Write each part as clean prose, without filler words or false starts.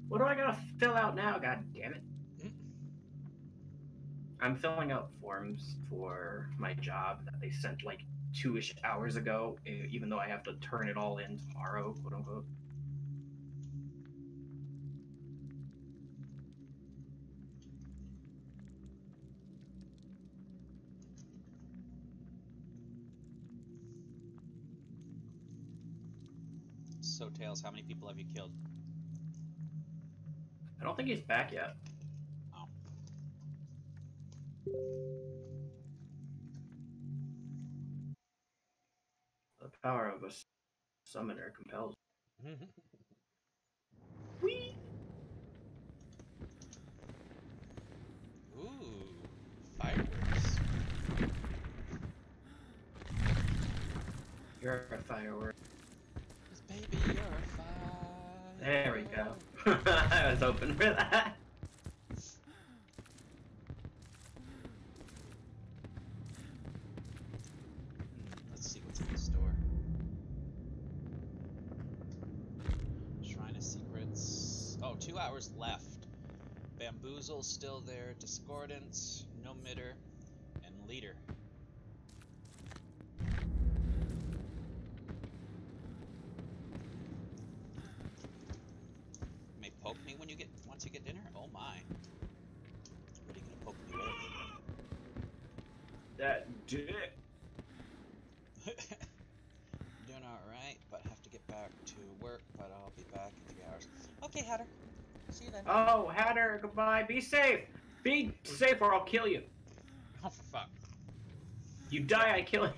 What do I gotta fill out now? God damn it! I'm filling out forms for my job that they sent like 2-ish hours ago, even though I have to turn it all in tomorrow, quote unquote. So, Tails, how many people have you killed? I don't think he's back yet. Oh. The power of a summoner compels. Whee! Ooh, fireworks. You're a firework. Baby, you're a fire. There we go. I was hoping for that. Let's see what's in the store. Shrine of Secrets. Oh, 2 hours left. Bamboozle's still there. Discordance, Nomitter, and Leader. May poke me when once you get dinner? Oh my. What are you gonna poke me with? That dick. Doing alright, but have to get back to work, but I'll be back in 3 hours. Okay, Hatter. See you then. Oh, Hatter, goodbye. Be safe. Be safe or I'll kill you. Oh, for fuck. You die, I kill you.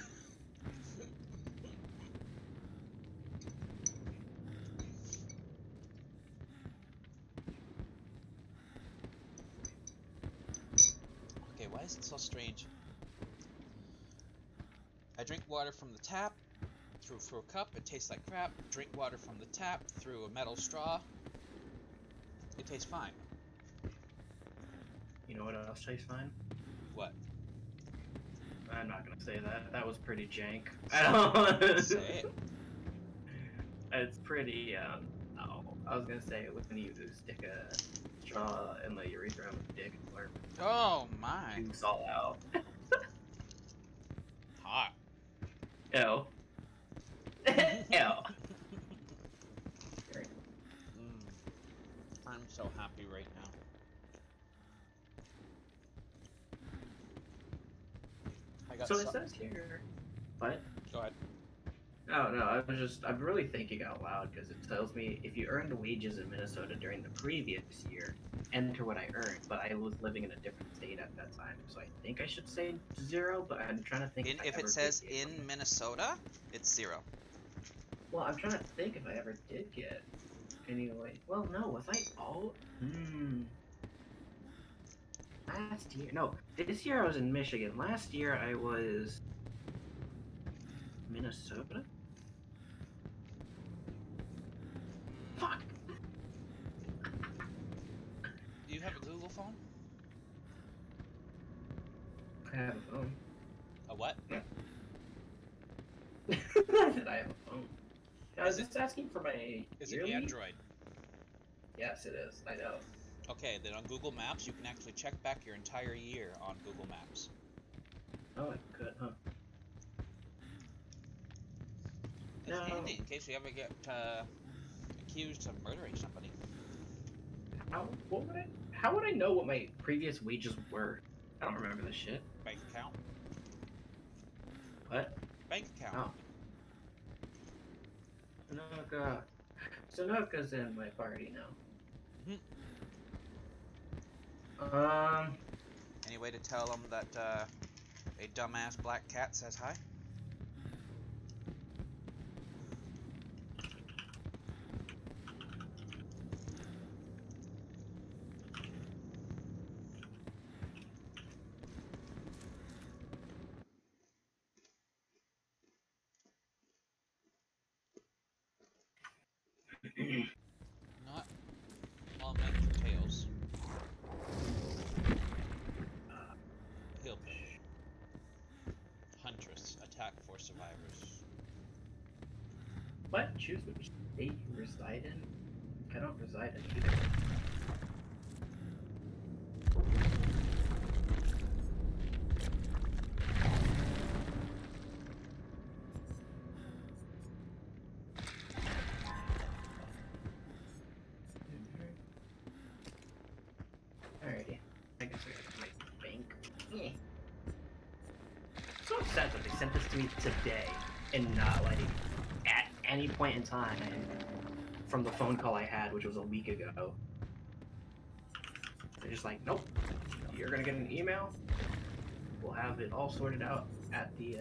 Okay, why is it so strange? I drink water from the tap, through a cup, it tastes like crap. Drink water from the tap, through a metal straw, it tastes fine. You know what else tastes fine? What? I'm not gonna say that. That was pretty jank. Say it. It's pretty, no. I was gonna say when you stick a straw in the urethra with a dick and blurp. Oh my. Juice all out. Hot. Ew. Ew. I'm so happy right now. So it says here. What? Go ahead. Oh no, I'm really thinking out loud because it tells me if you earned wages in Minnesota during the previous year, enter what I earned, but I was living in a different state at that time, so I think I should say 0, but I'm trying to think if it says in Minnesota, it's 0. Well, I'm trying to think if I ever did get anyway. Well, no, was I all? Last year, no, this year I was in Michigan. Last year I was Minnesota. Fuck. Do you have a Google phone? I have a phone. A what? I said I have a phone. I was just asking for my. Is it Android? Yes, it is. I know. Okay, then on Google Maps, you can actually check back your entire year on Google Maps. Oh, I could, huh? It's handy in case you ever get accused of murdering somebody. How would I know what my previous wages were? I don't remember this shit. Bank account. What? Bank account. Oh. Sanoka's in my party now. Any way to tell them that a dumbass black cat says hi? Not all men for Tails. Hillbilly. Huntress. Attack for survivors. What? Choose which state you reside in? I don't reside in either. Alrighty. I guess I gotta make the bank. Yeah. So upset that they sent this to me today and not like at any point in time from the phone call I had, which was a week ago. They're just like, nope, you're gonna get an email. We'll have it all sorted out at the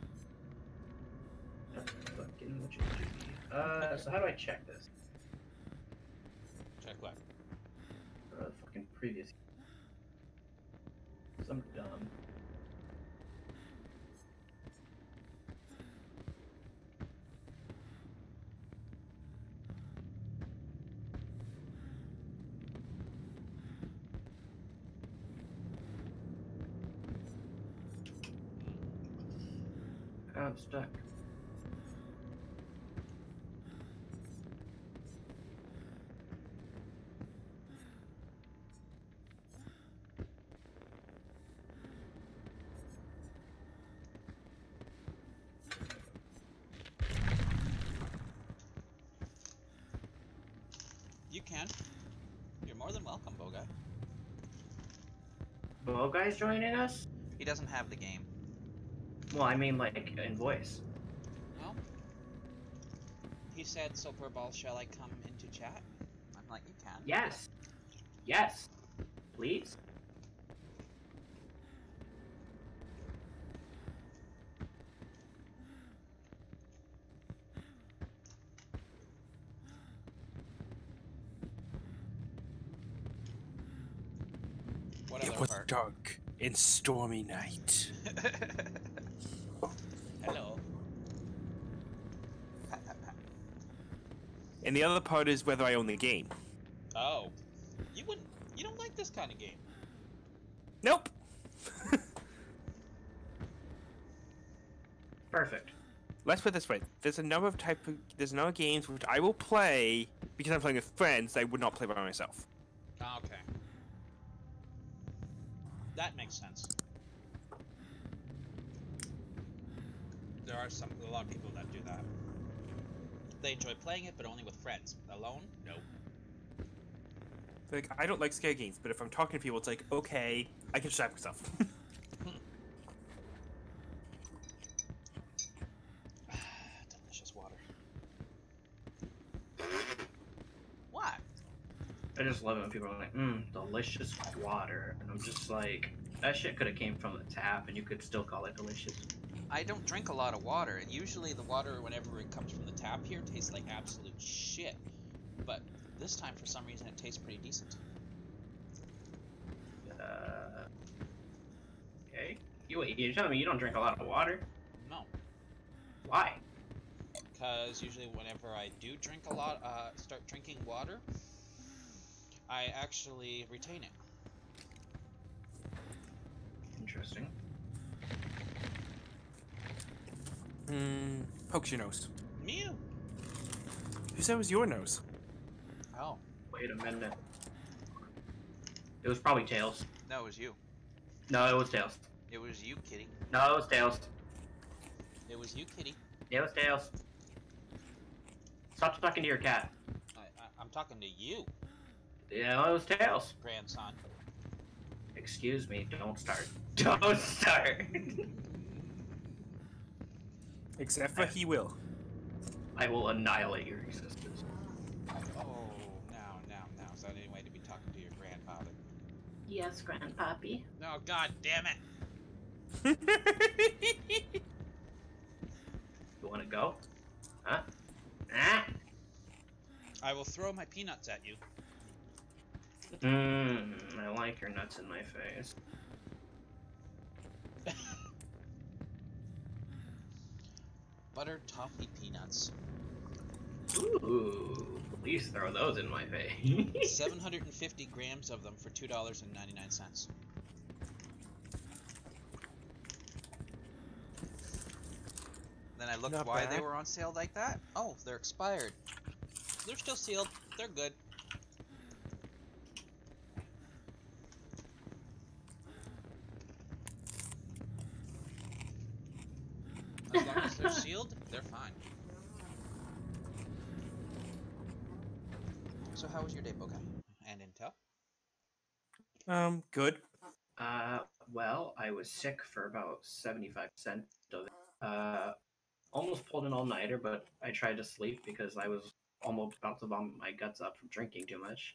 fucking so how do I check this? Check what? Fucking previous. Some dumb. I'm stuck. You can. You're more than welcome, Bogai. Bo guy's joining us? He doesn't have the game. Well, I mean like in voice. Well, he said, Super Ball, shall I come into chat? I'm like, you can. Yes. Yes. Please. What It other was part? dark and stormy night. Hello. And the other part is whether I own the game. Oh. You wouldn't. You don't like this kind of game. Nope. Perfect. Let's put it this way: there's a number of there's a number of games which I will play because I'm playing with friends that I would not play by myself. Okay. That makes sense. There are a lot of people that do that. They enjoy playing it, but only with friends. Alone? No. Like, I don't like scare games, but if I'm talking to people, it's like, okay, I can distract myself. Delicious water. What? I just love it when people are like, delicious water. And I'm just like, that shit could have came from the tap and you could still call it delicious. I don't drink a lot of water, and usually the water, whenever it comes from the tap here, tastes like absolute shit. But this time, for some reason, it tastes pretty decent. Okay. You're telling me you don't drink a lot of water? No. Why? Because usually whenever I do drink a lot, start drinking water, I actually retain it. Interesting. Pokes your nose. Mew! Who said it was your nose? Oh. Wait a minute. It was probably Tails. No, it was you. No, it was Tails. It was you, kitty. No, it was Tails. It was you, kitty. Yeah, it was Tails. Stop talking to your cat. I'm talking to you, Yeah, it was Tails. grandson. Excuse me, don't start. Don't start. Except for he will. I will annihilate your existence. Oh, now. Is that any way to be talking to your grandfather? Yes, Grandpappy. No, god damn it! You wanna go? Huh? Ah? I will throw my peanuts at you. I like your nuts in my face. Buttered toffee peanuts. Ooh, please throw those in my face. 750 grams of them for $2.99. Then I looked Not why they bad. were on sale like that. Oh, they're expired. They're still sealed. They're good. As long as they're sealed, they're fine. So how was your day, Bokai? And Intel? Good. Well, I was sick for about 75% of it. Almost pulled an all-nighter, but I tried to sleep because I was almost about to vomit my guts up from drinking too much.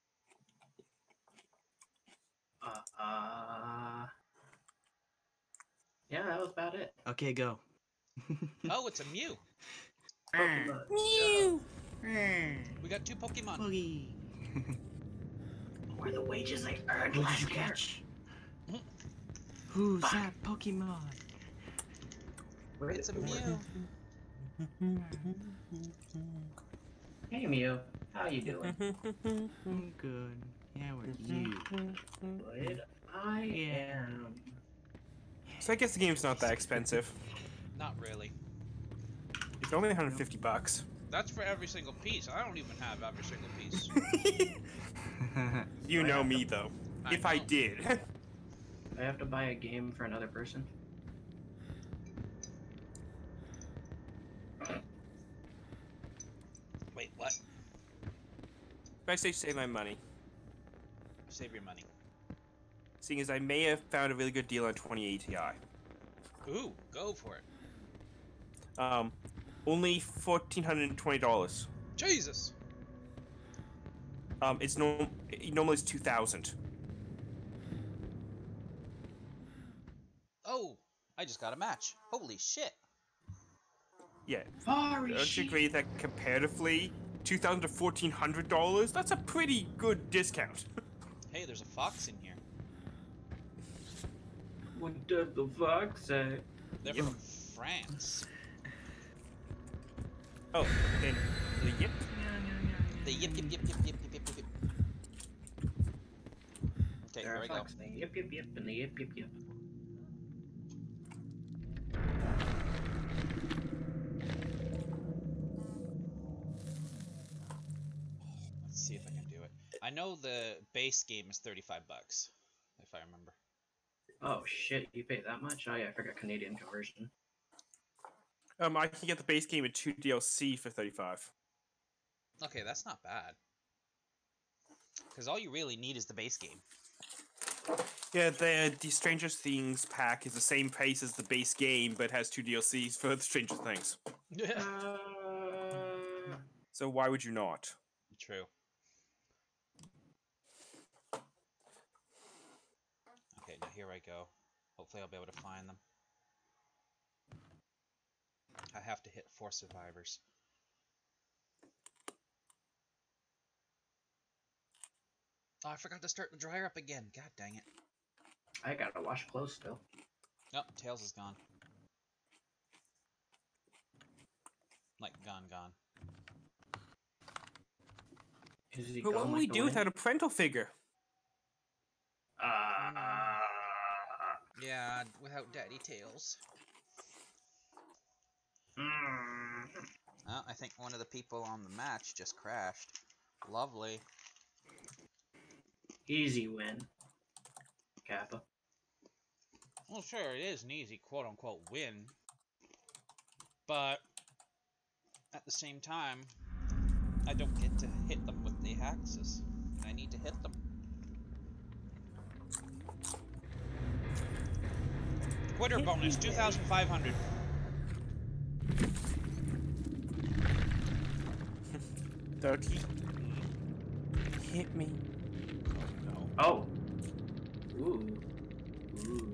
Yeah, that was about it. Okay, go. Oh, it's a Mew. Pokemon. Mew. We got 2 Pokemon. Boogie. Were the wages I earned Who did last you year? catch? Who's that Pokemon? It's a Mew. Hey Mew, how you doing? I'm good. How are you? Good. I am. So I guess the game's not that expensive. Not really. It's only 150 bucks. That's for every single piece. I don't even have every single piece. You know me though. If I know. did. I have to buy a game for another person. Wait, what? If I say save my money, Save your money. seeing as I may have found a really good deal on 20 ATI. Ooh, go for it. Only $1,420. Jesus! It's normally it's 2,000. Oh, I just got a match. Holy shit. Yeah. Sorry, Don't you agree that comparatively, $2,000 to $1,400? That's a pretty good discount. Hey, there's a fox in here. What does the fox say? They're Yep. from France. Oh, and the yip. The yip yip yip yip yip yip yip yip. Okay, There here are I go. fox. The yip yip yip and the yip yip yip. Let's see if I can do it. I know the base game is 35 bucks, if I remember. Oh shit, you pay that much? Oh yeah, I forgot Canadian conversion. I can get the base game and 2 DLC for 35. Okay, that's not bad. Because all you really need is the base game. Yeah, the Stranger Things pack is the same price as the base game, but has 2 DLCs for the Stranger Things. So why would you not? True. Okay, now here I go. Hopefully I'll be able to find them. I have to hit 4 survivors. Oh, I forgot to start the dryer up again. God dang it. I gotta wash clothes still. Oh, Tails is gone. Like, gone. Is he But what gone would like we the do wind? without a parental figure? Yeah, without Daddy Tails. Oh, I think one of the people on the match just crashed. Lovely. Easy win. Kappa. Well, sure, it is an easy quote-unquote win. But, at the same time, I don't get to hit them with the axes. I need to hit them. Quitter bonus, 2,500. Turkey, hit me. No. Oh. Ooh. Ooh.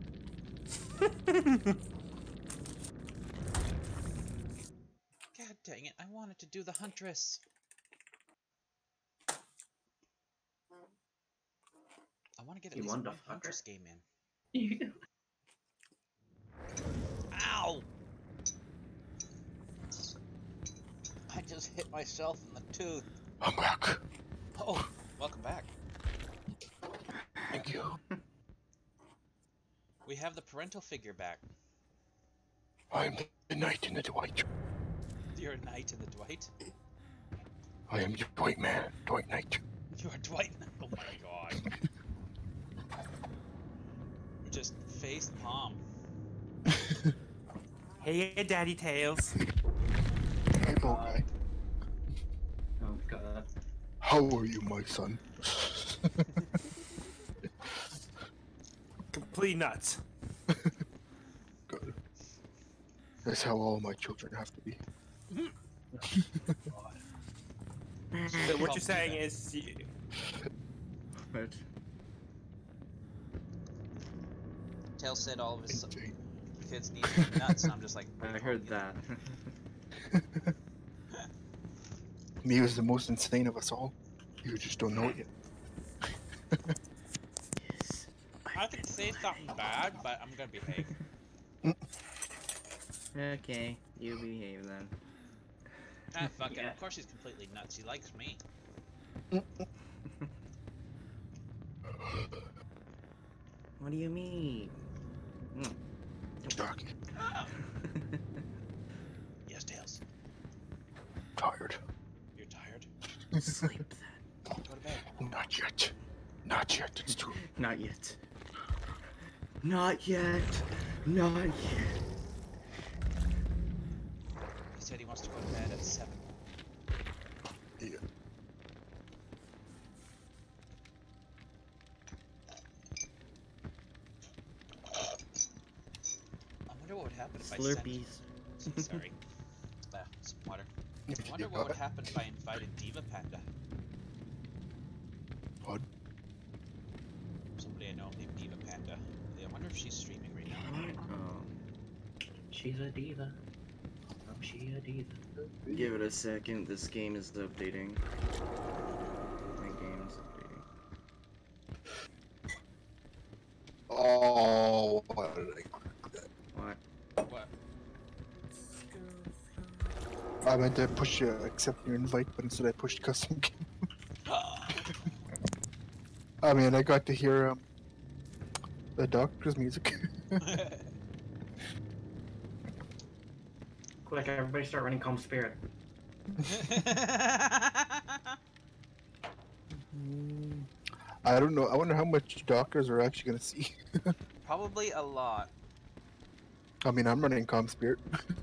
God dang it, I wanted to do the Huntress. I want to get at You least wanted one a fucker? Huntress game in. Ow! I just hit myself in the tooth. I'm back. Oh, welcome back. Thank you. We have the parental figure back. I'm the knight in the Dwight. You're a knight in the Dwight. I am Dwight Man, Dwight Knight. You are Dwight. Oh my god. Just face palm. Hey, Daddy Tails. Hey, boy guy. Oh god. How are you, my son? Complete nuts. Good. That's how all my children have to be. So what you're saying is, But Tail said all of his Indeed. kids need to be nuts, and I'm just like, I heard that. Me is the most insane of us all. You just don't know it yet. Yes. I could say something bad, but I'm gonna behave. Okay, you behave then. Ah, fuck it. Yeah. Of course he's completely nuts. He likes me. What do you mean? Darky, Yes, Tails. tired. You're tired? Sleep then. Go to bed. Not yet. Not yet. It's too. Not yet. Not yet. Not yet. He said he wants to go to bed at 7. Yeah. I wonder what would happen if I Slurpees. sent... Sorry. Some water. I wonder what would happen if I invited Diva Panda. What? Somebody I know named Diva Panda. I wonder if she's streaming right now. Oh. She's a diva. Oh, she a diva. Give it a second. This game is updating. My game is updating. Oh, why did I click that? What? What? I meant to push accept your invite, but instead I pushed custom game. I mean, I got to hear the doctor's music. Quick, everybody start running Calm Spirit. I don't know. I wonder how much doctors are actually gonna see. Probably a lot. I mean, I'm running Calm Spirit.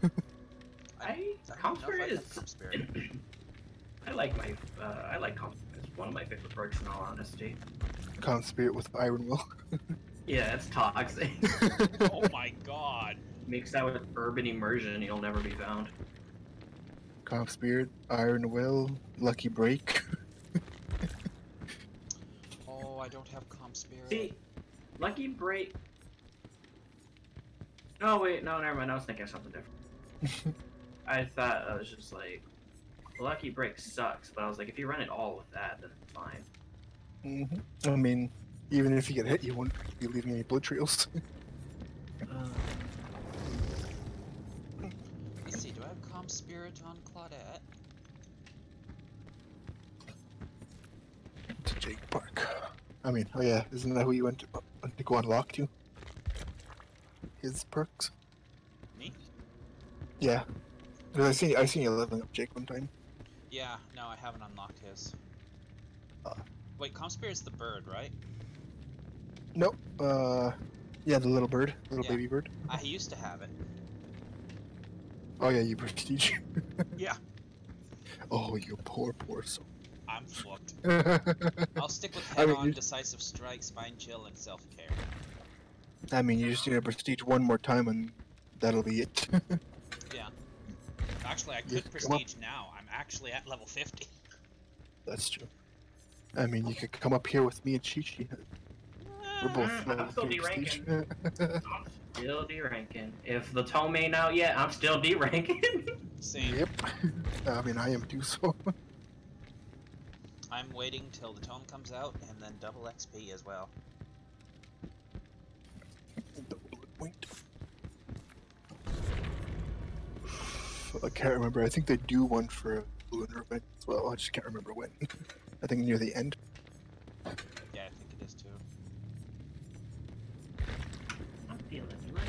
Calm don't know if Spirit I is. have Calm Spirit. I like Calm Spirit. It's one of my favorite perks in all honesty. Calm Spirit with Iron Will. Yeah, it's toxic. Oh my god. Mix that with Urban Immersion, you'll never be found. Calm Spirit, Iron Will, Lucky Break. Oh, I don't have Calm Spirit. See, Lucky Break. Oh wait, no, never mind. I was thinking of something different. I thought I was just like, Lucky Break sucks, but I was like, if you run it all with that, then it's fine. I mean, even if you get hit, you won't be leaving any blood trails. Let's see, do I have Calm Spirit on Claudette? To Jake Park. I mean, oh yeah, isn't that who you went to go unlock to? His perks? Me? Yeah. 'Cause I seen you leveling up Jake one time. Yeah, no, I haven't unlocked his. Uh. Wait, Calm Spirit's the bird, right? Nope. Yeah, the little bird, little Yeah. baby bird. I used to have it. Oh yeah, you prestige. Yeah. Oh, you poor soul. I'm fucked. I'll stick with I mean, Head-On, you- Decisive Strike, Spine Chill, and Self-Care. I mean, you just need to prestige one more time and that'll be it. Yeah. Actually, I Yeah, could come on. prestige now. I'm actually at level 50. That's true. I mean, you could come up here with me and Chi-Chi. We're both I'm level still 3 prestige. I'm still D-ranking. If the tome ain't out yet, I'm still D-ranking. Same. Yep. I mean, I am too, so. I'm waiting till the tome comes out, and then double XP as well. Point. I can't remember. I think they do one for a lunar event as well. I just can't remember when. I think near the end. Yeah, I think it is too. I'm feeling lit.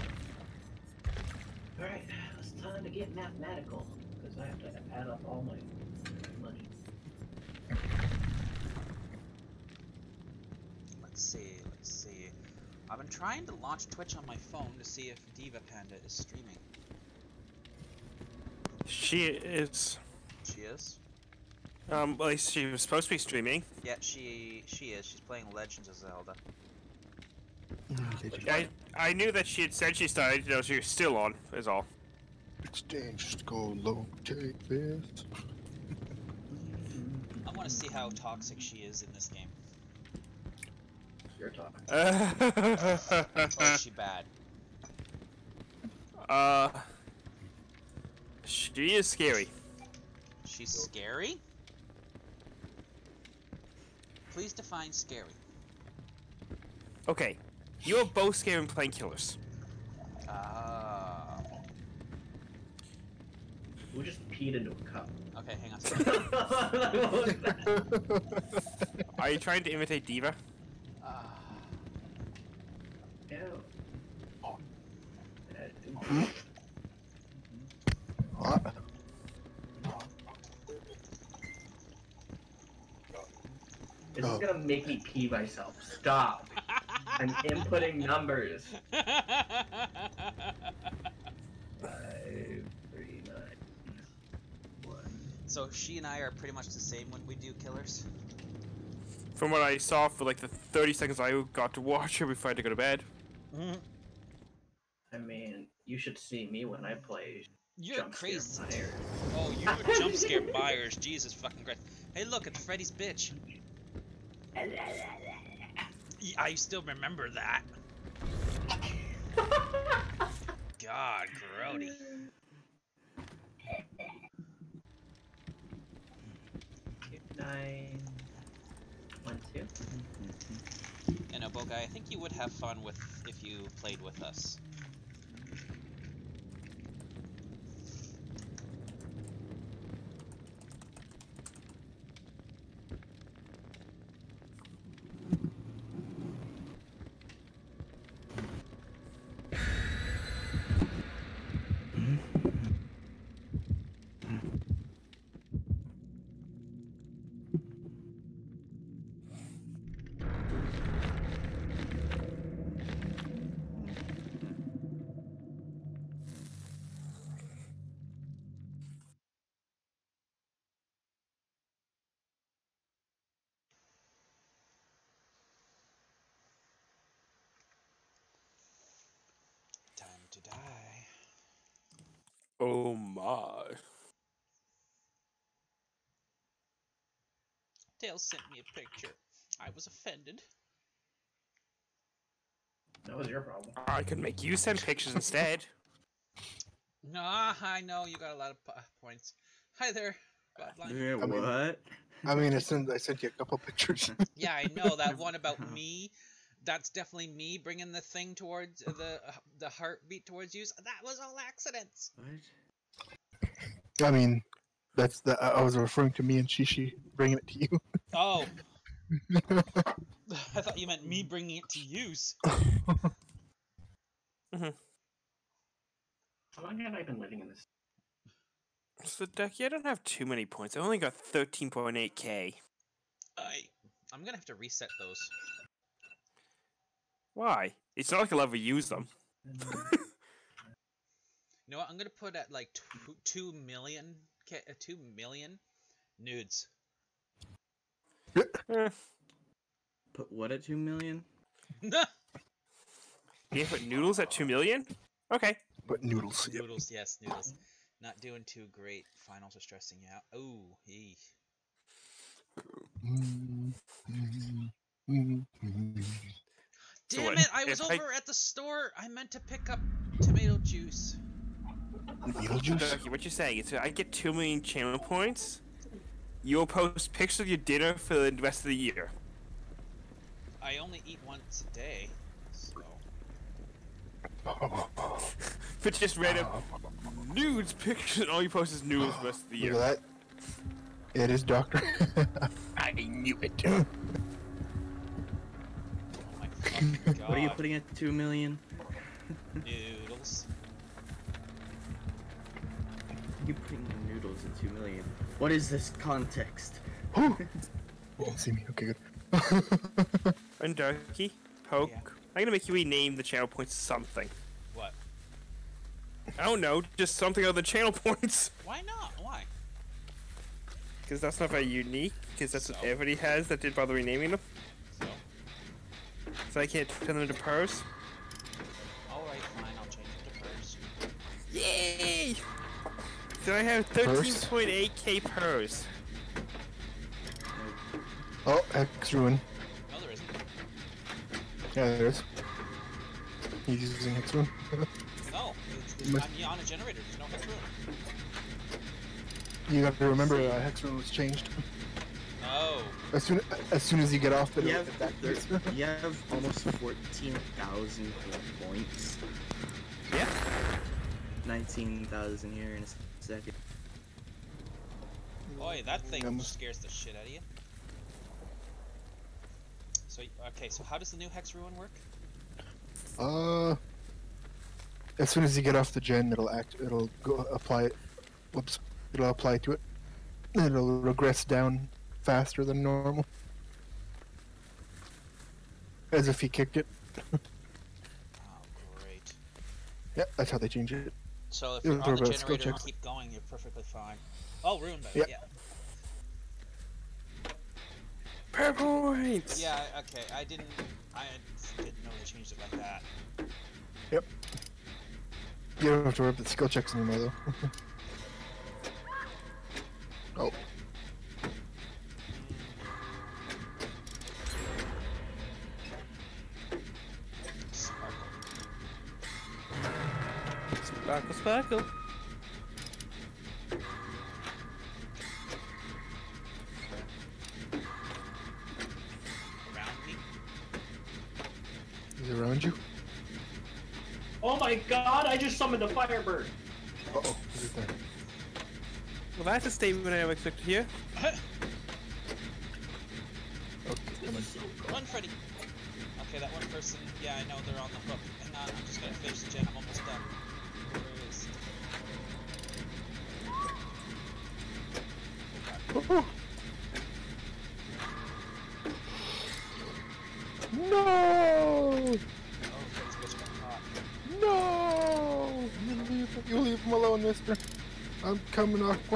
Alright, it's time to get mathematical, because I have to add up all my money. see. Let's see. I've been trying to launch Twitch on my phone to see if Diva Panda is streaming. She is. She is? Well, she was supposed to be streaming. Yeah, she is. She's playing Legends of Zelda. I knew that she had said she started, you know, she was still on, is all. It's dangerous to go low, take this. I want to see how toxic she is in this game. You're talking. Or is she bad? She is scary. She's scary? Please define scary. Okay, you are both scary and playing killers. Who just peed into a cup? Okay, hang on a second. Are you trying to imitate Diva? Ew. What? This is gonna make me pee myself. Stop. I'm inputting numbers. 5, 3, 9, 1. So she and I are pretty much the same when we do killers? From what I saw for like the 30 seconds I got to watch her before I had to go to bed. I mean, you should see me when I play. You're Jump Scare crazy. Myers. Oh, you're jump scare Myers. Jesus fucking Christ. Hey, look, it's Freddy's bitch. I still remember that. God, grody. Nine, 1, 2. You know, Bogai, I think you would have fun with if you played with us. Time to die. Oh my. Tails sent me a picture. I was offended. That was your problem. I could make you send pictures instead. Nah, I know you got a lot of points. Hi there, Godline. Yeah, I mean- what? I mean, I sent you a couple pictures. Yeah, I know that one about me. That's definitely me bringing the thing towards the heartbeat towards you. That was all accidents. What? I mean, I was referring to me and Shishi bringing it to you. Oh, I thought you meant me bringing it to use. How long have I been living in this? So, Ducky, I don't have too many points. I only got 13.8k. I'm gonna have to reset those. Why? It's not like I'll ever use them. You know what? I'm gonna put at like 2 million, 2 million nudes. Eh, Put what at 2 million? you put noodles at 2 million? Okay. But noodles. Yep. Noodles, yes, noodles. Not doing too great. Finals are stressing you out. Oh, he. So Damn what, it! I was if I- over at the store. I meant to pick up tomato juice. Needle juice? Ducky, what you're saying is I get 2 million channel points. You'll post pictures of your dinner for the rest of the year. I only eat once a day, so. But just random nudes pictures, and all you post is nudes the rest of the Look year. at that. It is Doctor. I knew it. Oh my fucking god. What are you putting at 2 million? Noodles. You putting noodles at 2 million? What is this context? You can see me. Okay, good. And Darky, Poke. Yeah. I'm gonna make you rename the channel points to something. What? I don't know, just something other than channel points. Why not? Why? Because that's not very unique. Because that's what So? everybody has that didn't bother renaming them. So? So I can't turn them into purrs. Alright, fine, I'll change it to purrs. Yay! So I have 13.8k purrs. Oh, Hex Ruin. No, there isn't. Yeah, there is. He's using Hex Ruin. No, I'm on a generator. There's no hex ruin. You have to remember, Hex Ruin was changed. Oh. As soon as you get off it, You it'll have, get back. you have almost 14,000 points. Yeah. 19,000 here in a second. Boy, that thing Um, scares the shit out of you. So, okay, so how does the new hex ruin work? As soon as you get off the gen, it'll go apply it. Whoops. It'll apply to it. It'll regress down faster than normal. As if you kicked it. Oh, great. Yeah, that's how they change it. So if Yeah, you're on the throw about skill generator and checks. keep going, you're perfectly fine. Oh, ruin mode, Yep. yeah. Per points! Yeah, okay, I didn't know they changed it like that. Yep. You don't have to worry about the skill checks anymore, though. Oh. Sparkle. Sparkle, sparkle. Around me. Is it around you? Oh my god, I just summoned a Firebird! Uh-oh. Is it there? Well, that's a statement I never expected here. Okay, come on. Run, Freddy! Okay, that one person, yeah, I know they're on the hook. Hang on, I'm just gonna finish the gen, I'm almost done. Where is... Oh. No! Oh, Freddy's bitch got caught. No! You leave him alone, mister. I'm coming, Aqua.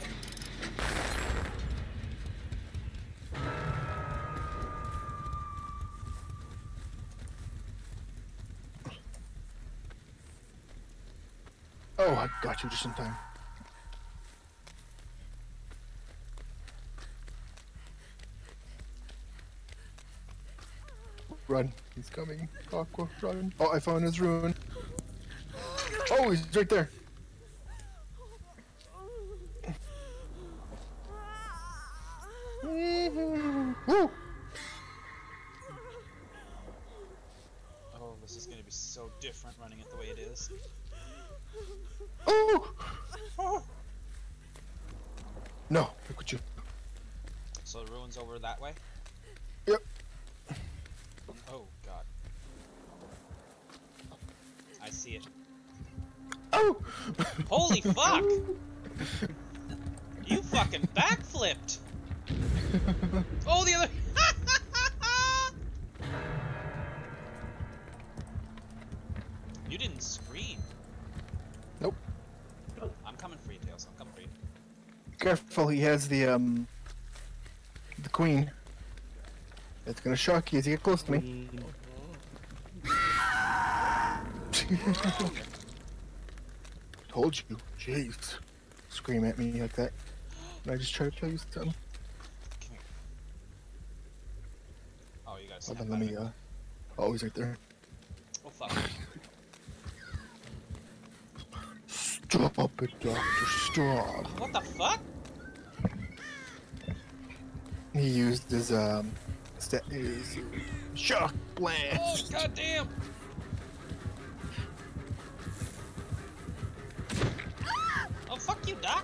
Oh, I got you just in time. Run. He's coming. Aqua, run. Oh, I found his ruin. Oh, he's right there. Woo! Oh, this is gonna be so different running it the way it is. Oh! No, look at you. So the ruin's over that way? Yep. Oh, God. I see it. Oh! Holy fuck! You fucking backflipped! Oh, the other... You didn't scream. Nope. I'm coming for you, Tails. I'm coming for you. Careful, he has the queen. It's gonna shock you as you get close to me. Told you. Jeez. Scream at me like that. And I just try to tell you something. Come here. Oh, you gotta Hold snap on, out let of me, it. oh, he's right there. Oh, fuck. Stop it, Doctor, stop. What the fuck? He used his, his shock Oh, blast. goddamn! Oh, fuck you, Doc!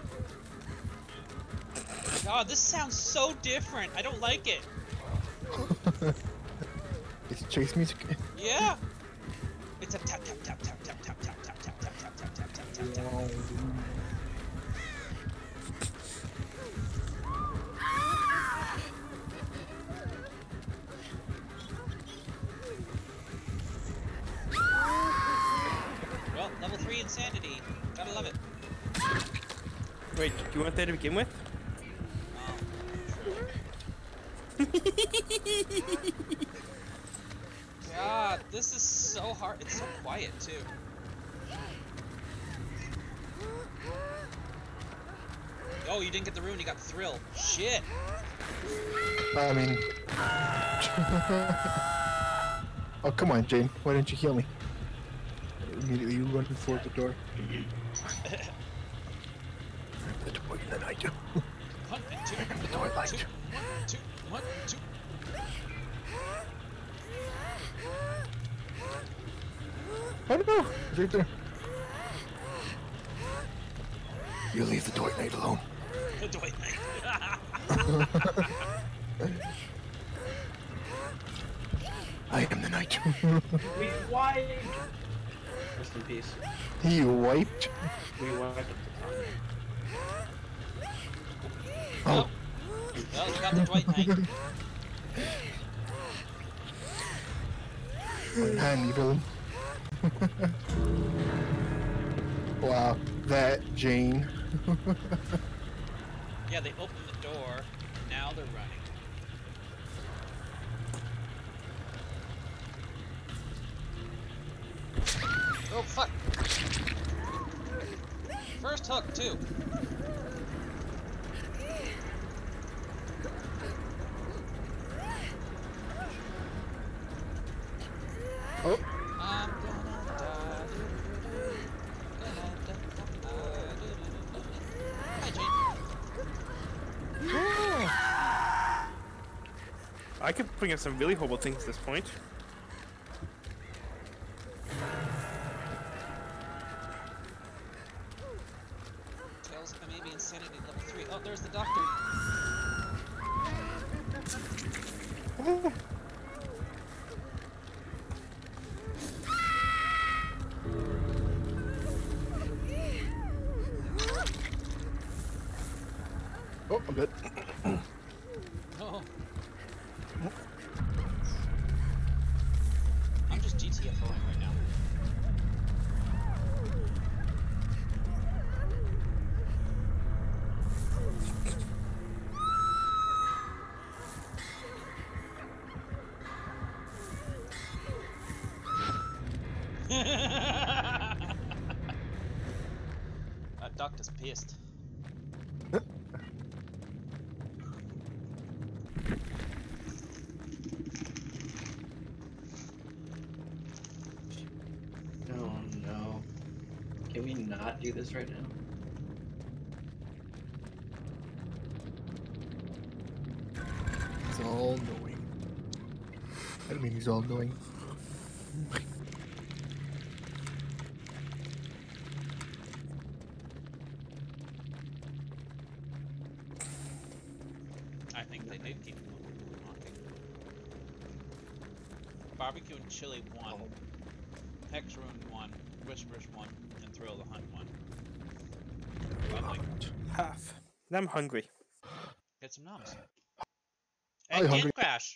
God, this sounds so different. I don't like it. It's chase music. Yeah. It's a tap tap tap tap tap tap tap tap tap tap tap tap tap tap tap tap. Wait, do you want that to begin with? God, this is so hard. It's so quiet too. Oh, you didn't get the rune, you got the thrill. Shit. I mean... oh, come on, Jane. Why didn't you heal me? Immediately you run for the door. The door that I do. 1 and 2. The door light. 2, 1, 2. Oh no! It's right there. You leave the Dwight Knight alone. Dwight Knight. I am the knight. We wiped. Rest in peace. He wiped. We wiped at the time. Oh. Well, you got the Dwight Knight. Handy villain. Wow, that Jane. Yeah, they opened the door. Now they're running. Oh, fuck. First hook, too. Oh, I'm gonna die. Hi, Jane. I could bring up some really horrible things at this point. Tails, maybe insanity level 3. Oh, there's the doctor. oh, I'm good. Oh. I'm just GTFOing right now. That doctor's pissed. Oh no. Can we not do this right now? He's all knowing. I mean, he's all knowing. I think they did keep walking. Barbecue and chili 1. Hex Rune 1. Whispers 1. And Thrill the Hunt 1. Lovely. Half. And I'm hungry. Get some noms. Are And you Game hungry? Crash!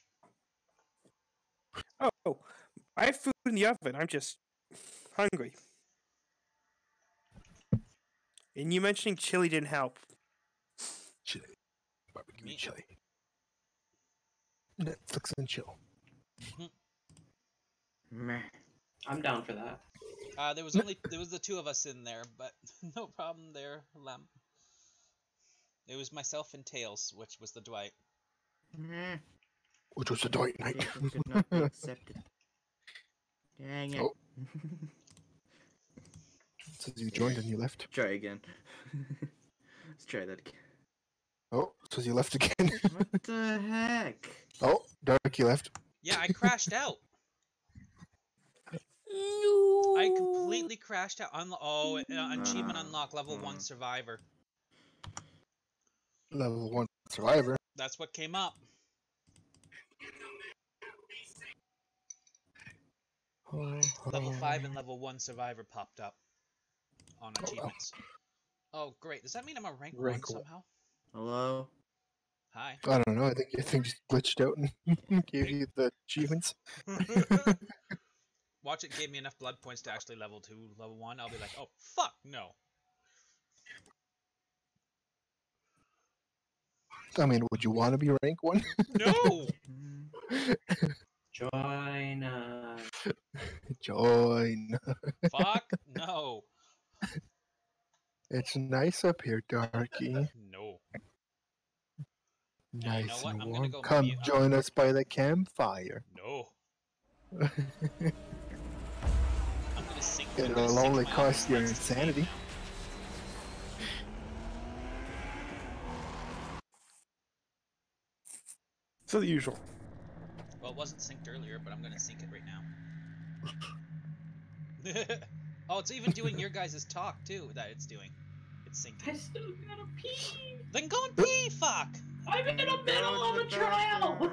Oh, I have food in the oven. I'm just hungry. And you mentioning chili didn't help. Chili. Barbecue Me- and chili. Netflix and chill. Meh. I'm down for that. There was the two of us in there, but no problem there, Lem. It was myself and Tails, which was the Dwight. Meh. Which was the Dwight Knight. Jason could not be accepted. Dang it. Oh. Says you joined and you left. Try again. Let's try that again. Oh, says you left again. What the heck? Oh, Dark, you left. Yeah, I crashed out. No. I completely crashed out. Achievement unlock level 1 survivor. Level 1 survivor. That's what came up. Level 5 and level 1 survivor popped up on achievements. Oh, great. Does that mean I'm a rank 1 Rank one. somehow? Hello? Hi. I don't know. I think your thing just glitched out and gave you the achievements. Watch it gave me enough blood points to actually level 2, level 1. I'll be like, oh, fuck, no. I mean, would you want to be rank 1? No! Join. Join. Fuck no. It's nice up here, Darky. No. Yeah, you know Nice what? and I'm gonna warm. go Come mute. join us by the campfire. No. I'm gonna sink. I'm gonna It'll sink only my cost your lights to the game insanity. now. So the usual. Well, it wasn't synced earlier, but I'm gonna sync it right now. Oh, it's even doing your guys' talk too. That it's doing. It's I syncing. still gotta pee. Then go and pee. Fuck. I'm in the middle of a trial.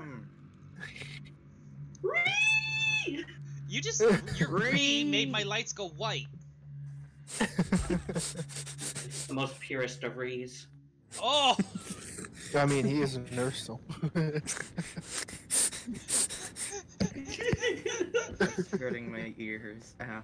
Whee! You just your pee made my lights go white. It's the most purest of rees. Oh. I mean, he is a nurse, so. It's hurting my ears. Ow.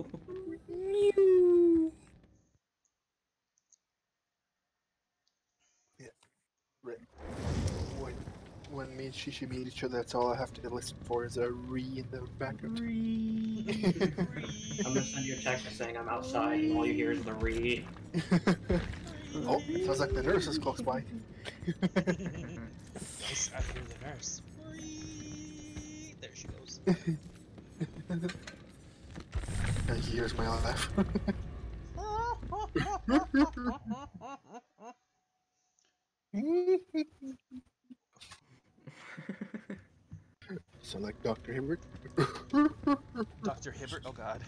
When me and Shishi meet each other, that's all I have to listen for is a re in the background. I'm gonna send you a text saying I'm outside and all you hear is the re. Oh, sounds like the nurse is close by. Yes, I hear the nurse. There she goes. And he hears my laugh. Sound like Dr. Hibbert. Dr. Hibbert, oh god.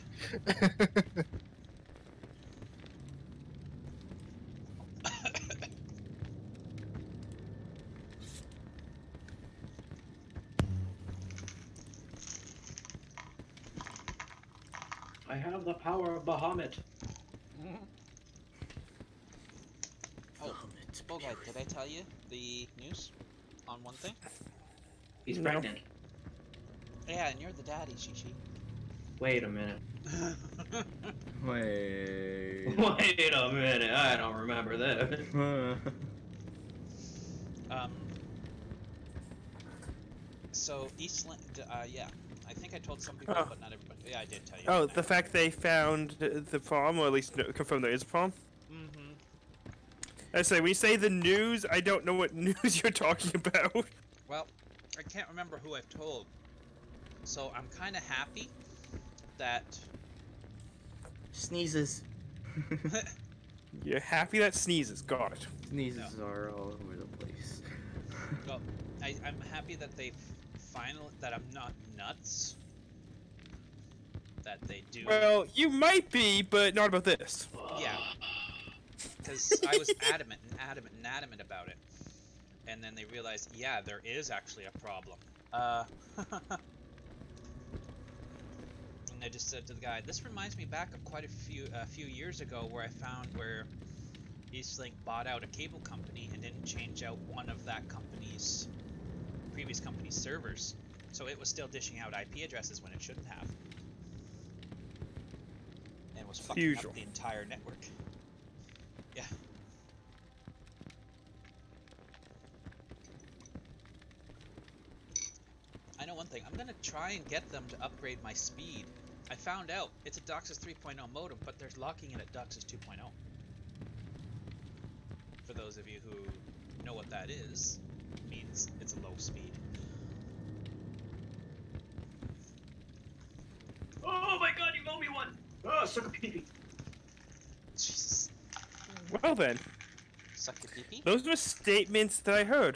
I have the power of Bahamut. Oh, Bogart, did I tell you the news on one thing? He's No. pregnant. Yeah, and you're the daddy, Shishi. Wait a minute. Wait. Wait a minute. I don't remember this. So Eastland, yeah, I think I told some people, Oh. but not everybody. Yeah, I did tell you. Oh, the fact they found the farm, or at least confirmed there is a farm. Mm-hmm. I say, when you say the news, I don't know what news you're talking about. Well, I can't remember who I've told, so I'm kind of happy that. Sneezes. You're happy that sneezes. Got it. Sneezes are all over the place. Well, I'm happy that they that I'm not nuts. That they do. Well, you might be, but not about this. Yeah. Because I was adamant about it. And then they realized, yeah, there is actually a problem. And I just said to the guy, this reminds me back of quite a few years ago where I found where Eastlink bought out a cable company and didn't change out one of that company's previous company's servers. So it was still dishing out IP addresses when it shouldn't have. And was fucking Usual. up the entire network. Yeah. I know one thing. I'm gonna try and get them to upgrade my speed. I found out it's a DOCSIS 3.0 modem, but they're locking it at DOCSIS 2.0. For those of you who know what that is, it means it's a low speed. Oh my god, you owe me one! Oh, suck a pee. Jesus. Well then, Suck your pee-pee? those were statements that I heard.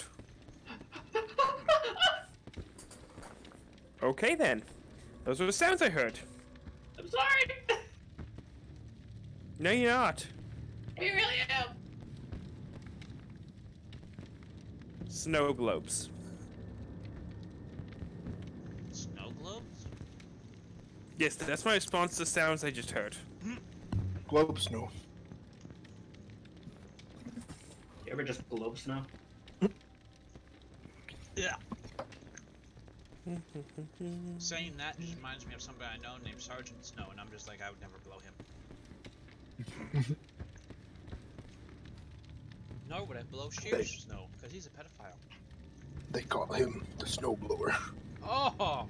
Okay then, those were the sounds I heard. I'm sorry! No, you're not. I really am! Snow globes. Snow globes? Yes, that's my response to the sounds I just heard. Globe snow. You ever just globe snow? Yeah. Saying that just reminds me of somebody I know named Sergeant Snow, and I'm just like, I would never blow him. No, but I blow Shear's snow because he's a pedophile. They call him the snowblower. Oh,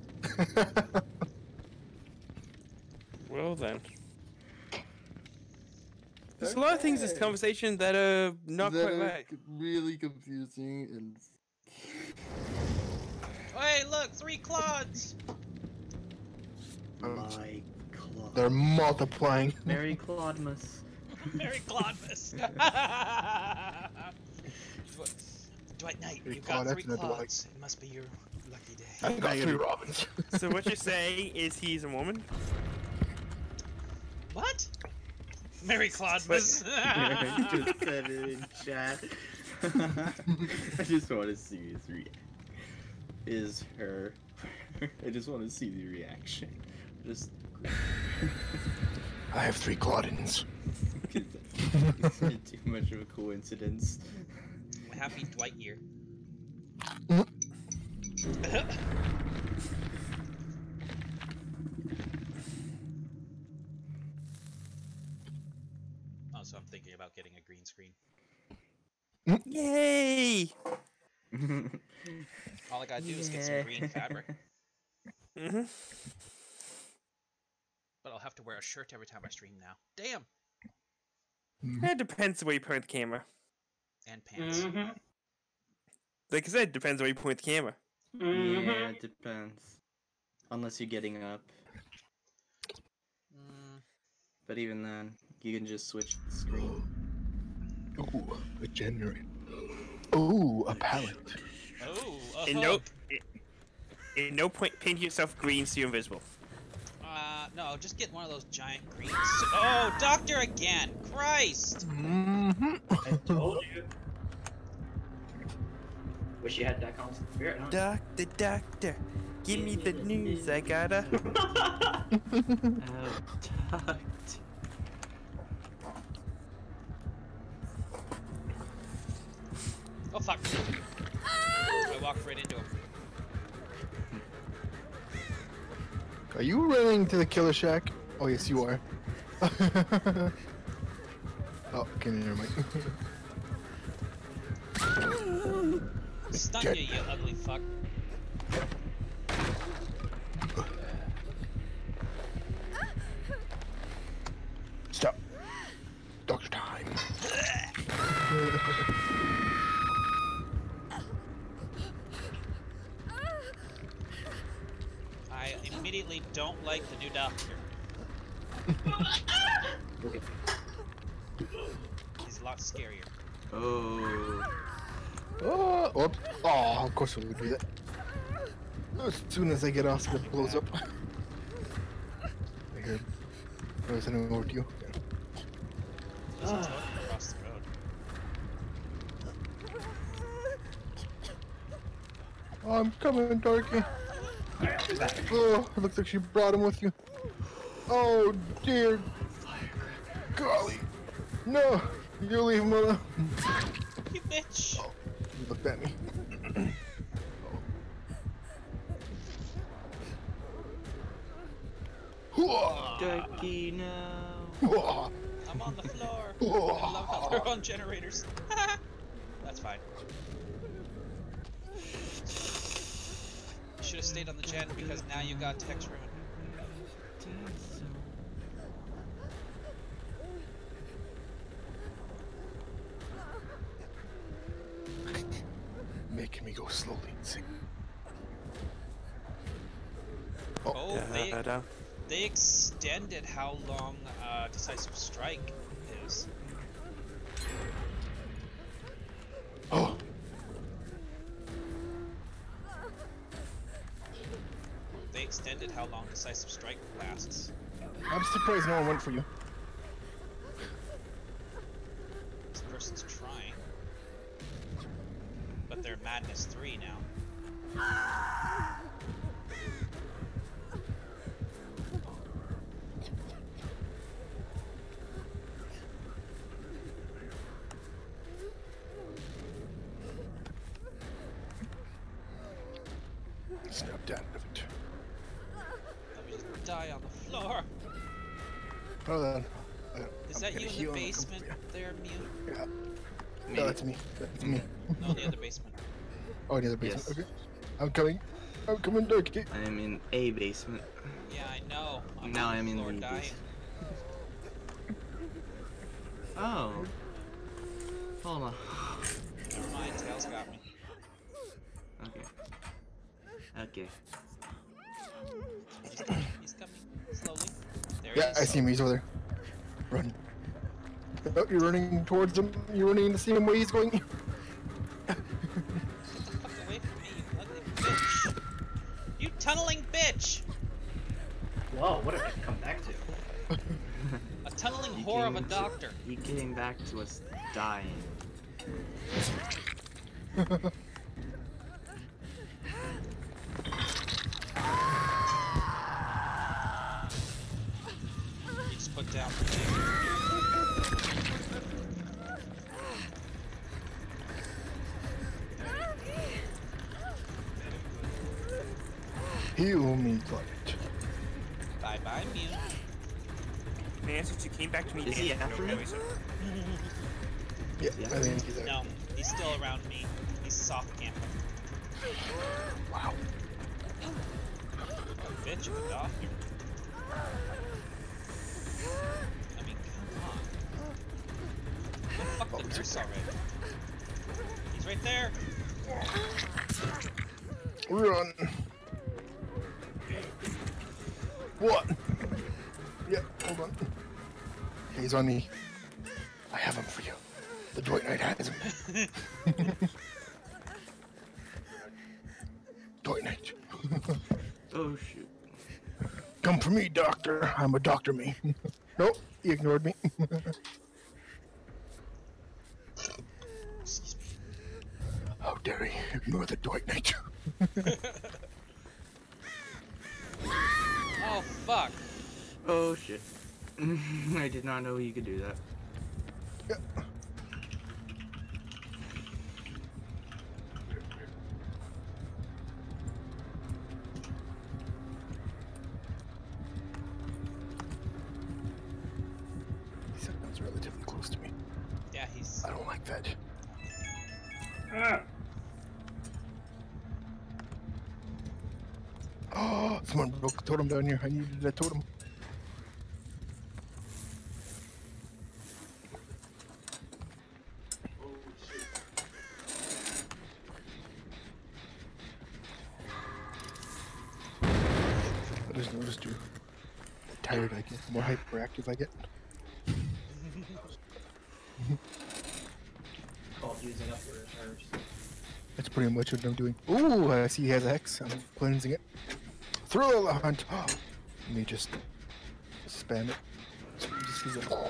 Well then. There's a lot of things in this conversation that are not that quite are right. really confusing and hey, look, 3 Claudes. My Claude. They're multiplying. Mary Claudemus. Mary Claudemus. Dwight Knight, Three you've got 3 Claudettes and a Dwight. Claudes. It must be your lucky day. I got 3 Robins. So what you're saying is he's a woman? What? Mary Claudemus. I just said it in chat. I just want to see his reaction. Is her. I just want to see the reaction. Just. I have 3 Claudins. It's too much of a coincidence. Happy Dwight year. Oh, so I'm thinking about getting a green screen. Yay! All I gotta do is get some green fabric, Mm-hmm. but I'll have to wear a shirt every time I stream now. Damn! It depends the way you point the camera. And pants. Like I said, it depends the way you point the camera. Yeah, it depends. Unless you're getting up. But even then, you can just switch the screen. Ooh, a generator. Ooh, a pallet. Oh, And no, in no point paint yourself green so you're invisible. no, just get one of those giant greens. Oh, Doctor again! Christ! Mm-hmm. I told you. Wish you had that constant spirit, huh? Doctor, doctor, give me the news, I gotta. Oh fuck! I walked right into him. Are you running to the killer shack? Oh, yes, you are. Oh, okay, never mind. Stun Jet. you, you ugly fuck. Stop. Doctor time. I immediately don't like the new doctor. He's a lot scarier. Oh. Oh, whoops. Oh, of course we would do that. As soon as I get off, it blows up. I hear. I was sending over to you. There's a totem across the road. Oh, I'm coming, Darky. Oh, it looks like she brought him with you. Oh, dear. Golly. No, you leave him alone. You bitch! He looked at me. Ducky, no. I'm on the floor. I love how they're on generators. That's fine. You should have stayed on the gen because now you got text ruin. Making me go slowly insane. Oh, Da-da. they extended how long Decisive Strike is. Oh, They extended how long Decisive Strike lasts. I'm surprised no one went for you. This person's trying. But they're Madness 3 now. Snapped out of it. Let me just die on the floor. Hold on. Is I'm that gonna you in heal the and come basement for there, Mew? Yeah. No, that's me. That's me. No, the other basement. Oh, the other basement. Yes. Okay. I'm coming. I'm coming, Darky. I am in a basement. Yeah, I know. I'm Now on I'm the in floor the dying. basement. Oh. Hold on. Never mind, Tails got me. Okay. Okay. He's coming slowly. There Yeah, he I is. see him. He's over there. Run. Oh, you're running towards him. You're running the same way he's going. Get the fuck away from me, you ugly bitch. You tunneling bitch! Whoa, what did I come back to? A tunneling You whore of a came to- doctor. You came back to us dying. You just put down. Heal me, God. Bye bye, Mew. Man, since you came back to me, Is he dancing, after okay, me? so- Yeah, Yeah. I think he's out. No, he's still around me. He's soft camping. Wow. A bitch of a doctor. I mean, come on. Go fuck the nurse already. He's right there. Run. What? Yeah, hold on. He's on me. I have him for you. The Dwight Knight has him. Dwight Knight. Oh shoot. Come for me, doctor. I'm a doctor, me. Nope, he ignored me. Excuse me. How dare he ignore the Dwight Knight? Oh fuck. Oh shit. I did not know you could do that. Yeah. He sounds relatively close to me. Yeah, he's. I don't like that. Oh, someone broke the totem down here. I needed that totem. I just noticed you. The tired I get, the more hyperactive I get. Called using up your reserves. That's pretty much what I'm doing. Ooh, I see he has X. I'm cleansing it. Thrill of the hunt. Let me just spam it. So he just sees it.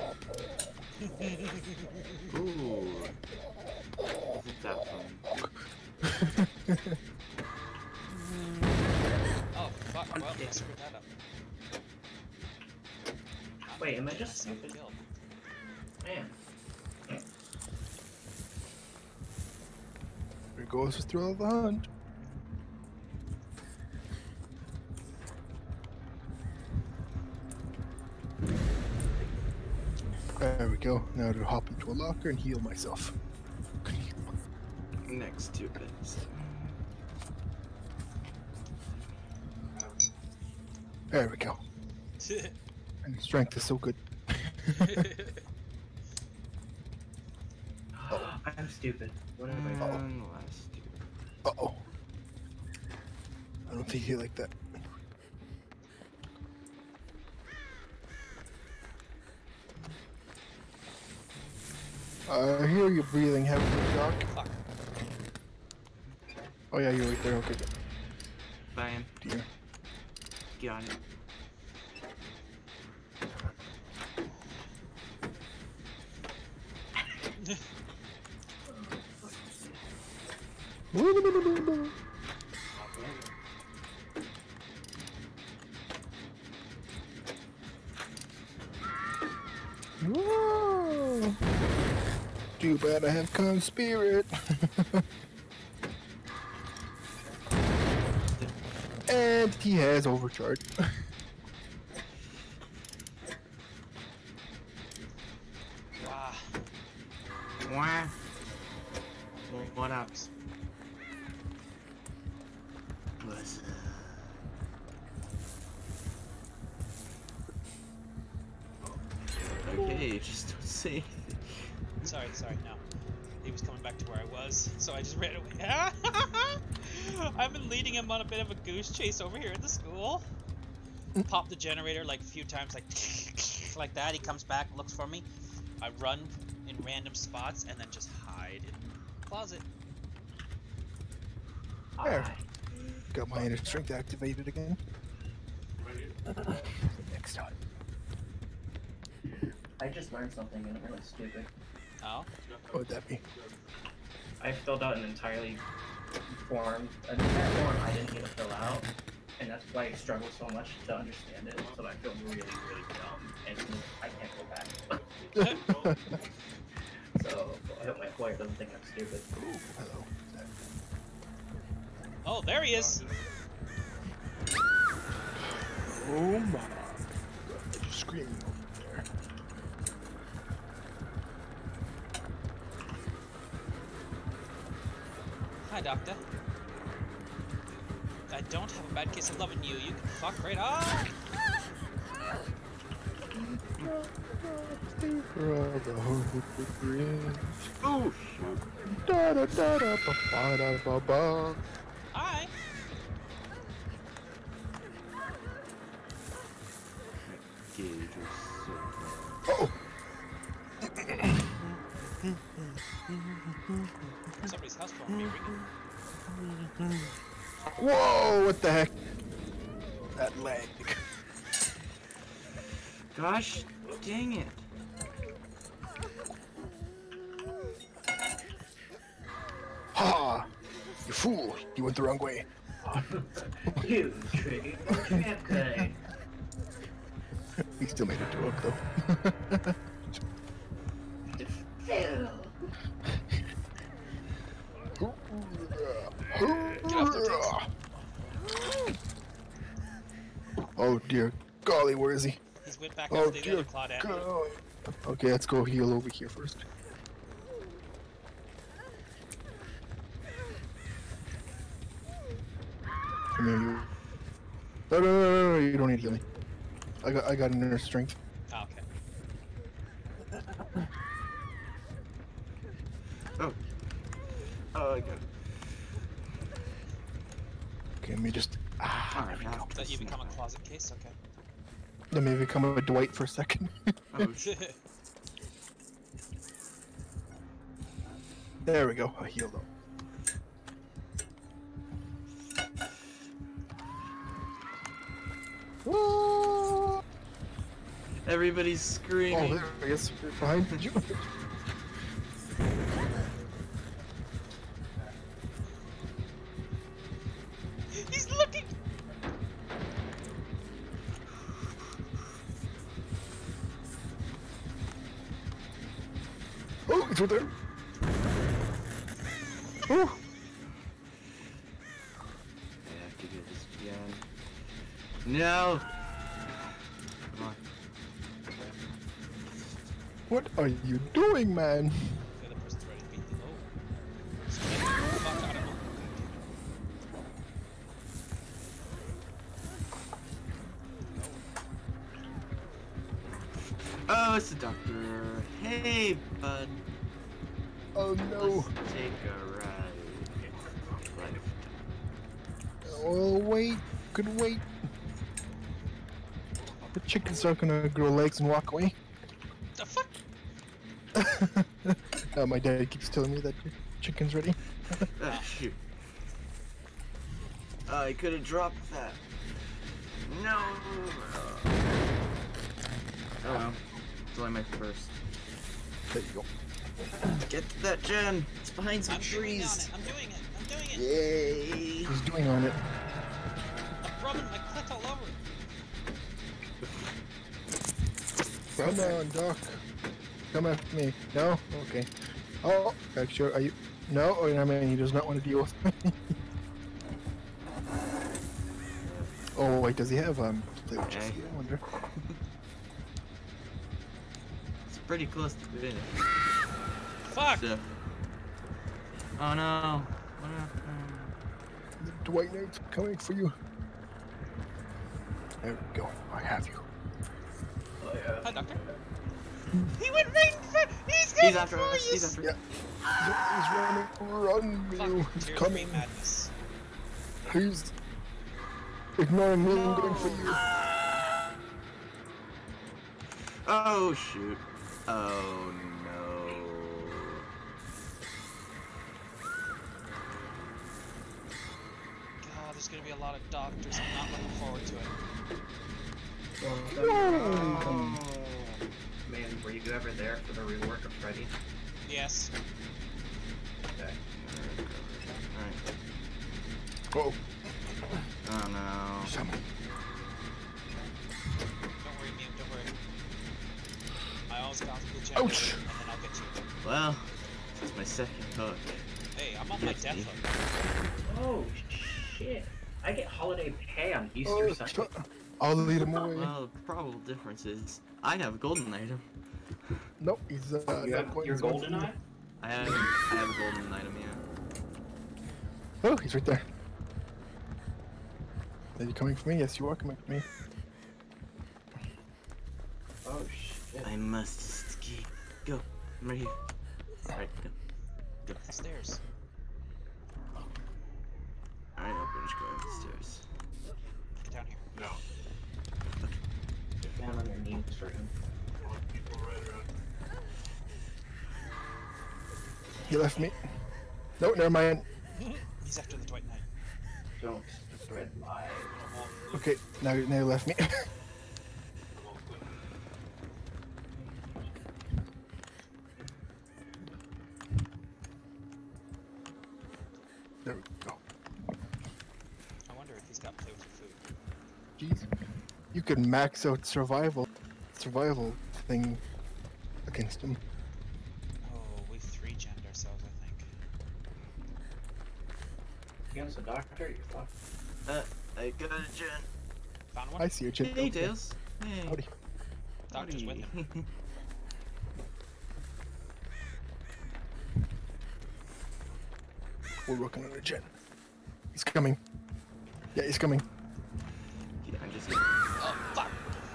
Ooh. Isn't that fun? Oh fuck. Well, Okay. I screwed that up. Wait, am I just Myself stupid? killed. Man. Here goes the thrill of the hunt. There we go. Now to hop into a locker and heal myself. Can heal. Next two bits. There we go. And strength is so good. I'm stupid. What have I done? And last two. Uh-oh. I don't think he like that. I hear you breathing heavily, Doc. Fuck. Oh yeah, you're right there. Okay, good. Bam. Dear. Get on it. Whoa. Too bad I have Kong Spirit. And he has overcharge. Ah. Wah. works. What's up? Okay, just don't say anything. Sorry, no. He was coming back to where I was, so I just ran away. I've been leading him on a bit of a goose chase over here at the school. Pop the generator like a few times, like that. He comes back, looks for me. I run in random spots and then just hide in the closet. There. Got my inner strength activated again. Next time. I just learned something and it really stupid. Oh? What would that be? I filled out an entire form I didn't need to fill out, and that's why I struggle so much to understand it. So I feel really, really dumb, and I can't go back. So I hope my employer doesn't think I'm stupid. Ooh, hello. Oh, there he is! Oh my. Just screaming over there. Hi, Doctor. I don't have a bad case of loving you. You can fuck right off! Oh, Da da da da ba ba da ba ba. Hi! gauge was so Oh, Somebody's house phone may be ringing. whoa! What the heck? That leg. Gosh, dang it. Ha! You fool! You went the wrong way. You tricky trap guy. He still made it to hook though. Phil. Oh dear golly, where is he? He's went back Oh after the dear other Claudette. God. Okay, let's go heal over here first. Come here, you. No, you don't need healing. I got an inner strength. Oh, okay. Oh. Oh, I got it. Okay, let me just. Alright, There we go. That you become a closet case? Okay. Let me become a Dwight for a second. Oh, shit. There we go. I healed up. Whoa! Everybody's Oh, screaming. there he is. Behind you. He's looking! Oh, it's right there. Oh, I have to do this again. No! Come on. what are you doing, man? The other person's ready to beat the low. So then, fuck, I don't know. Oh, it's the doctor. Hey, bud. Oh no. Let's take a ride. Left. Oh wait, could wait. The chickens are gonna grow legs and walk away. The fuck? My dad keeps telling me that the chicken's ready. Ah, shoot. I could have dropped that. No! Oh well. It's only my first. There you go. Get that gen! It's behind some I'm doing trees! it. I'm doing it. I'm doing it. Yay! He's doing on it. I'm rubbing my clit all over it. Come on, Doc. Come after me. No? Okay. Oh, actually, are you? No, oh, I mean, he does not want to deal with me. Oh, wait, does he have, play with Jesse? I wonder. It's pretty close to finish. Fuck! So, Oh no. The Dwight Knight's coming for you. There we go. I have you. Oh yeah. Hi, Doctor. He went right in front. He's He's coming after for us. you. He's after us. He's running. Run, you. Fuck, He's tears coming. me madness. He's ignoring me and going for you. Oh shoot. Oh no. God, there's gonna be a lot of doctors. I'm not looking forward to it. Oh, man, were you ever there for the rework of Freddy? Yes. Okay. Alright. Oh, Oh no. someone. Don't worry, Mew. Don't worry. I always got the generator, Ouch. and then I'll get you. Well, it's my second hook. Hey, I'm on my Yes, death me. hook. Oh shit! I get holiday pay on Easter Oh, Sunday. I'll lead him away. Well, the probable difference is I have a golden item. Nope, he's You not have going your to run golden from you. eye? I have a golden item, yeah. Oh, he's right there. Are you coming for me? Yes, you are coming for me. Oh shit! I must escape. Go. I'm right here. Alright, go. Stairs. Alright, I'll just go up the stairs. Get down here. Get down on your knees for him. He left me. No, never mind. He's after the Dwight Knight. Don't spread lies. Okay, now he left me. There we go. I wonder if he's got plates of food. Jeez. You could max out survival thing against him. Oh, we've 3-gened ourselves, I think. Against the doctor, you're fucked. I got a gen. Found one? I see a chick. Hey, Tails. Hey. Howdy. Doctor's with him. We're working on a gen. He's coming. Yeah, he's coming. Yeah, I'm just. Oh, fuck!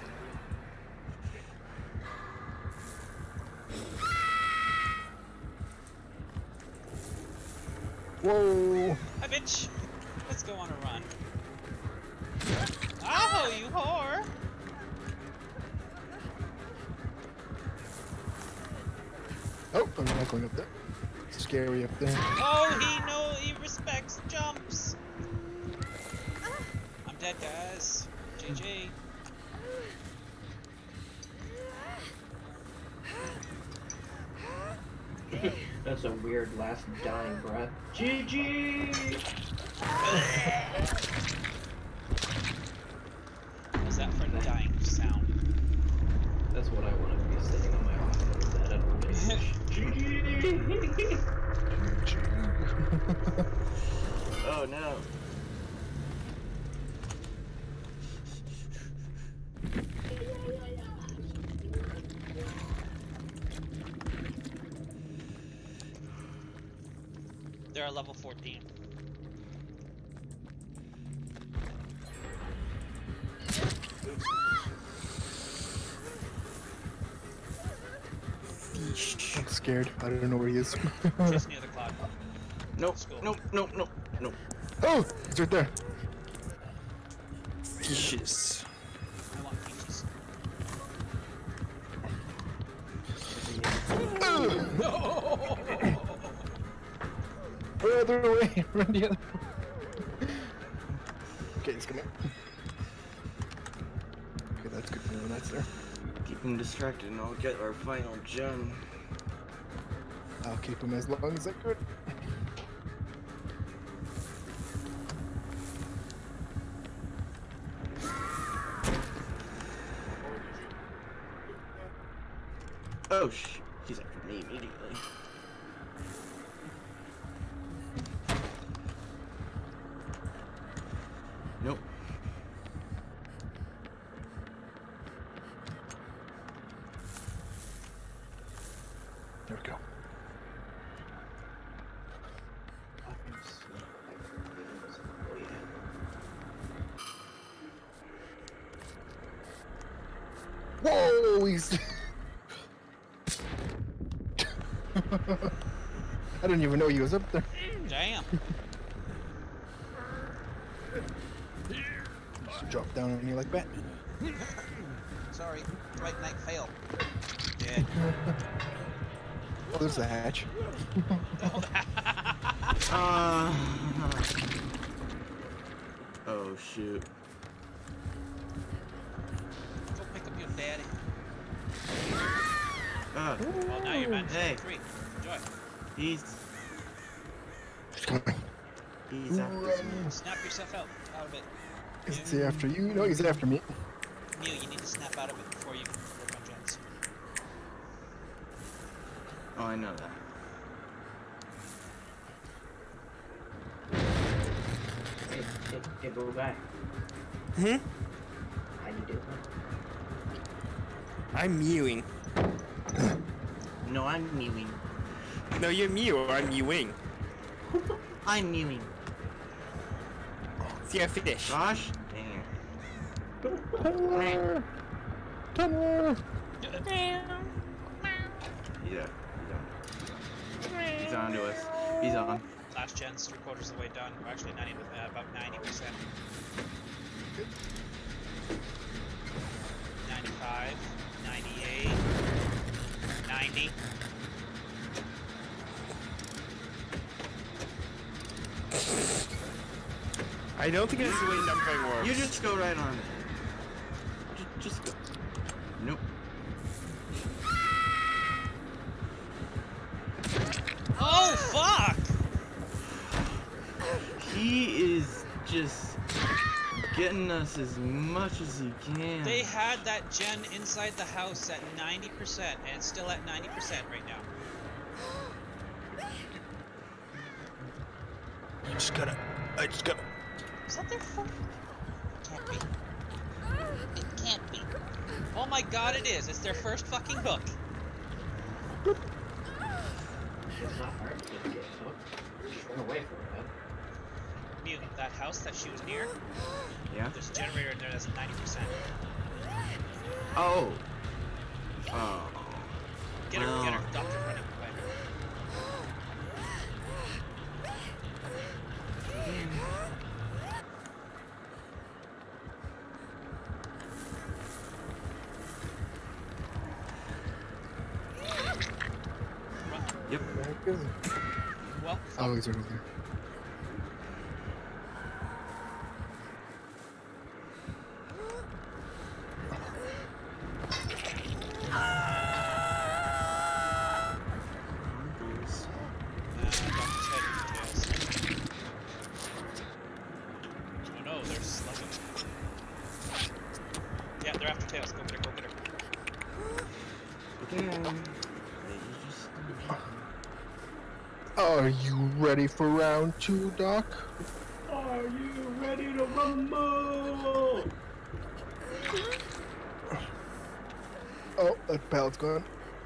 Whoa! Hi, bitch! Let's go on a run. Oh, you whore! Oh, I'm not going up there. It's scary up there. Oh, he respects jumps! I'm dead, guys. GG. That's a weird last dying breath. GG! How's that for a dying sound? That's what I want to be sitting on my hospital bed at old age. GG! Oh no. They're at level 14. I'm scared. I don't know where he is. Just near the cloud. Nope. School. Nope. Nope. Nope. Nope. Oh, he's right there. Fishes. I want peaches. Run the other way. Run the other way. Okay, he's coming. Okay, that's good to know that's there. Keep him distracted and I'll get our final gem. I'll keep him as long as I could. Oh sh! He's after me immediately. Nope. There we go. Whoa, he's. I didn't even know he was up there. Damn. Just drop down on me like Batman. Sorry. Right knight fail. Dead. Oh, there's the hatch. Oh shoot. Go pick up your daddy. Oh, Well, now you're man Hey. free. Enjoy. he's He's coming. after me. Snap yourself out of it. Is he after you? No, he's after me. Neil, you need to snap out of it before you can work on gens. Oh, I know that. Hey, little guy. Hmm? How you doing? I'm mewing. No, I'm mewing. No, you're Mew. I'm mewing. I'm mewing. See a fish. Gosh dang. Tunneler! Tunneler! Yeah, he's on to us. He's on. Last gens, 3/4 of the way done. We're actually about 90%. 95, 98, 90. I don't think that's the way numbering works. You just go right on. Just go. Nope. Oh, fuck! He is just getting us as much as he can. They had that gen inside the house at 90%, and it's still at 90% right now. I just gotta. Is that their fault? Can't be. It can't be. Oh my god, it is. It's their first fucking hook. It's not hard to get hooked. Just run away from it. Mew, that house that she was near, Yeah. there's a generator in there that's at 90%. Oh. Oh. Get her, get her. Doctor running away. Yep. Where is he? Well, Oh, he's over there. Doctor's head into tails. Oh no, they're slugging. Yeah, they're after tails. Go get her, go get her. Okay. Are you ready for round 2, Doc? Are you ready to rumble? Oh, that pallet's gone.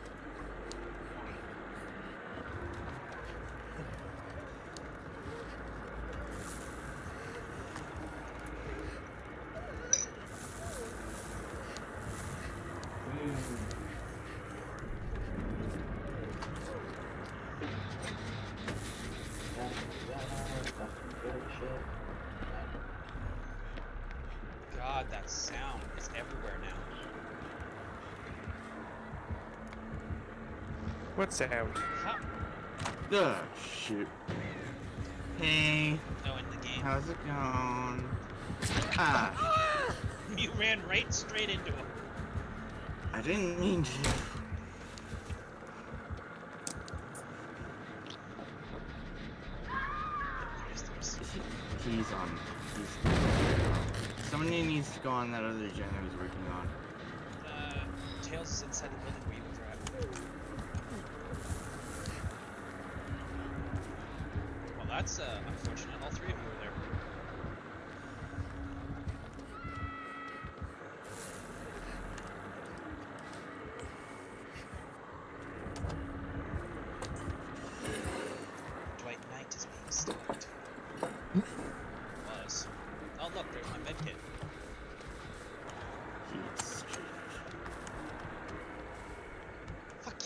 God, that sound is everywhere now. What sound? How? Oh, shoot. Hey, No, in the game. how's it going? Ah, You ran right straight into him. I didn't mean to. He's on. Somebody needs to go on that other gen I was working on. Tails is inside the building where you were at. Well, that's unfortunate. All three of you were there. Dwight Knight is being stalked. Was. Oh look, there's my medkit. He's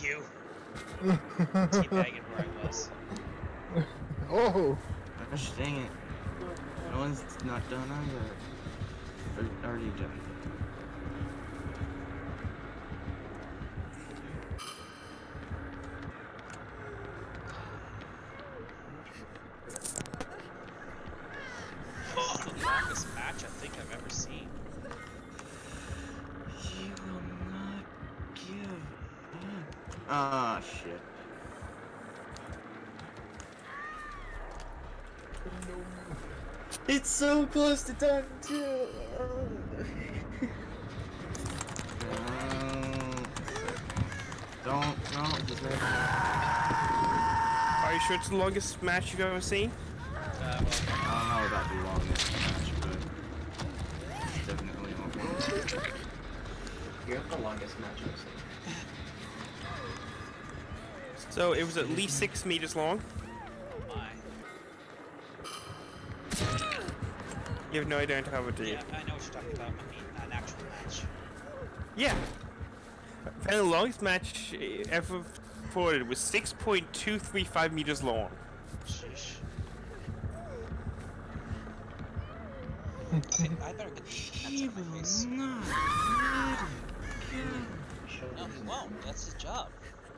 you. Teabagging where I was. Oh, Gosh dang it. No one's not done either. Or already done. Oh, the longest match I think I've ever seen. He will not give up. Ah, shit. It's so close to time too. Don't, no, just let it go. Are you sure it's the longest match you've ever seen? I don't know about the longest match, but it's definitely not one. You're the longest match I've seen. So it was at least 6 meters long. My. You have no idea how it did. Yeah, I know what you're talking about. I mean, an actual match. Yeah. And the longest match ever recorded was 6.235 meters long. Sheesh. Okay, I better get these nuts out of my face. No, he won't. That's his job.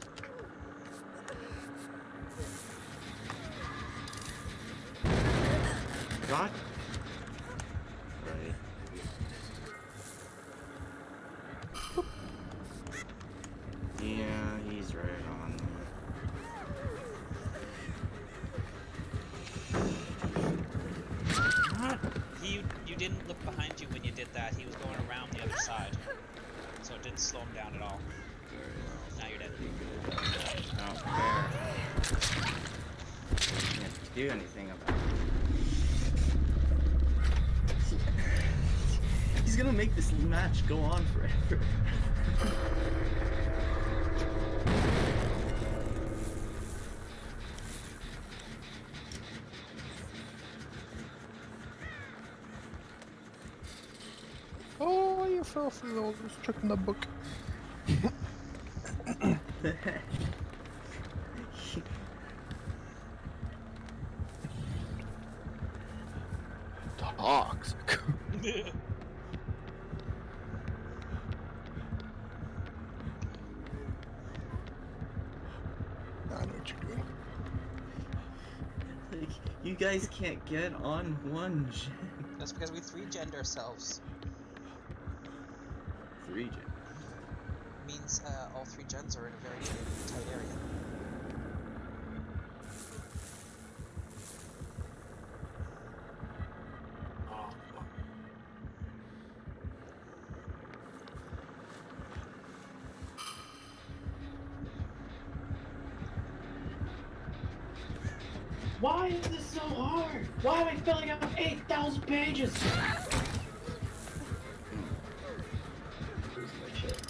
God. Right. Yeah, he's right on there. You didn't look behind you when you did that. He was going around the other side, so it didn't slow him down at all. Now you're dead. I don't care. Can't do anything about it. He's gonna make this match go on forever. oh, you fell for those. Just checking the book. Toxic. I know what you're doing. Like, you guys can't get on one gen. That's because we 3-genned ourselves. 3 gen. Means all 3 gens are in a very tight area. Why is this so hard? Why am I filling out 8,000 pages? Losing my shit.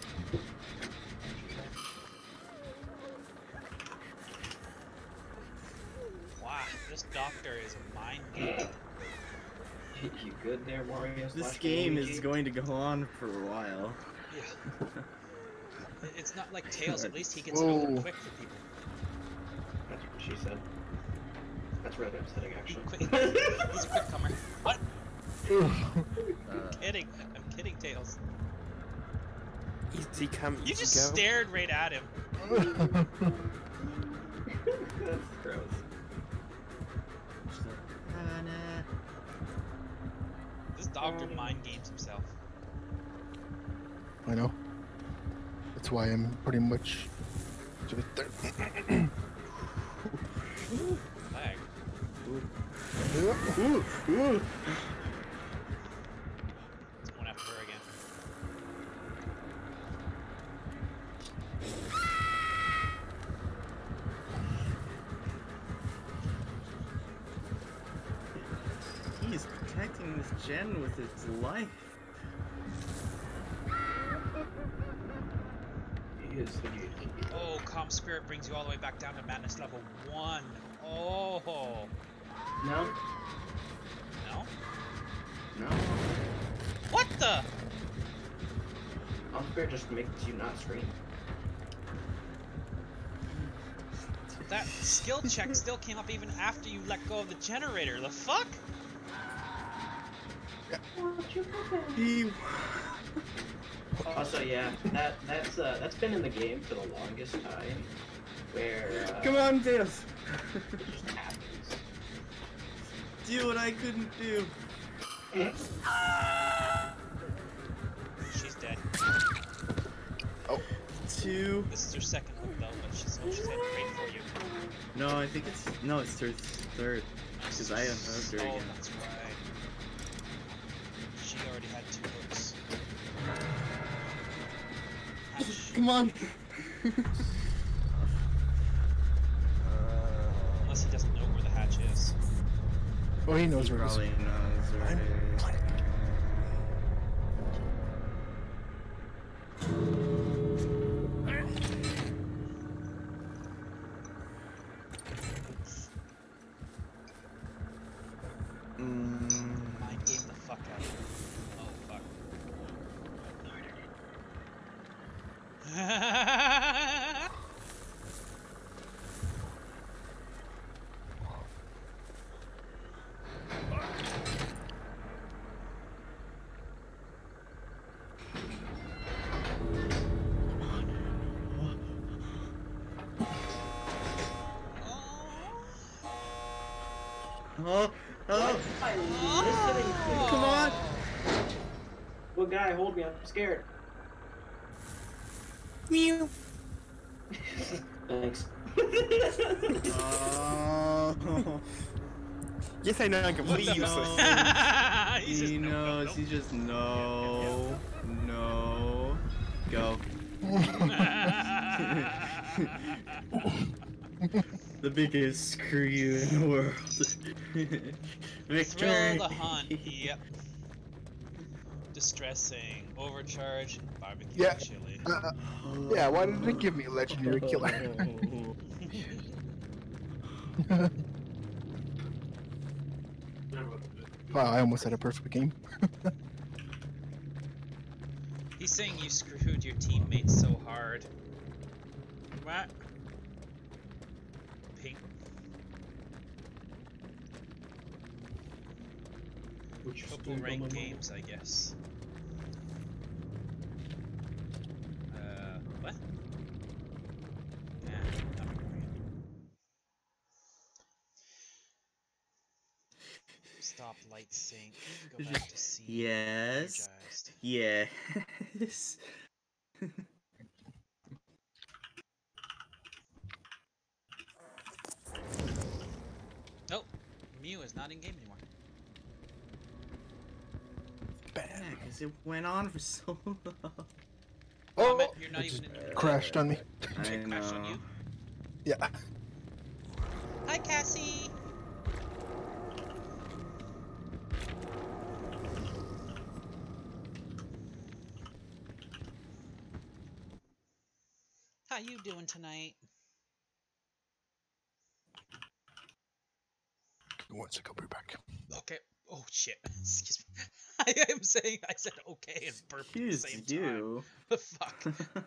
Wow, this doctor is a mind game. You good there, Mario? This game is going to go on for a while. Yeah. It's not like Tails. At least he gets it over Whoa. quick for people. That's what she said. That's really upsetting, actually. He's a quick comer. What? Kidding. I'm kidding, Tails. Easy come, You easy just go. stared right at him. That's gross. This doctor mind games himself. I know. That's why I'm pretty much just there. Lag. Yeah. Someone after her again. He is protecting this gen with its life. He is the gatekeeper. Oh, Calm Spirit brings you all the way back down to Madness level 1. Oh. No? No? No. What the? Unfair just makes you not scream. that skill check still came up even after you let go of the generator. The fuck? He... Also, yeah, that's been in the game for the longest time. Where Come on, Deus. it just happens. Do what I couldn't do. She's dead. Oh, 2. This is her second hook though, but she's heading right for you. No, I think it's her third. Because I unhooked her Oh, again. that's right. She already had 2 hooks. Ouch. Come on. Unless he doesn't know where the hatch is. oh, he knows where it is. Probably knows where it is. Mind game the fuck out of her. Oh, fuck. Oh, oh, Listening. come on. Well, guy, hold me. I'm scared. Mew. Thanks. Oh. Yes, I know. I'm completely useless. He's just He no, no, knows. no. He just no. Go. The biggest screw you in the world. Victory. Thrill of the hunt, yep. Distressing, overcharge, barbecue Yeah. chili. Yeah, why did it give me a legendary killer? Wow, I almost had a perfect game. He's saying you screwed your teammates so hard. What? Pink. Couple ranked games, I guess. What? Yeah, I'm agreeing. Stop light sync. Go back to scene. Yes. Energized. Yes. Nope. Mew is not in game anymore. Yeah, because it went on for so long. Oh, Matt, you're not it even just in. crashed on me. I It crashed on know. you. Yeah. Hi, Cassie. How you doing tonight? One second, I'll be back. Okay. Oh shit. Excuse me. I said okay and burped at the Here's same you. time. Fuck.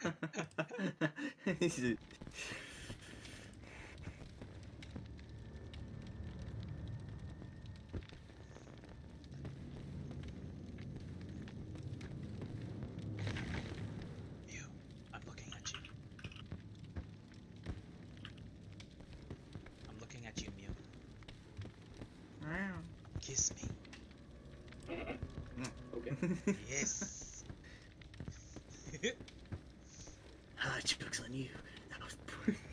Mew, I'm looking at you. I'm looking at you, Mew. Kiss me. Okay. Yes. Ah, joke's on you. That was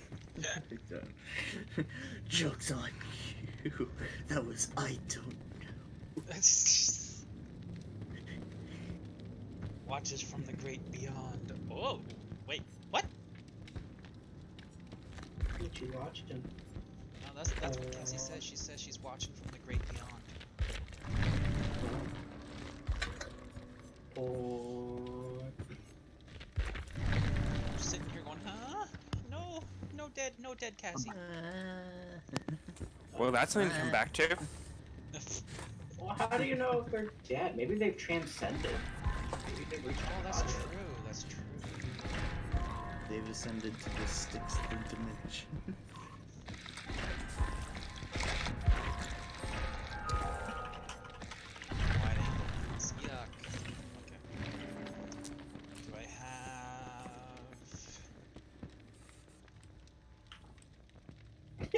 joke's on you. That was I don't know. Watches from the great beyond. Oh, wait, what? What you watching? No, that's what Cassie says. She says she's watching from the great beyond. Oh. I'm sitting here going, huh? No, no dead Cassie. Well, that's something to come back to. Well, how do you know if they're dead? Maybe they've transcended. Maybe they've reached Oh, that's true. That's true. They've ascended to the 6th dimension.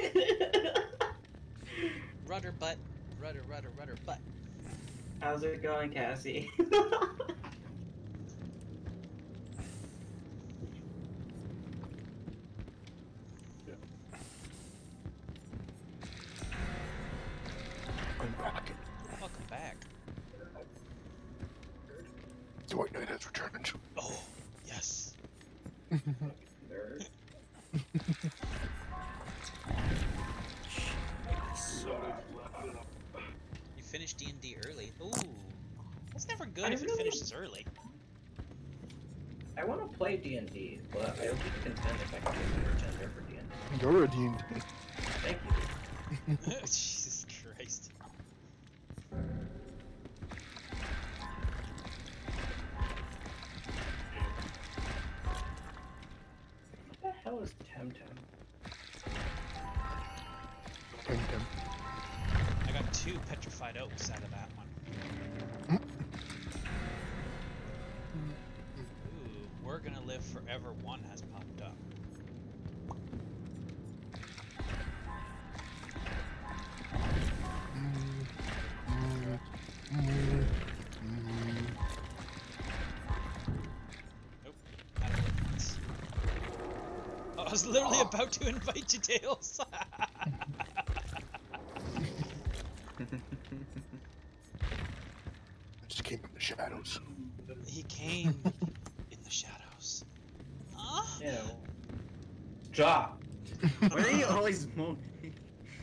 Rudder butt. Rudder, rudder, rudder butt. How's it going, Cassie? I'm back. Welcome back. The White Knight has returned. Oh, yes. Nerd. You finished D&D early. Ooh. That's never good I if it really- finishes early. I want to play D&D, but I'll be content if I can get a bartender for D&D. You're a D&D. Thank you. Jesus Christ. What the hell is Temtem? Temtem. I got 2 petrified oaks out of that one. Ooh, We're Gonna Live Forever 1 has popped up. Nope, not at once. Oh, I was literally about to invite you, Tails. Just came from the shadows. He came in the shadows. Ew. Stop! Why are you always moaning?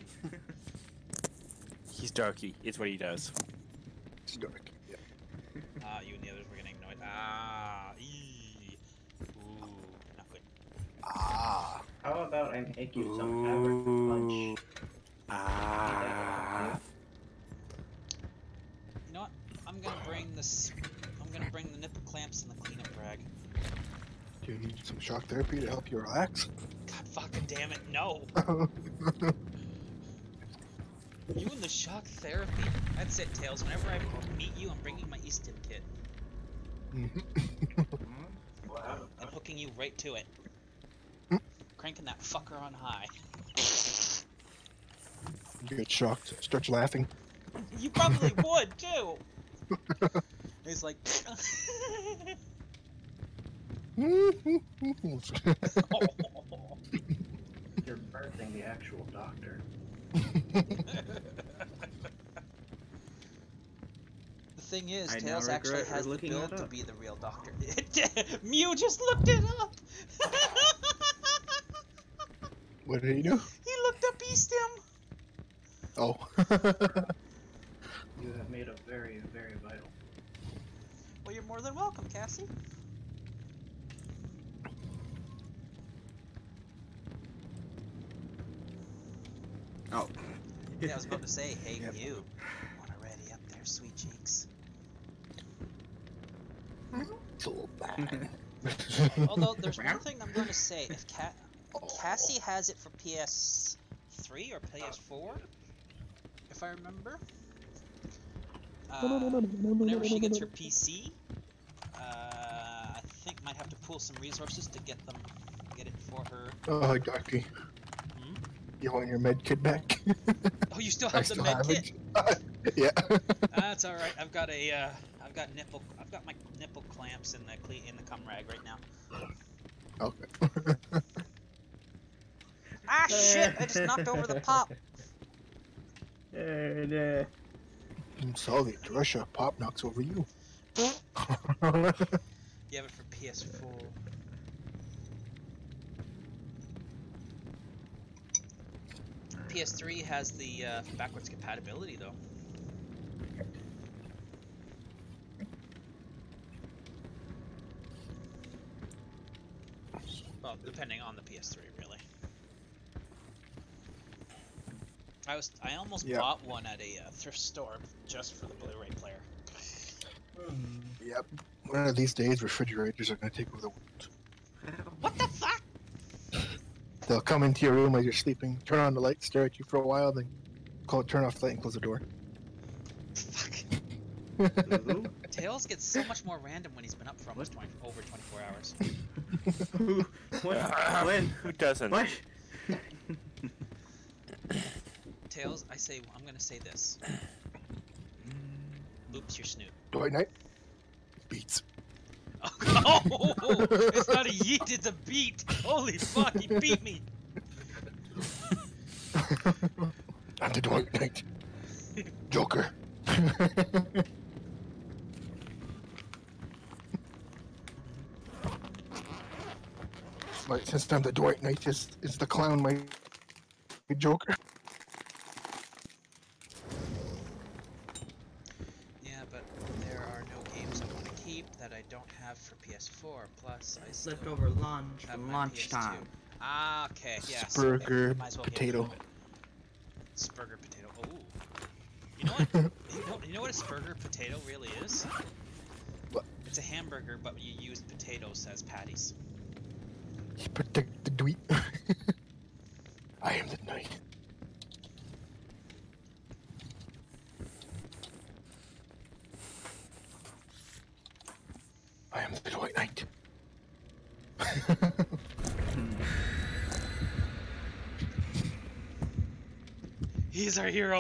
He's darky. It's what he does. It's dark. Yeah. You and the others were getting annoyed. Eee. Ooh, not good. Ah. How about I make you some fabric punch? Ah. You know what? I'm gonna bring this. I'm gonna bring the nipple clamps and the cleanup rag. Do you need some shock therapy to help you relax? God fucking damn it, no! You and the shock therapy. That's it, Tails. Whenever I meet you, I'm bringing my Easton kit Wow. and hooking you right to it. Cranking that fucker on high. You get shocked. Start laughing. You probably would too. He's like. You're birthing the actual doctor. The thing is, I now Tails actually regret has the looking build that to up. be the real doctor. Mew just looked it up! What did he do? He looked up Eastim! Oh. You have made a very, very vital. Well, you're more than welcome, Cassie. Oh. Yeah, I was about to say, hey, Yep. Mew. Wanna ready up there, sweet cheeks? It's a little bad. Although, there's one thing I'm going to say. If Cassie has it for PS3 or PS4, if I remember, whenever she gets her PC, I think might have to pool some resources to get it for her. Oh, Darky. Hmm? You want your med kit back? Oh, you still I have the still med have kit? it. Yeah. That's all right. I've got my nipple clamps in the cum rag right now. Okay. Ah shit! I just knocked over the pop. I'm sorry, Russia. Pop knocks over you. You have it for PS4. PS3 has the backwards compatibility though. Well, depending on the PS3, really. I almost Yeah. bought one at a thrift store just for the Blu-ray player. Yep. One of these days, refrigerators are going to take over the world. What the fuck? They'll come into your room while you're sleeping, turn on the light, stare at you for a while, then turn off the light and close the door. Fuck. Who? Tails gets so much more random when he's been up for almost over 24 hours. Who? What? When? Who doesn't? What? Tails, I'm gonna say this. Oops, your snoot. Dwight Knight beats. Oh, it's not a yeet, it's a beat. Holy fuck, he beat me. I'm the Dwight Knight. Joker. But since I'm the Dwight Knight, is the clown my Joker? Yeah, but there are no games I want to keep that I don't have for PS4. Plus, I still Leftover lunch have from my lunchtime. PS2. Ah, okay, yeah. Spurger, might as well get potato. rid of it. Spurger potato. Oh. You know what? you know what a spurger potato really is? What? It's a hamburger, but you use potatoes as patties. Protect the Dwight. I am the Knight. I am the Dwight Knight. He's our hero.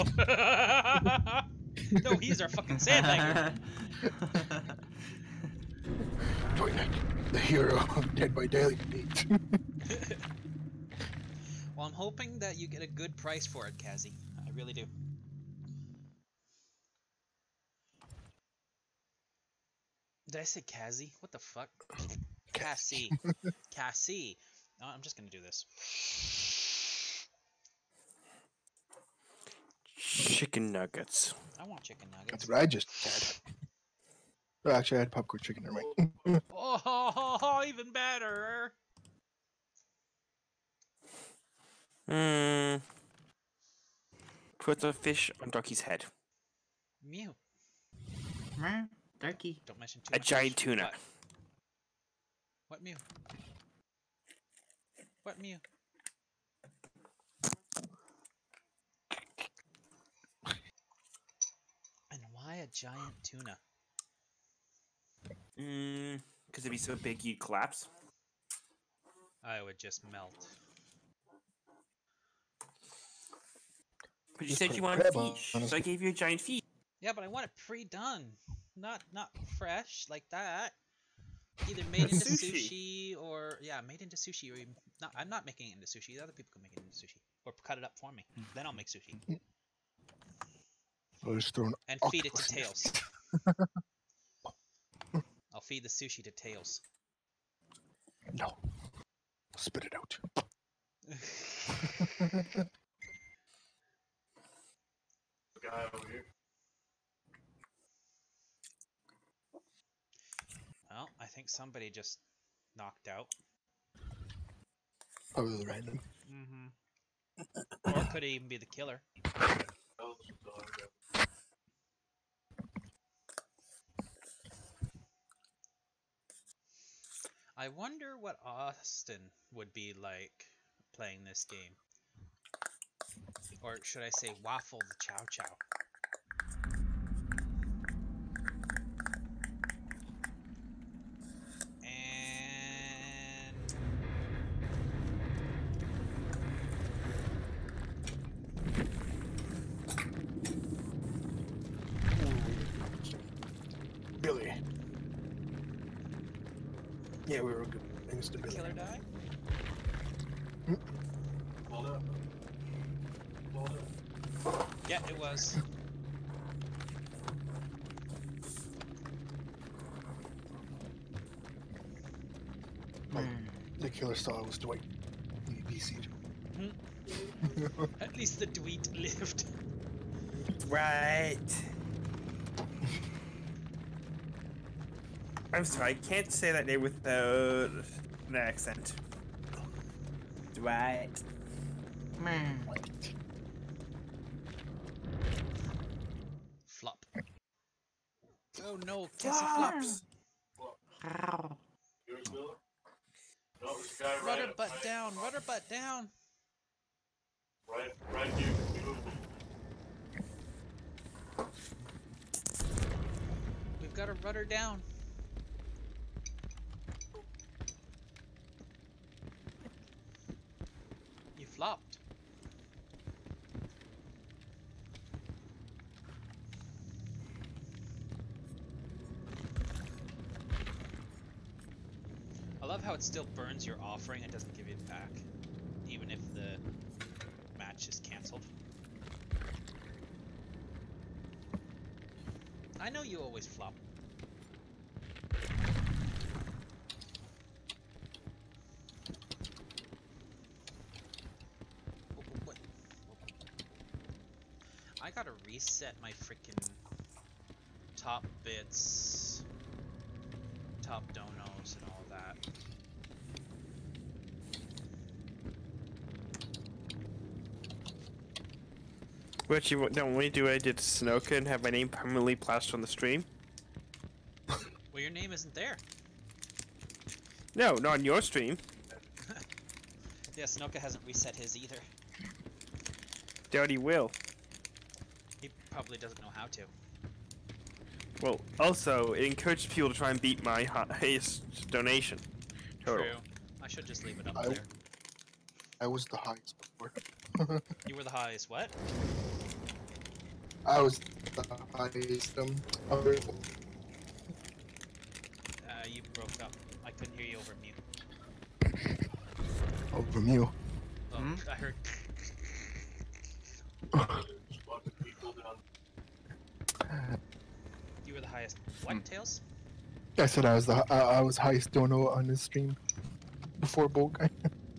No, he's our fucking sandbagger. Dwight Knight, the hero of Dead by Daylight. Well, I'm hoping that you get a good price for it, Kazi. I really do. Did I say Kazi? What the fuck? Cassie. Cassie. No, I'm just gonna do this. Chicken nuggets. I want chicken nuggets. That's what I just had. Oh, actually, I had popcorn chicken. Never mind. Oh, even better. Put the fish on Ducky's head. Mew. Turkey. Don't mention too A much. giant tuna. What Mew? What Mew? And why a giant tuna? Because it'd be so big you'd collapse. I would just melt. But you Just said put you a wanted crab fish, on it. so I gave you a giant fish. Yeah, but I want it pre-done, not fresh like that. Either made into Sushi. sushi or made into sushi. Or even, no, I'm not making it into sushi. Other people can make it into sushi or cut it up for me. Then I'll make sushi I'll just throw an and feed it to octopus in your Tails. face. I'll feed the sushi to Tails. No. Spit it out. Guy over here. Well, I think somebody just knocked out. Probably random. Mm-hmm. Or could it even be the killer? I wonder what Austin would be like playing this game. Or should I say Waffle the Chow Chow? And... Billy. Yeah, we were good. Thanks to Billy. Killer die? Hold up. Hold up. Yeah, it was. The killer saw it was Dwight. He DC'd. At least the Dweet lived. Right. I'm sorry, I can't say that name without an accent. Dwight. Flop. Oh no, Cassie flops. Yours, Miller? No, there's a guy right Rudder up. butt down, rudder butt down. Right here. We've got to rudder down. You flopped. how it still burns your offering and doesn't give you it back, even if the match is cancelled. I know you always flop. What? I gotta reset my freaking top bits, top donos, and all that. What you don't want me to do? I did Snoka and have my name permanently plastered on the stream. Well, your name isn't there. No, not on your stream. Yeah, Snoka hasn't reset his either. Doubt he will. He probably doesn't know how to. Well, also, it encouraged people to try and beat my highest donation. Total. True. I should just leave it up I- there. I was the highest before. You were the highest what? I was the highest. Available. You broke up. I couldn't hear you over mute. Oh, from you. Oh, I heard. Fucking people down. You were the highest. What, Tails? I said I was I was highest dono on this stream before Bolt Guy.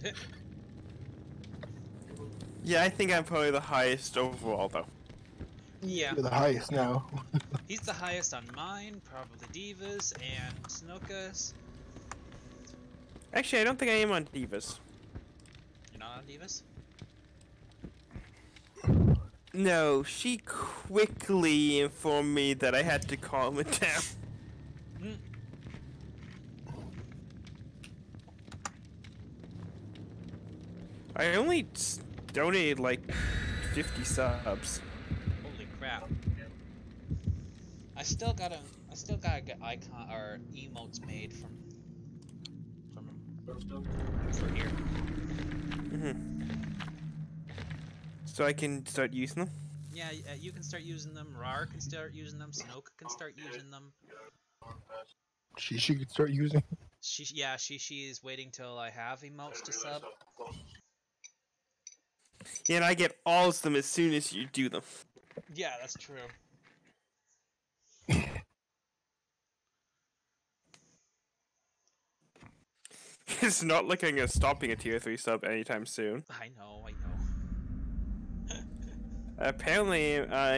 Yeah, I think I'm probably the highest overall, though. Yeah. You're the highest now. He's the highest on mine, probably Divas, and Snoka's. Actually, I don't think I am on Divas. You're not on Divas? No, she quickly informed me that I had to calm it down. Hmm. I only donated like 50 subs. Holy crap. I still gotta get icon or emotes made from for here. So I can start using them? Yeah, you can start using them. Rar can start using them. Snoka can start using them. She could start using. She's waiting till I have emotes to sub. Yeah, and I get all of them as soon as you do them. Yeah, that's true. It's not like I'm gonna stop being a tier 3 sub anytime soon. I know. Apparently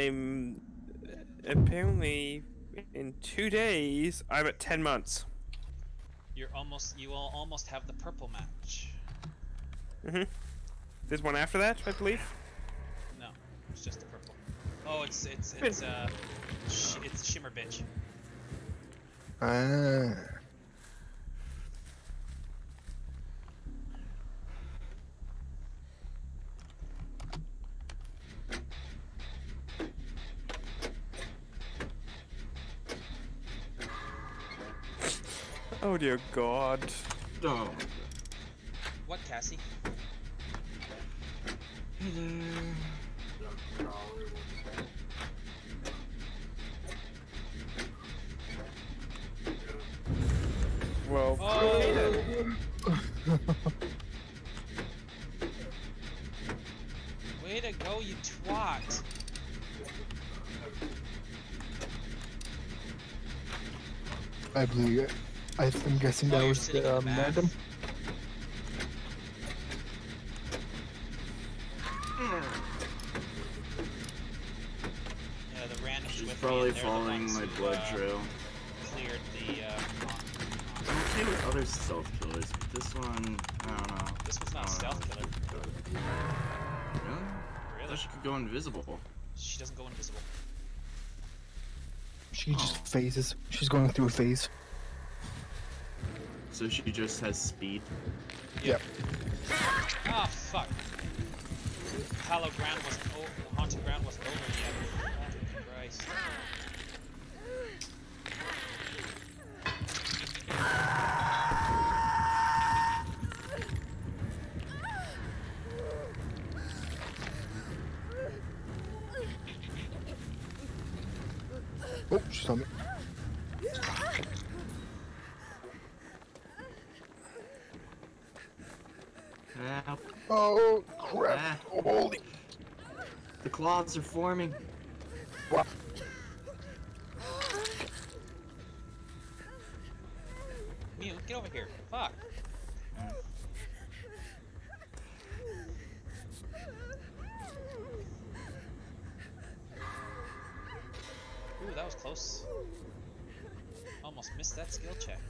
in 2 days I'm at 10 months. You will almost have the purple match. There's one after that, I believe. No, it's just the purple. Oh, it's Shimmer Bitch. Ah. Oh dear God. Oh. What, Cassie? Well, okay then. Way to go, you twat! I believe. I'm guessing Oh, that you're was sitting in the the bath. madam. Yeah, the random She's with probably me, they're the following ones my who, blood trail. Cleared the, I'm okay with other stealth killers, but this one, I don't know. This was not a I don't stealth know. killer. Really? I Really? thought she could go invisible. She doesn't go invisible. She just Oh. phases. She's going through a phase. So she just has speed. Yep. Ah, fuck. Hallowed Ground wasn't Haunted Ground wasn't over yet. Oh, Christ. Oh, she saw me. Help. Oh crap! Ah. Oh, holy! The claws are forming. Wow. Mew, get over here. Fuck. Ooh, that was close. Almost missed that skill check.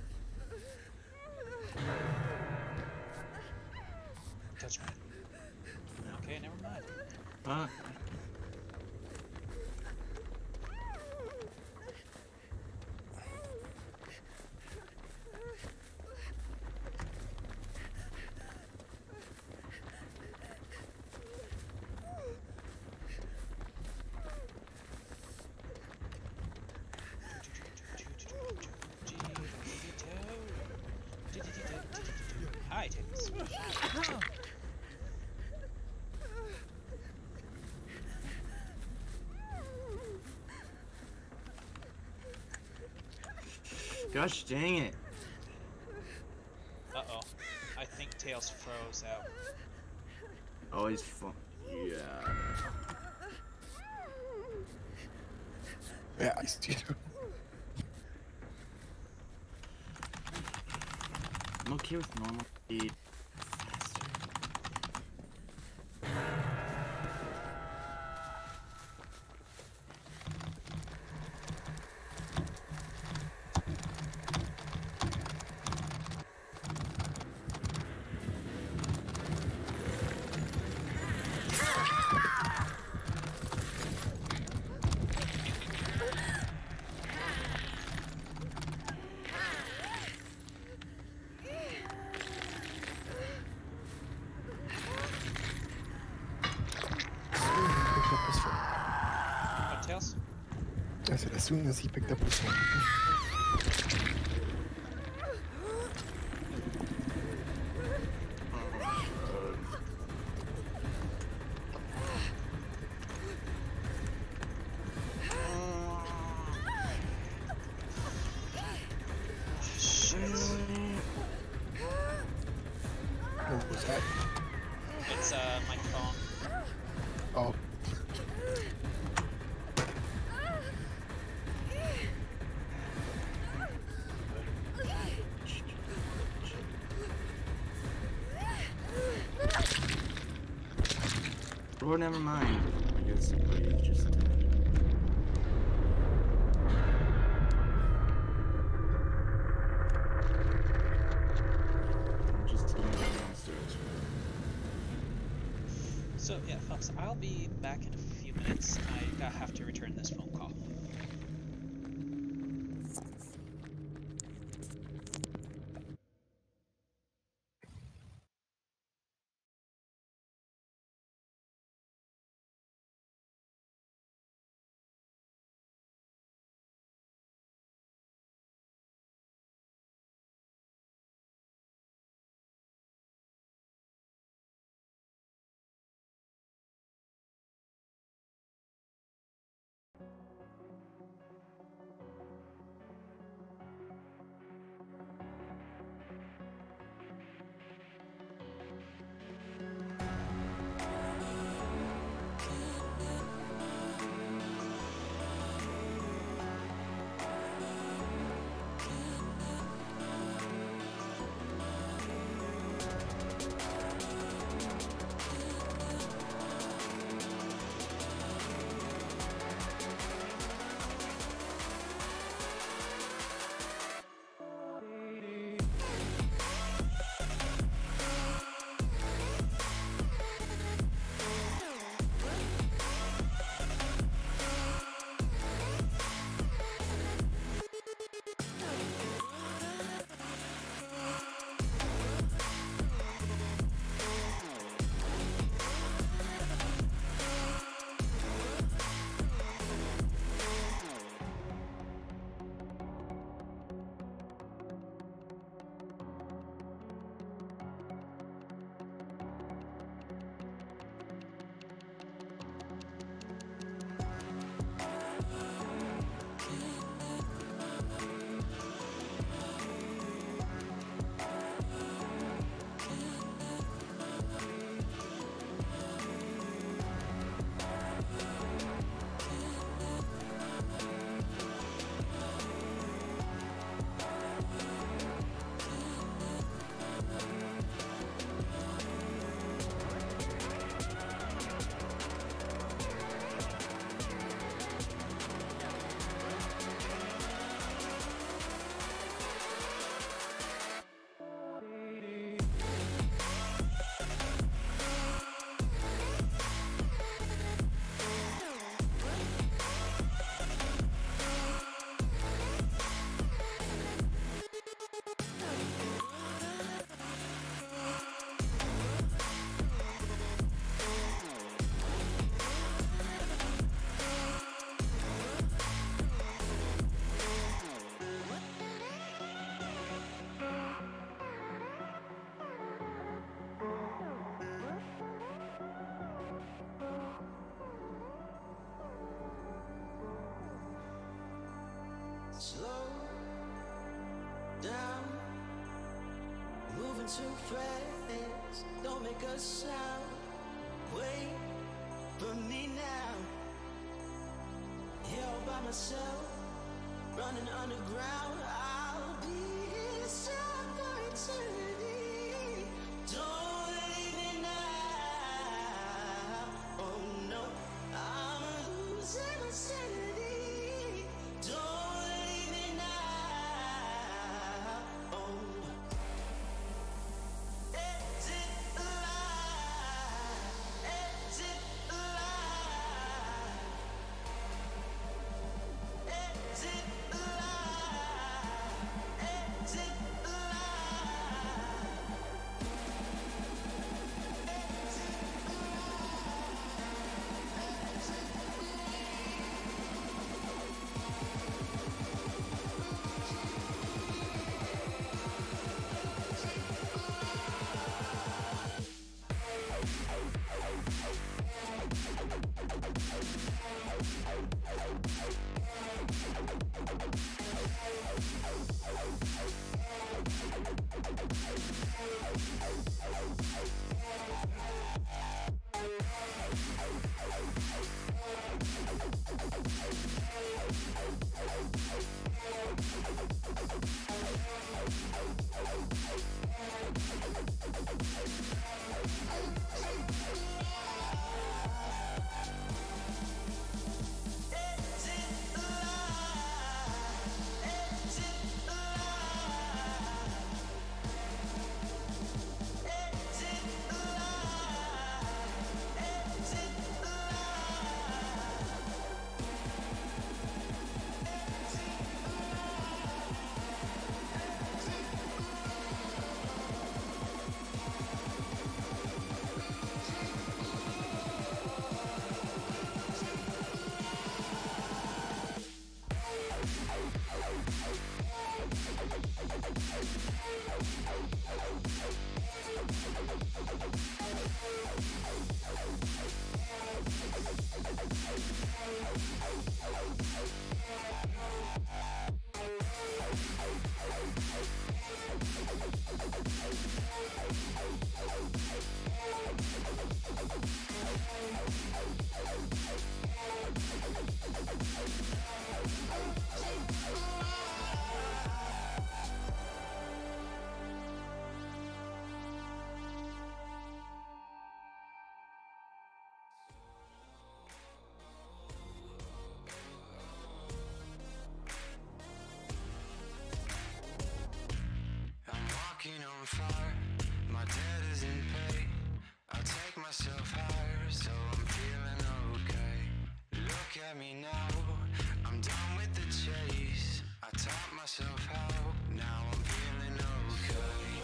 Judgment. Okay, never mind. Hi, Tails. Gosh dang it. Uh-oh. I think Tails froze out. Always fun. Yeah. Yeah, I see. I'm okay with normal speed. Faster. Picked up his phone. What, Tails? I said as soon as he picked up his phone. Shit. What was that? It's, my phone. Oh. Or never mind. I guess we just did. I'm just going downstairs. So, yeah, folks, I'll be back in a few minutes. I have to return this phone call. two friends, don't make a sound. Wait for me now. Here all by myself, running underground. I'll be here for eternity. Don't leave me now. Oh no, I'm losing my sanity. Don't leave me now. Oh no. Exit life, exit life, exit life, exit walking on fire, my debt is in pay. I take myself higher, so I'm feeling okay. Look at me now, I'm done with the chase. I taught myself how, now I'm feeling okay.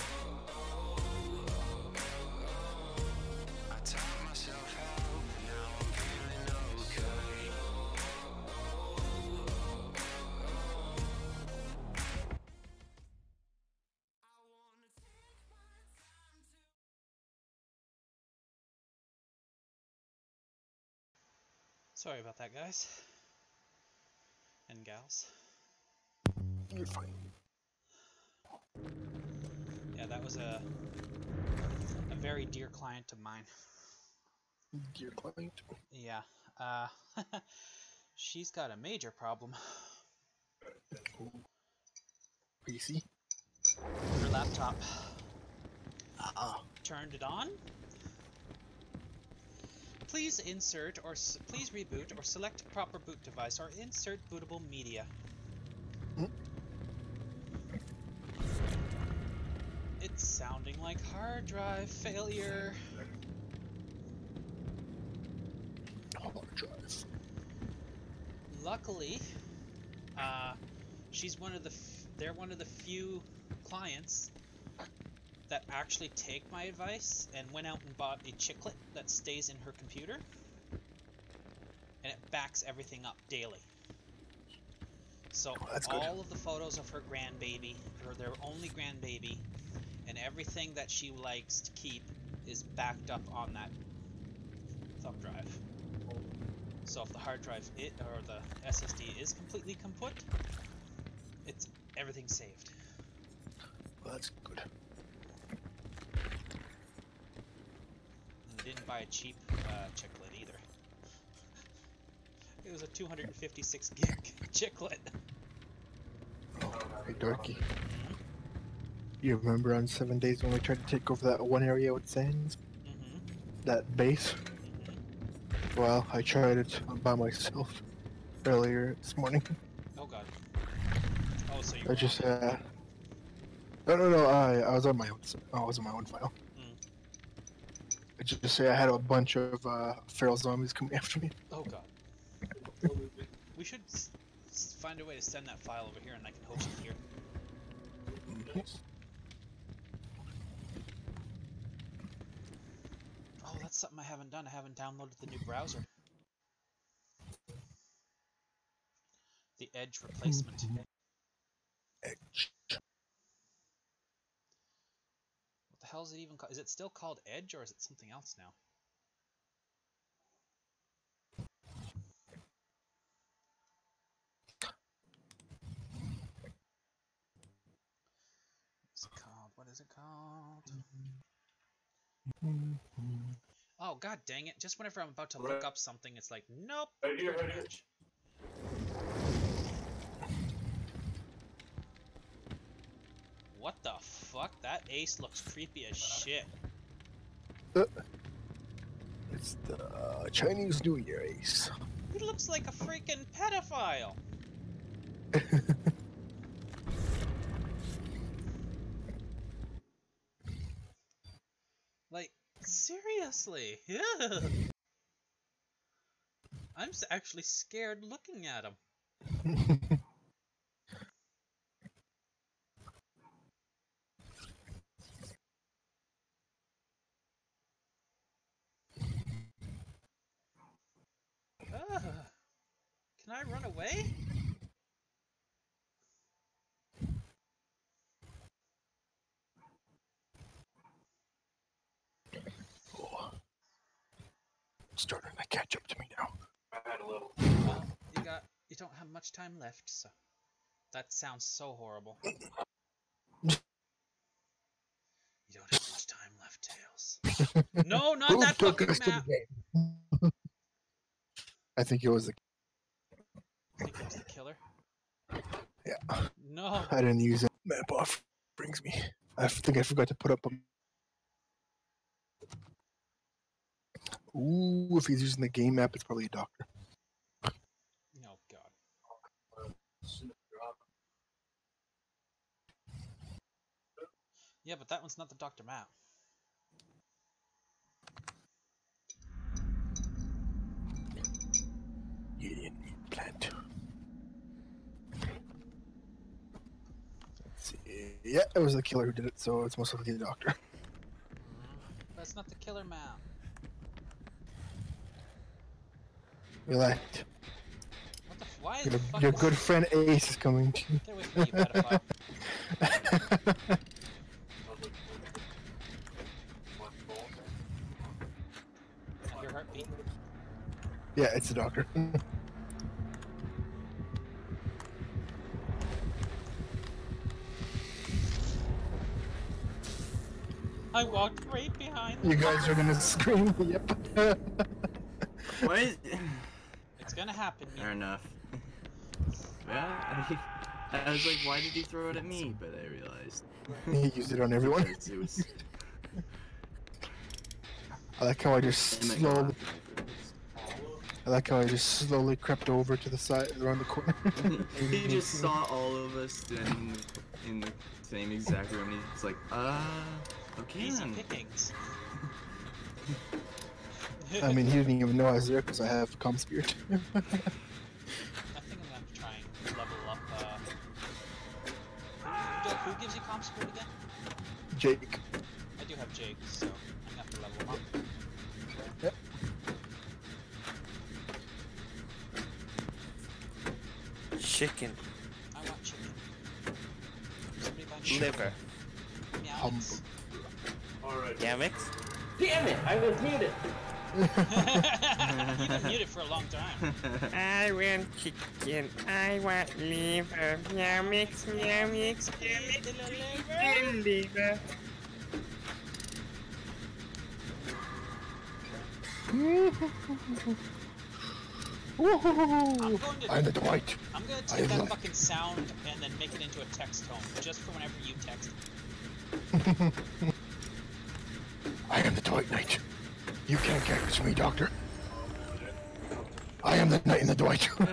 I taught myself how, now I'm feeling okay. Sorry about that, guys. And gals. You're fine. Yeah, that was a very dear client of mine. Dear client. Yeah. She's got a major problem. PC. Her laptop. Ah. Turned it on. Please insert or please reboot or select proper boot device or insert bootable media. It's sounding like hard drive failure. Hard drive. Luckily, she's one of the they're one of the few clients that actually take my advice and went out and bought a chiclet that stays in her computer, and it backs everything up daily. So all of the photos of her grandbaby, or their only grandbaby, and everything that she likes to keep is backed up on that thumb drive. So if the hard drive or the SSD is completely kaput, it's everything saved. Well, that's good. buy a cheap chiclet either. It was a 256 gig chiclet. Hey, Dorky. You remember on 7 Days when we tried to take over that one area with Sands? Mm-hmm. That base? Mm-hmm. Well, I tried it by myself earlier this morning. Oh god. Oh, so you I just, no, I was on my own, I was on my own file. Mm. I just say I had a bunch of, feral zombies coming after me. Oh god. We should find a way to send that file over here and I can host it here. Oh, that's something I haven't done. I haven't downloaded the new browser. The Edge replacement. Edge. What the hell is it even called? Is it still called Edge or is it something else now? What's it called? What is it called? Oh god dang it. Just whenever I'm about to look up something, it's like, nope. Right here, right here. Edge. What the fuck? That ace looks creepy as shit. It's the Chinese New Year ace. He looks like a freaking pedophile. Like, seriously? I'm actually scared looking at him. Can I run away? Oh. Starting to catch up to me now. I had a little. Well, you don't have much time left, so that sounds so horrible. You don't have much time left, Tails. No, not Who that took fucking us to map. the game? I think it was the. I think it was the killer. Yeah. No. I didn't use it. Map off brings me. I think I forgot to put up a. Ooh, if he's using the game map, it's probably a doctor. Oh god. Yeah, but that one's not the Dr. map. Alien plant. Let's see. Yeah, it was the killer who did it, so it's most likely the doctor. That's not the killer map. Relax. What the why the fuck Your is good friend Ace is coming to you. Get away from me, you pedophile. I hear heartbeat. Yeah, it's the doctor. I walked right behind You them. guys are gonna scream. Yep. What is? It's gonna happen. Fair enough. Well, I was like, why did he throw it at me? But I realized He used it on everyone. because it was. I like how I just It might go slowly. after me for this. I like how I just slowly crept over to the side, around the corner. He just saw all of us standing in the same exact room. And he's like, okay Easy then. pickings. I mean, he didn't even know I was there because I have calm spirit. I think I'm gonna have to try and level up. Who gives you comp spirit again? Jake. I do have Jake, so I'm gonna have to level him up. Yep. Chicken. I want chicken. Somebody buy me Liver. Meows. Alright. Gammix? Damn it! I was muted. You've been muted for a long time. I want chicken. I want liver. Meow mix, meow mix, meow mix, liver. I'm the Dwight. I'm gonna I take that love- fucking sound and then make it into a text tone, just for whenever you text. I am the Dwight Knight. You can't catch me, Doctor. I am the Knight in the Dwight. Oh,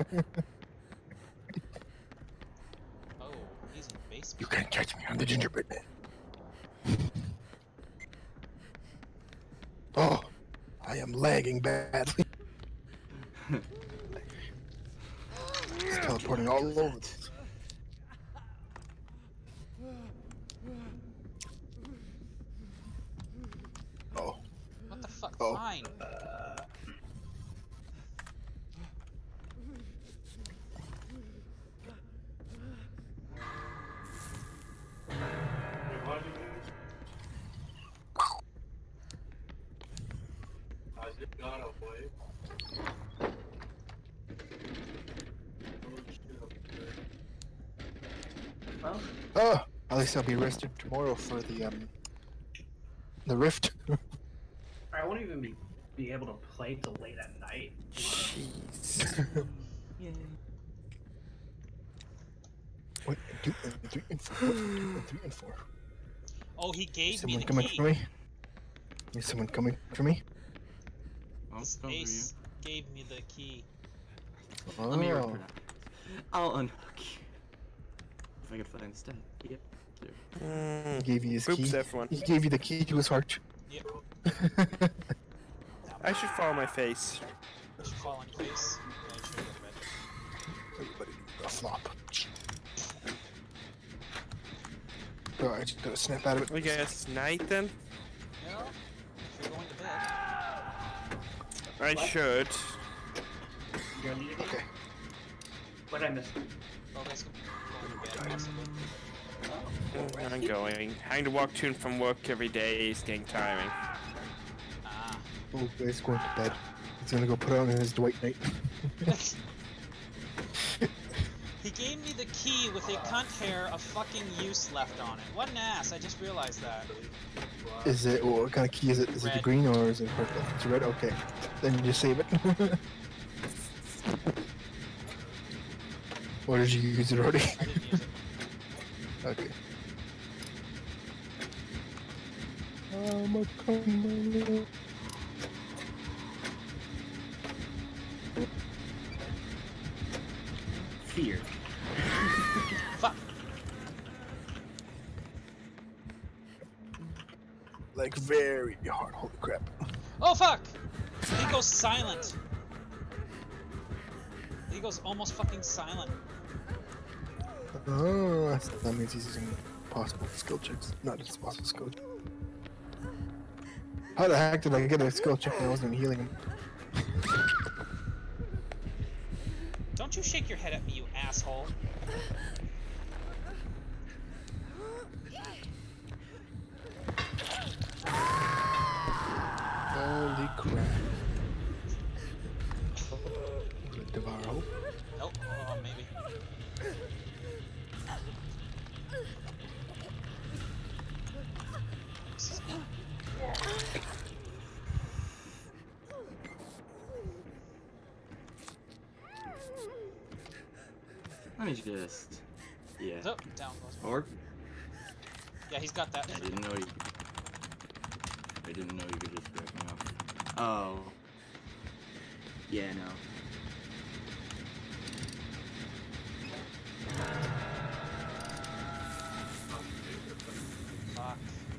he's in basement. You can't catch me. I'm the gingerbread man. Oh, I am lagging badly. It's teleporting all over. Oh, What the fuck? Oh. Fine. Has it gone away? Well, oh. At least I'll be rested tomorrow for the rift. I won't even be able to play till late at night. Jeez. What? 2 and 3 and 4. What? 2 and 3 and 4. Oh, he gave Someone me the coming key. for me? Is someone coming for me? I'll This come for you. ace gave me the key. Oh. Let me work it out. I'll unhook you. If I can find the stat. Yep. There. He gave you his Oops, key. everyone. He gave you the key to his heart. Yep. I should follow my face. I should fall on your face. Yeah, I should go to bed. Everybody do a flop. Oh, I just gotta snap out of I it. guess night then? Well, if you're going to bed. I should. You gonna need it? Okay. What did I miss? Well, that's going to bed, possibly. I'm going. Having to walk to and from work every day is getting tiring. Ah. Oh, guy's going to bed. He's gonna go put on his Dwight Knight. He gave me the key with a cunt hair of fucking use left on it. What an ass, I just realized that. Is it, what kind of key is it? Is it the Red. green or is it purple? If it's red, okay. Then you just save it. Or did you use it already? I didn't use it. Okay. I'm a coming. Fear. Fuck! Like very hard. Holy crap. Oh fuck! He goes silent. He goes almost fucking silent. Oh, that means he's using possible skill checks. Not just possible skill. How the heck did I get a skill check when I wasn't even healing him? Don't you shake your head at me, you asshole. Holy crap. Was it Devour Hope? Nope. Oh, maybe. Let me just. Yeah. Oh, down goes. Or Yeah, he's got that. I didn't know you. I didn't know you could just break me up. Oh. Yeah, no. Fuck.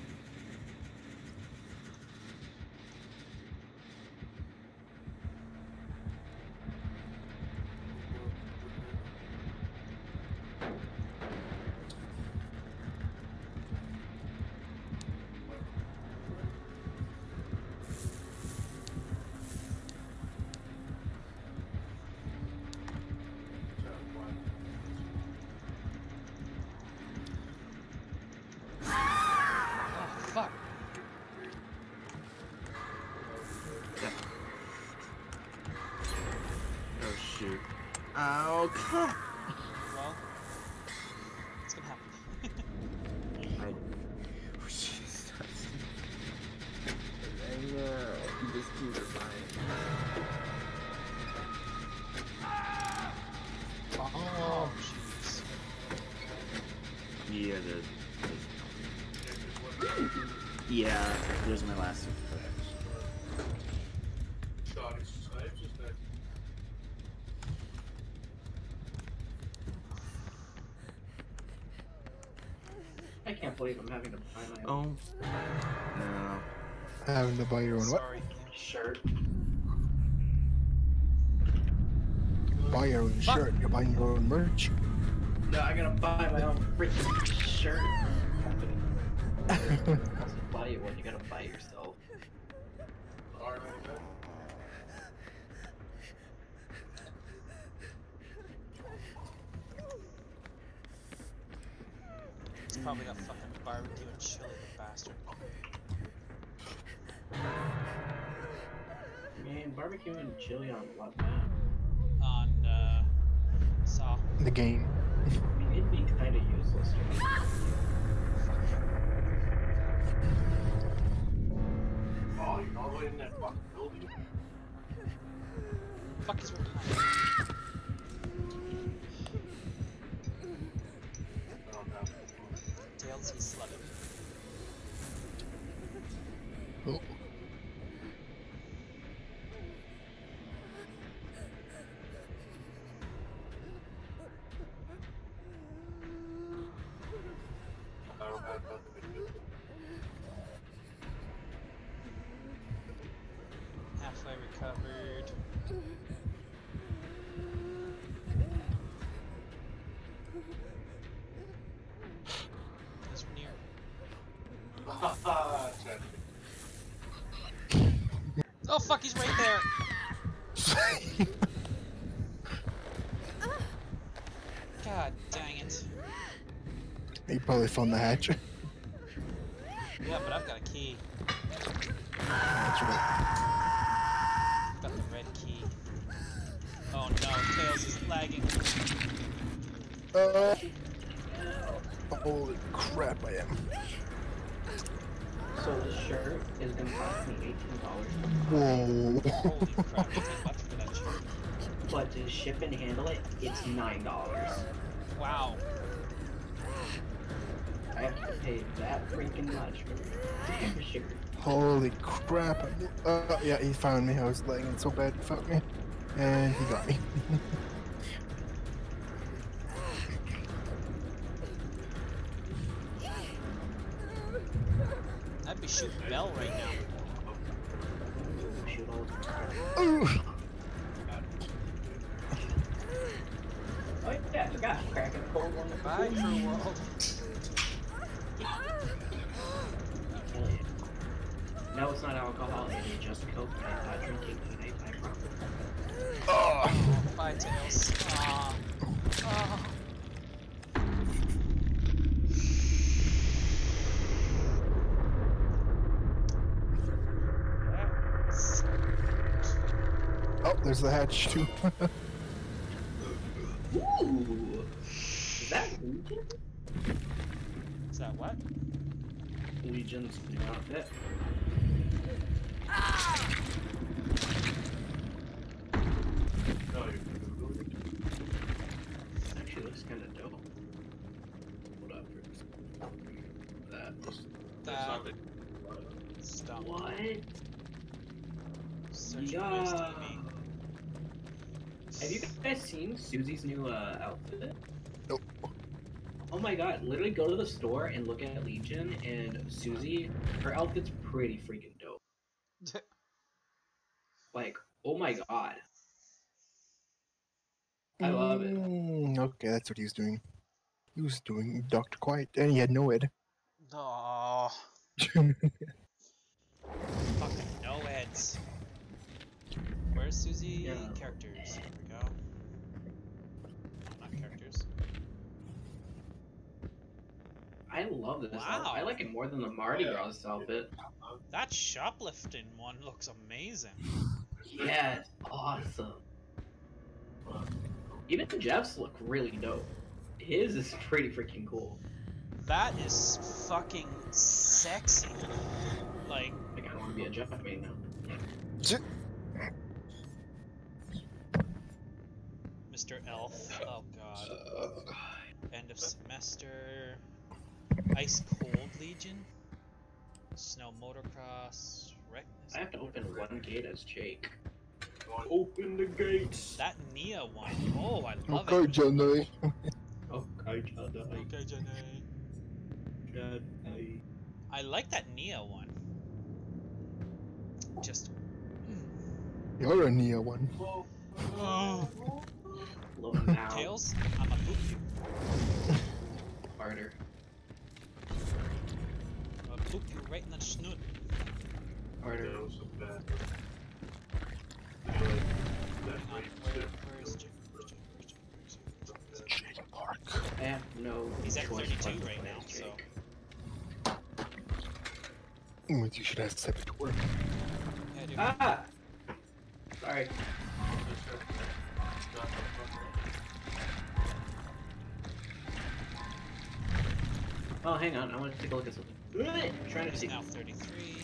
Oh, fuck. Oh shoot. Oh crap. Well, it's gonna happen. I. Oh, jeez. I know. This dude is Yeah, those are my last two. I can't believe I'm having to buy my Oh. own No. Having to buy your own what? Sorry. shirt. Buy your own shirt. You're buying your own merch. No, I gotta buy my own freaking shirt. Company. Also buy you one, you gotta buy it yourself. He's probably got fucking barbecue and chili, the bastard. Man, barbecue and chili on what, man? On, Saw. The game. I mean, it'd be kinda useless to me. Oh, you're all the way in that fucking building? Fuck is behind me? Oh, no. Tails, he's slugging. Oh. I don't have nothing to do. Halfway recovered. He's near. Haha, Chad. Oh fuck, he's right there! God dang it. He probably found the hatch. Yeah, but I've got a key. That's right. I've got the red key. Oh no, Tails is lagging. Holy crap, I am. So this shirt is gonna cost me $18. Whoa. Holy crap, it's too much for that shirt. But to ship and handle it, it's $9. Wow. I have to pay that freaking much for the damn shirt. Holy crap. Yeah, he found me. I was lagging so bad, he found me. And he got me. I'd be shooting Bell right now. Shoot all Ooh. Oh yeah, I forgot. Cracking a cold one. Bye, True World. Hell yeah. No, it's not alcohol. It is just Coke. I'm not drinking tonight. I promise. Oh. Bye, Tails. Aw. Oh. Oh, there's the hatch too. Ooh! Is that Legion? Is that what? Legions do not fit. No, you're Googling. Actually looks kinda dope. Hold up for that. That's not the. Stump. What? Search Yeah. Quiz TV. Have you guys seen Susie's new outfit? Nope. Oh my god, literally go to the store and look at Legion and Susie, her outfit's pretty freaking dope. Like, oh my god. I love it. Okay, that's what he was doing. He was doing Dr. Quiet, and he had no head. Oh, fucking no heads. Where's Susie? Yeah. Characters. There we go. Not characters. I love this Wow. outfit. I like it more than the Mardi Gras outfit. That shoplifting one looks amazing. Yeah, it's awesome. Even Jeff's look really dope. His is pretty freaking cool. That is fucking sexy. Like, I kinda wanna be a Jeff main now. Mr. Elf. Oh god. End of semester. Ice Cold Legion, Snow Motocross, Wreck. I have to open one gate as Jake. Open the gates. That Nia one. Oh, I love Okay, it. Jenny. Okay, Jedi. Okay, Jenny. Jedi. I like that Nia one. Just. You're a Nia one. Oh. Love now. Tails, I'ma boop you. Harder. I'ma boop you right in the snoot. Harder. That was so bad. Hang on, where is Jake? Where's Jake? Jake Park. I have no He's at choice 32 but to right play now, as so. Jake. Means you should have stepped to work. Yeah, dude. Ah! Sorry. Oh, hang on. I want to take a look at something. Trying to He's see. now 33.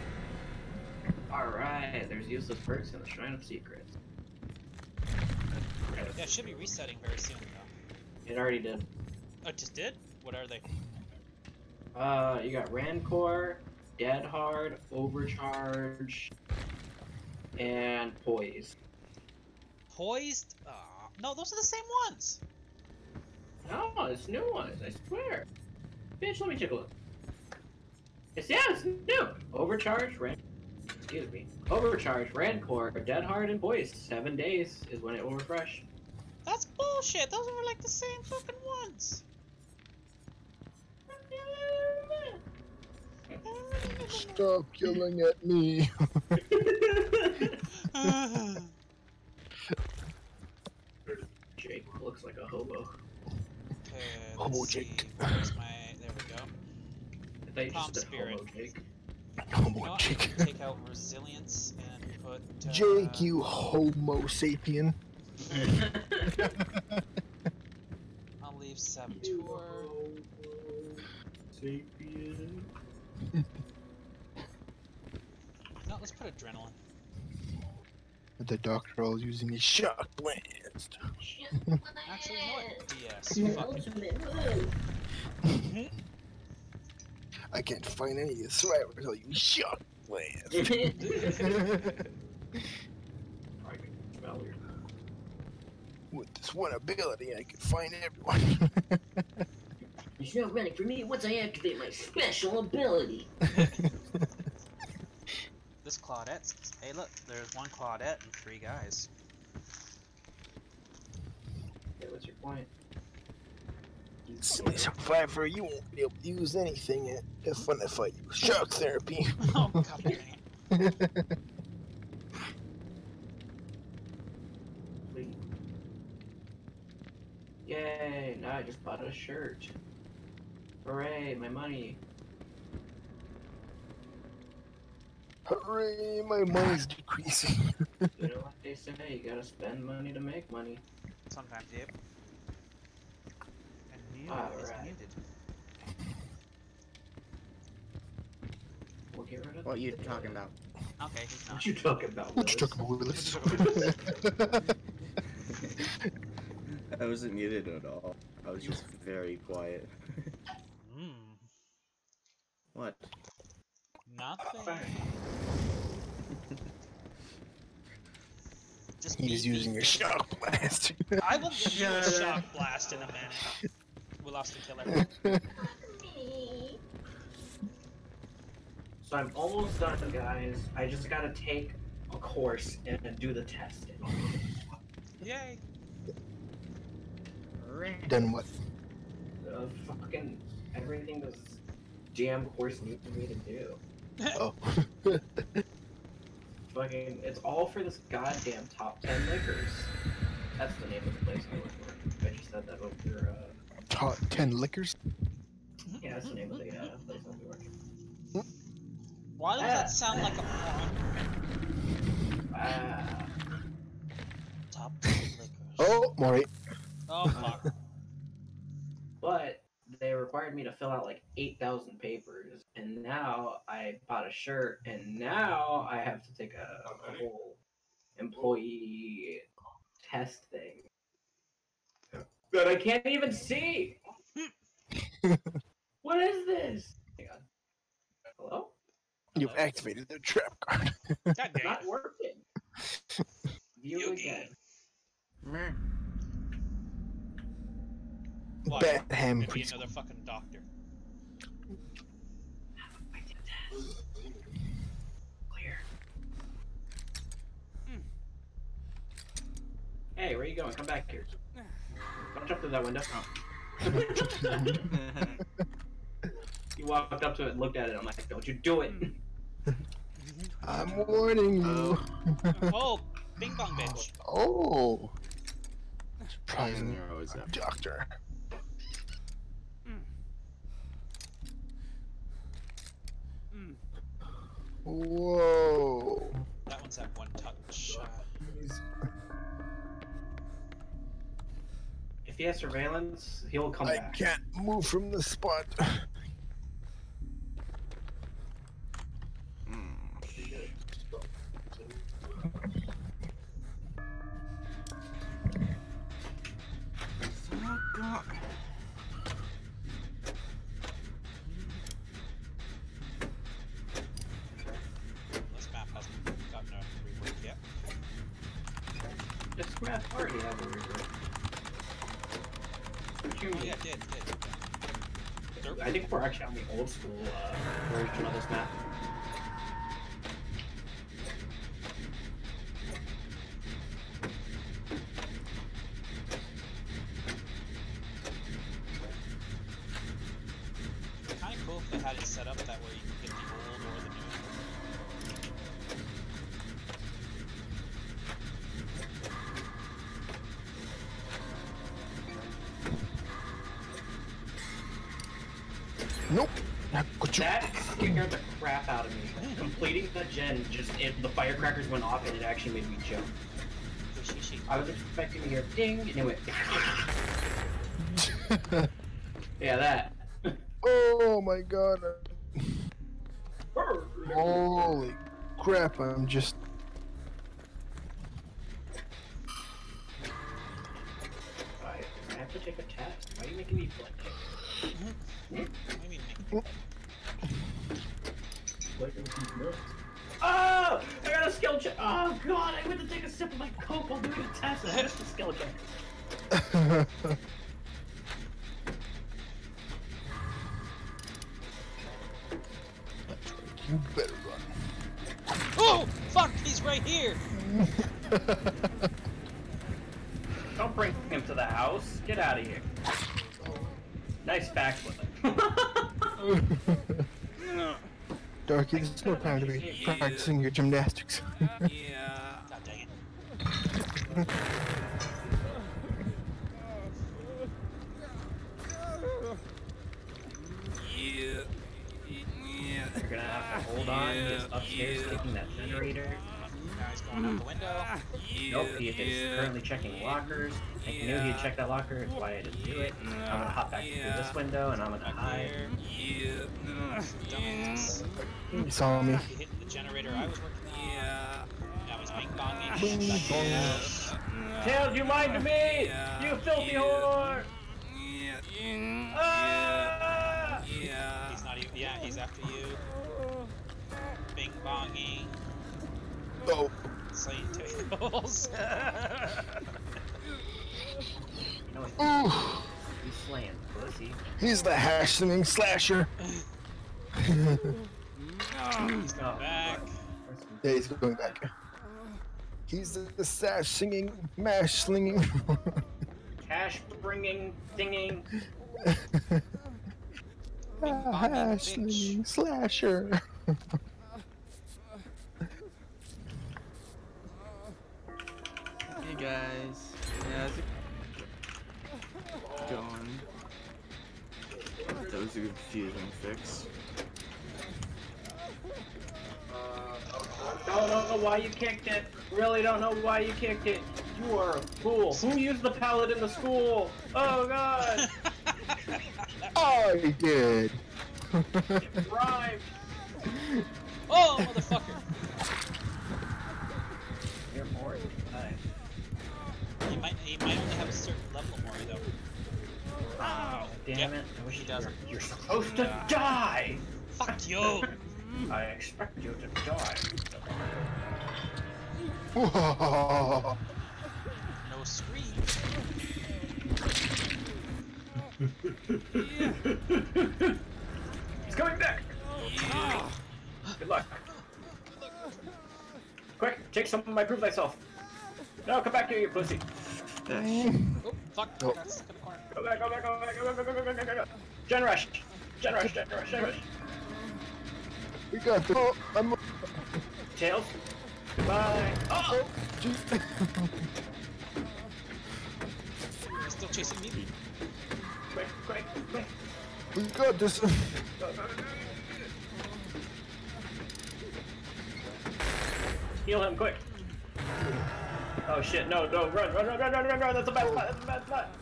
Alright, there's useless perks in the Shrine of Secrets. Yeah, it should be resetting very soon, though. It already did. Oh, it just did? What are they? You got Rancor, Dead Hard, Overcharge, and Poise. Poised? No, those are the same ones! No, it's new ones, I swear. Bitch, let me take a look. It's new. Overcharge, excuse me. Overcharge, Rancor, Dead Hard, and Poise. 7 days is when it will refresh. That's bullshit! Those are like the same fucking ones! Stop yelling at me. Jake looks like a hobo. Okay, Hobo let's see. Jake. Where's my... There we go. I thought you Calm just said spirit. hobo, Jake. Homo You know what? Jake. Take out resilience and put... Jake, you homo sapien. I'll leave Saboteur. Sapien. No, let's put Adrenaline. The doctor all using his shock blast. Actually, you know what? DS. Fuck it. I can't find any of the survivors. I'll use shock blast. I can smell your With this one ability, I can find everyone. It's not running for me once I activate my special ability. This Claudette. Hey, look, there's one Claudette and 3 guys. Okay, what's your point? Silly survivor, you won't be able to use anything if I fight you. Shock therapy. Oh, god dang it. Please. Yay, now I just bought a shirt. Hooray, my money. Hooray, my money's decreasing. You know what they say, you gotta spend money to make money. Sometimes, yep. And Neo is Alright. muted. We'll get rid of What are you the- talking about? Okay, he's not. What you talking about, What you Willis? talking about, Willis? I wasn't muted at all. I was just very quiet. Mmm. What? Nothing. Just He's beep, using beep, your beep. shock blast. I will give you a Shut shock blast in a minute. We lost the killer. So I'm almost done, guys. I just gotta take a course and do the testing. Yay. Then what? Fucking everything this damn course needs me to do. Oh. Fucking, it's all for this goddamn top 10 liquors. That's the name of the place I work for. I just said that over, Top 10 liquors? yeah, that's the name of the place I'll be working. Why does that sound like a porn? Top 10 liquors. Oh, Maury. Oh, fuck. But they required me to fill out like 8,000 papers, and now I bought a shirt, and now I have to take a whole employee test thing that I can't even see. What What is this? Hang on. Hello? You've activated the trap card. God dang it. Not working. View Yugi. again. Meh. Why? Bad ham Maybe preschool. another fucking doctor. I did that. Clear. Hey, where are you going? Come back here. Don't jump through that window. You walked up to it and looked at it. I'm like, don't you do it. I'm warning you. Oh, Bing Bong Bitch. Oh. And Surprising you're always up. doctor. Whoa. That one's at one touch. If he has surveillance, he'll come I back. can't move from the spot. Oh, God. This map hasn't gotten a rework yet. This map already has a rework. What do you Oh mean? yeah, it did. I think we're actually on the old school version of this map. Kind of cool if they had it set up that way you can get the old or the new. Nope. Not got you. That scared the crap out of me. Completing the gen, the firecrackers went off and it actually made me jump. I was expecting to hear ding and it went. Yeah, that. Oh my god. Holy crap, I'm just... I have to take a test. Why are you making me flick? What do you mean? Oh! I got a skill check! Oh god, I went to take a sip of my Coke while doing a test and I missed a skill check. You better run. Oh! Fuck! He's right here! Don't bring him to the house. Get out of here. Nice backflip. Darky, there's no time to be practicing your gymnastics. God dang it. You're gonna have to hold on. He's upstairs taking that generator. Now he's going out the window. Nope, he is currently checking lockers. I knew he'd check that locker, that's why I didn't do it. I'm gonna hop back through this window and I'm gonna hide. Dumbass. You saw me. He hit the generator I was working on. Now he's bing bonging. Bing Back in the house. Tails, you lied to me! You filthy whore! Ah! He's not even. Yeah, he's after you. Bing bonging. Oh. Slaying tails. You know what? Ooh. He's slaying, pussy. He's the hash singing slasher. He's Oh, coming back. Yeah, he's going back. He's the sash singing, mash slinging. Cash bringing, dinging. Hash slinging slasher. Hey guys. How's it going? That was a confusing fix. Don't know why you kicked it. Really don't know why you kicked it. You are a fool. Who used the pallet in the school? Oh god. I did. It rhymed. Oh, motherfucker! You're more than He might only have a certain level of Mori though. Oh, damn Yeah, it. I wish he you doesn't. You're supposed to die! Fuck you! I expect you to die. Whoa. No scream. He's coming back! Good luck. Quick, take some of my proof thyself. No, come back here, you pussy. Oh, fuck. Nope. That's in the corner. Go back, go back, go back, go back, go back, go back, go back. Gen rush! Gen rush, gen rush, gen rush. We got this. Oh, I'm. Tails. Goodbye. Oh! Jeez. He's still chasing me. Quick, quick, quick. We got this. Go, go, go, go. Heal him, quick. Oh shit, no, no, run, run, run, run, run, run, run, that's a bad spot, that's a bad spot.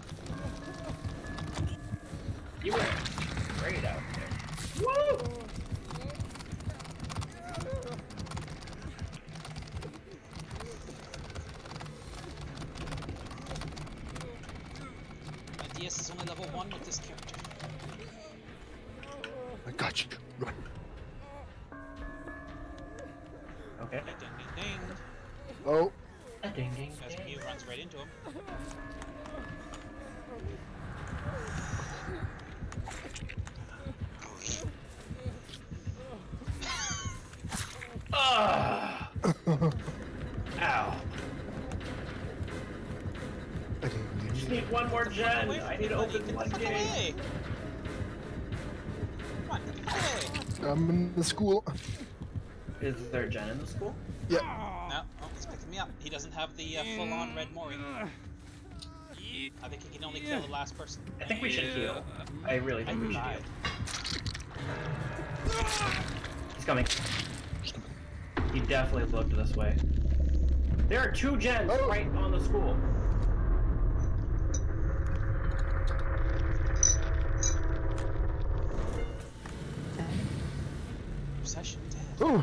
You were great out there. Woo! My DS is only level 1 with this character. I got you. Run. Okay. Ding, ding, ding. Oh. Ding, ding, As ding. he runs right into him. Ah! Ow. Just need one more gen. Away from I me, need to buddy. open Get one the fuck gate. away! Come on, get away! I'm in the school. Is there a gen in the school? Yeah. No, oh, he's picking me up. He doesn't have the full-on red Mori. I think he can only kill the last person. I think we should heal. I really think we should heal. He's coming. He definitely looked this way. There are 2 gens Oh. right on the school. Obsession dead. Oh.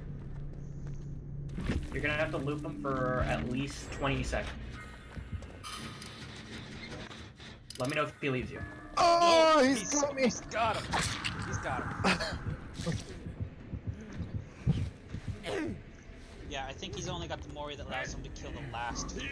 You're gonna have to loop him for at least 20 seconds. Let me know if he leaves you. Oh, he's got me. He's got him. He's got him. Yeah, I think he's only got the Mori that allows him to kill the last 2.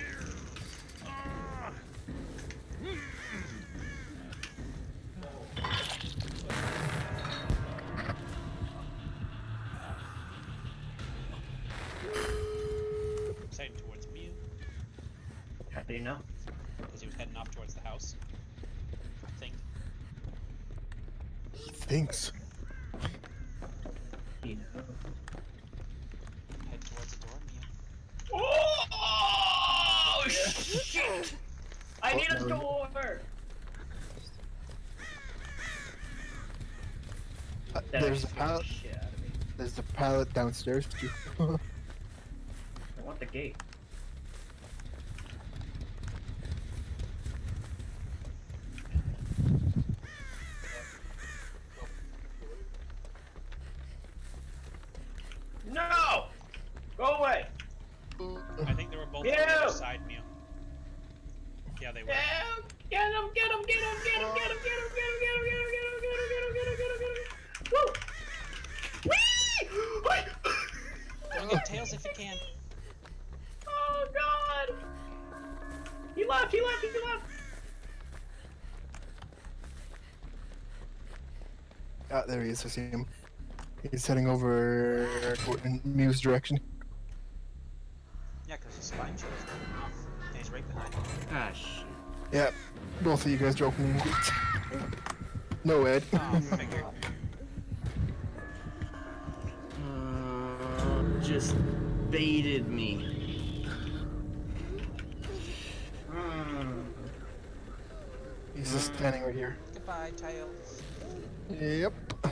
He's heading towards Mew, How do you know? because he was heading off towards the house. I think. He thinks. You know. Head towards the door, Mew. Oh shit! I need a no. door. That There's a actually scared the pallet. shit out of me. There's a pallet downstairs too. I want the gate. No! Go away! I think they were both on Mew! the other side, Mew. Yeah, they were. Yeah, get him! Get him! Get him! Get him! Get him! Get him! Get him! Get him! Get him! Get him! Get him! Get him! Get him! Get him! Get him! Woo! Whee! Go get Tails if you can. Oh god! He left! He left! He left! Ah, there he is. I see him. He's heading over in Mew's direction. Yeah, because his spine shield is going off. And he's right behind him. Gosh. Yeah, both of you guys joking. No, Ed. Oh, figure. Just baited me. He's just standing right here. Goodbye, Tails. Yep.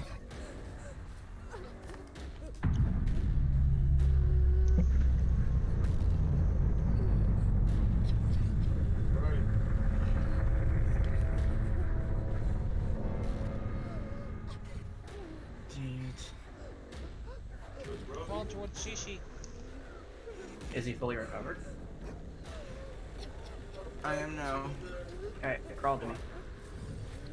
Fall towards Shishi. Is he fully recovered? I am now. Alright, crawl to me.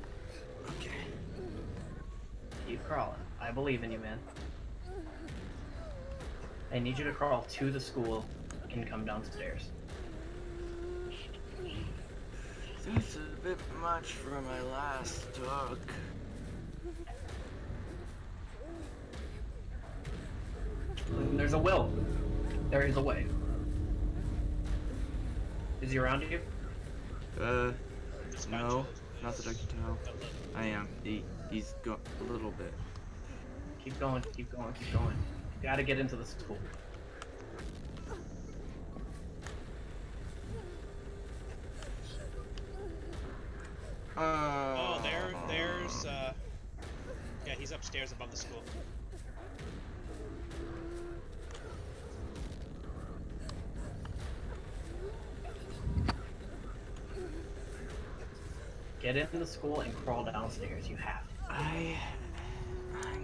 crawling. I believe in you, man. I need you to crawl to the school and come downstairs. That's a bit much for my last talk. There's a will. There is a way. Is he around you? No, not that I can tell. I am. He's a little bit. Keep going, keep going, keep going. You gotta get into the school. Oh, there's, yeah, he's upstairs above the school. Get into the school and crawl downstairs. You have to. I'm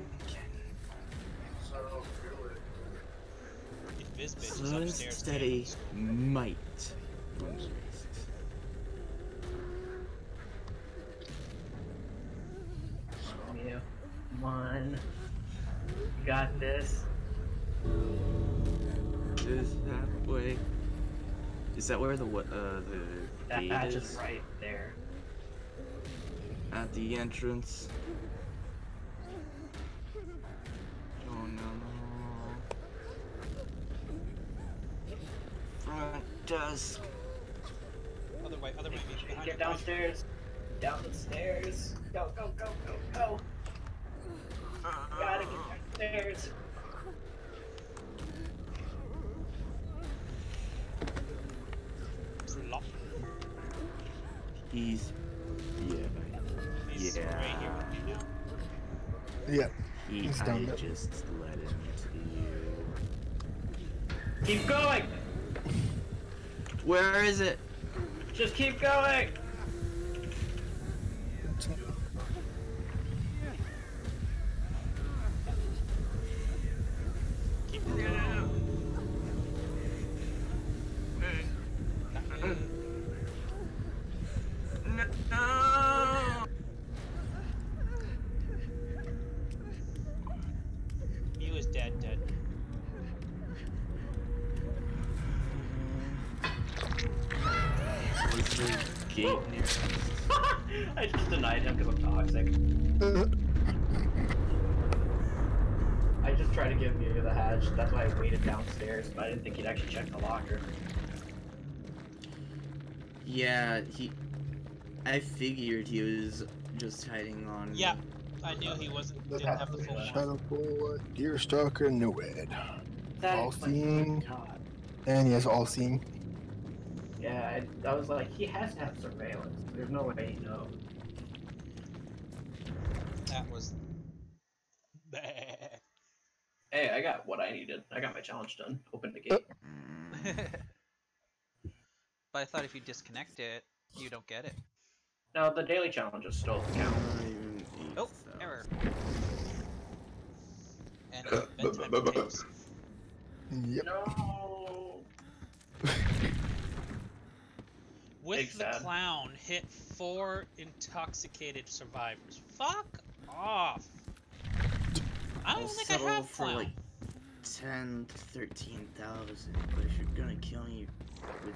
If Vizbit is slow and upstairs, steady might. You. Come on. You got this. Is that way? Is that where the That gate patch is? is right there. At the entrance. Oh no. Front desk. Other way, behind Get you. downstairs. Down the stairs. Go, go, go, go, go. Gotta get downstairs. Flop. He's He's Yeah. right here with me now. Yeah. I down there. just let him to you. Keep going. Where is it? Just keep going. Keep No. He was dead. Was the gate near us? I just denied him because I'm toxic. I just tried to give you the hatch. That's why I waited downstairs, but I didn't think he'd actually check the locker. Yeah, I figured he was just hiding on. Yeah, I knew he didn't have the full one. Shadow Boy, Deer Stalker, Noed. That All explains seeing. God. And he has all seeing. Yeah, I was like, he has to have surveillance. There's no way he knows. That was bad. Hey, I got what I needed. I got my challenge done. Open the gate. But I thought if you disconnect it, you don't get it. No, the daily challenges still count. Oh, error. And bedtime tapes. Yep. No. With Big the sad. clown hit 4 intoxicated survivors. Fuck off. I don't think I have for clown. like 10 to 13,000, but if you're gonna kill me with,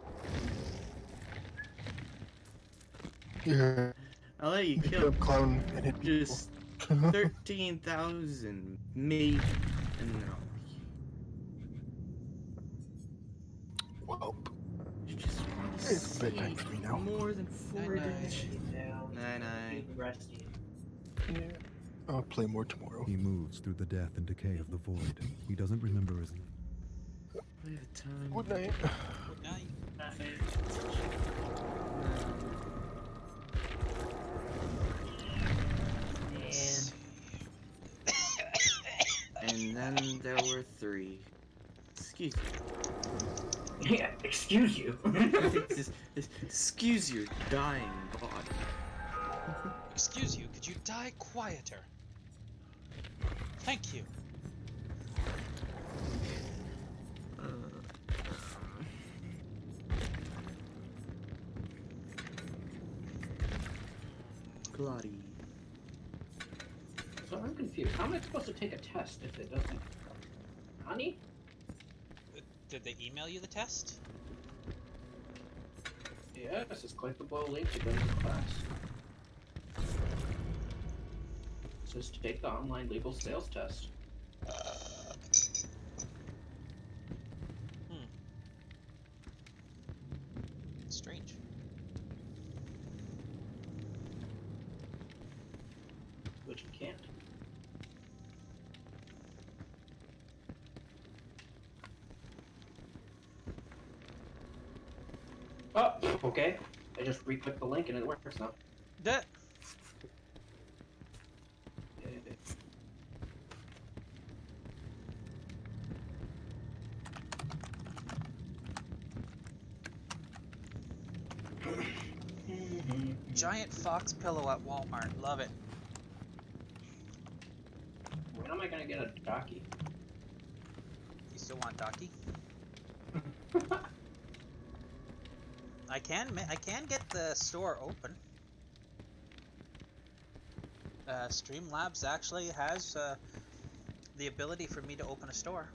Yeah. I'll let you Pick kill up clown and hit people. just 13,000, maybe. No, Well, you just want to it's see bedtime for me now. more than 4 Night-night. days. Down. Night-night. Keep resting. Yeah. I'll play more tomorrow. He moves through the death and decay of the void. He doesn't remember his name. We have time. Good night. Good night. And then there were 3. Excuse me. Yeah, excuse you. Excuse your dying body. Excuse you, could you die quieter? Thank you. Glotty. So I'm confused. How am I supposed to take a test if it doesn't? Honey? Did they email you the test? Yeah, this is click the below link to go to the class. It says take the online legal sales test. Strange. Which you can't. Oh, okay. I just re-clicked the link and it works now. That. Giant fox pillow at Walmart. Love it. When am I gonna get a jockey? You still want Docky? I can get the store open. Streamlabs actually has the ability for me to open a store.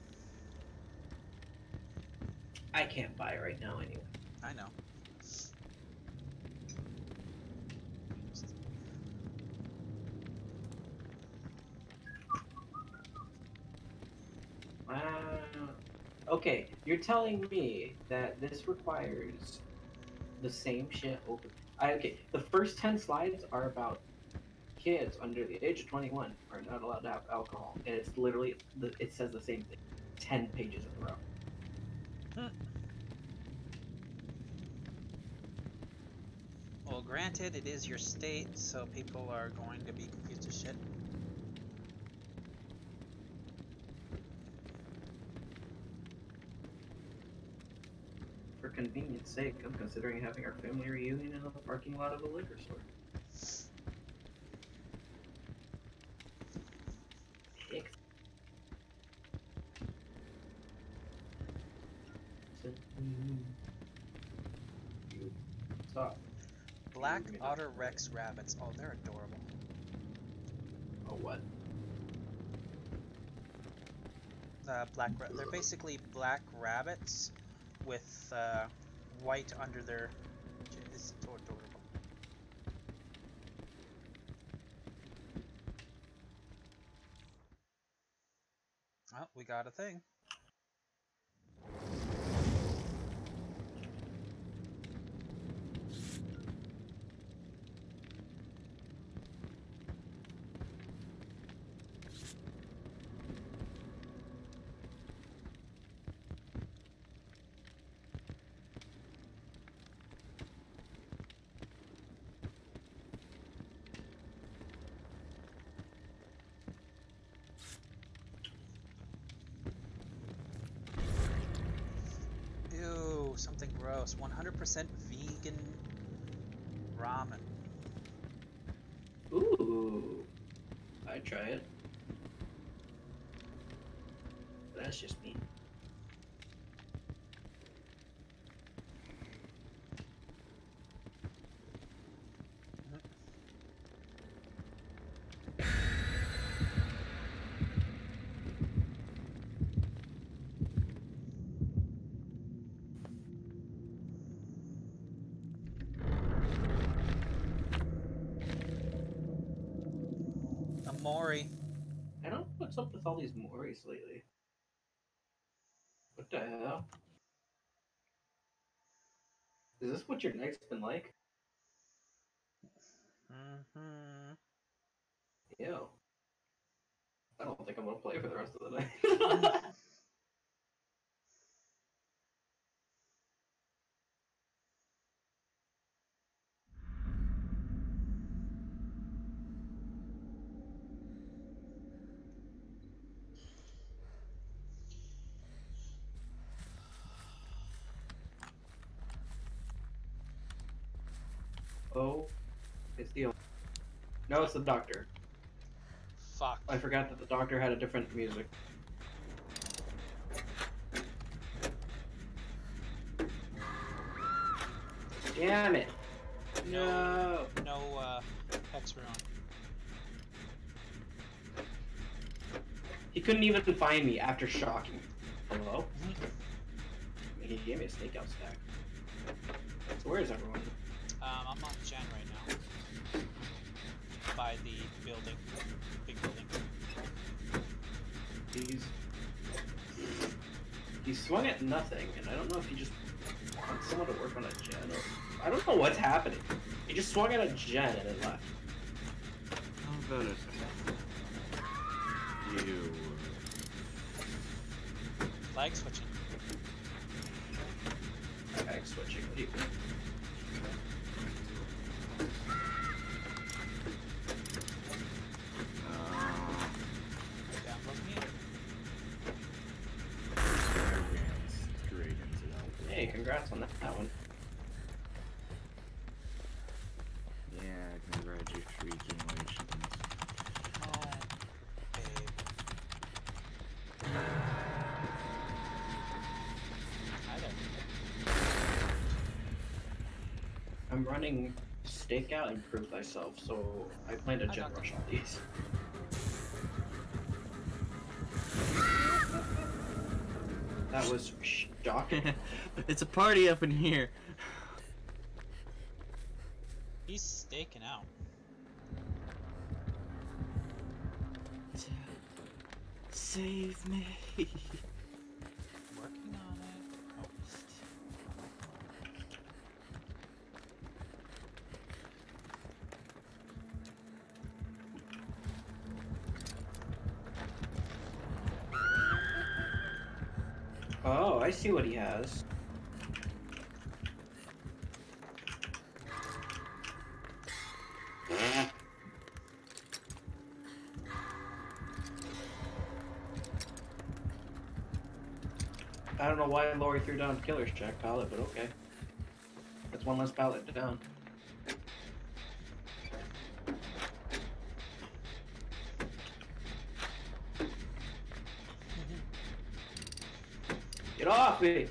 I can't buy right now anyway. I know. Okay, you're telling me that this requires the same shit open. Okay, the first 10 slides are about kids under the age of 21 are not allowed to have alcohol, and it's literally it says the same thing, 10 pages in a row. Well, granted, it is your state, so people are going to be confused as shit. For convenience sake, I'm considering having our family reunion in the parking lot of a liquor store. Stop. Black Otter Rex rabbits. Oh, they're adorable. Oh, what? They're basically black rabbits with white under their. It's so adorable. Oh, we got a thing. Something gross. 100% vegan ramen. Ooh, I'd try it. That's just me. Mori. I don't know what's up with all these Moris lately. What the hell? Is this what your night's been like? Mm-hmm. Ew. I don't think I'm gonna play for the rest of the night. Oh, it's the. No, it's the doctor. Fuck. I forgot that the doctor had a different music. Damn it! No. No, Hex rune. couldn't even find me after shocking me. Hello? He gave me a stakeout stack. So where is everyone? I'm on Jen right now. By the building. Big building. He swung at nothing, and I don't know if he just wants someone to work on a gen or... I don't know what's happening. He just swung at a gen and it left. How about it? You. Flag switching. Flag switching, what do you think? Down goes me. Straight into that. Hey, congrats on that one. Yeah, congratulations. Oh, babe. Hi there. I'm running stakeout and prove thyself, so I plan to gen rush all these. That was shocking. It's a party up in here. He's staking out. Save me. Working on it. Oh, I see what he has. I don't know why Lori threw down killer's check pallet, but okay. That's one less pallet down. Get off me!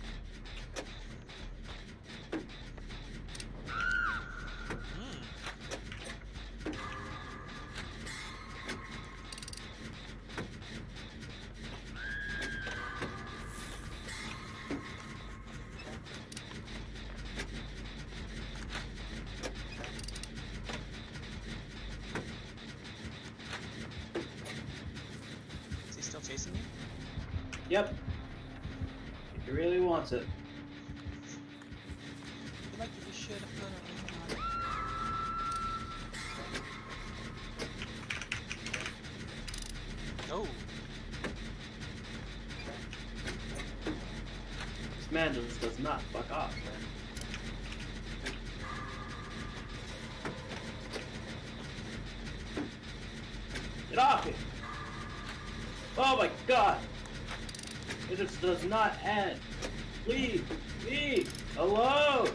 Is he still chasing you? Yep. He really wants it. You like to shit up on Oh. This man just does not fuck off, man. Get off me! Oh my god! It just does not end. Leave me alone!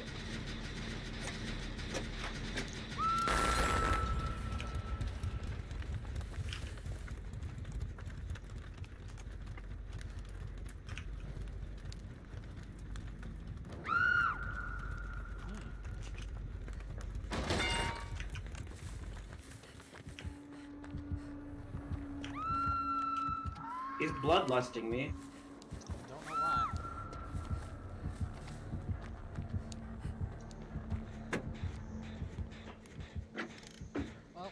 He's bloodlusting me. Don't know why. Well.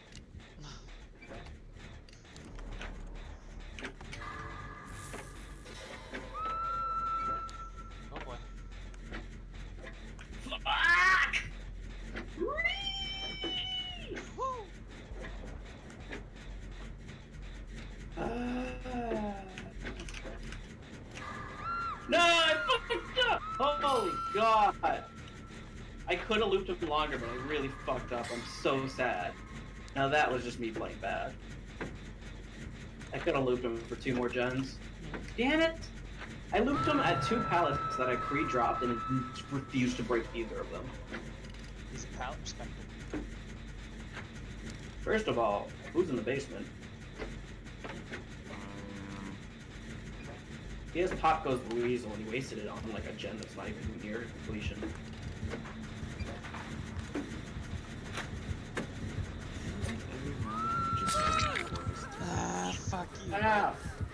Oh boy. Fuck! Woo! No, I fucked up! Holy god! I could have looped him longer, but I really fucked up. I'm so sad. Now that was just me playing bad. I could have looped him for 2 more gens. Damn it! I looped him at 2 pallets that I pre-dropped and refused to break either of them. He's a pallet respected. First of all, who's in the basement? He has Pop Goes the Weasel and he wasted it on like a gen that's not even near completion. Fuck you. Ah!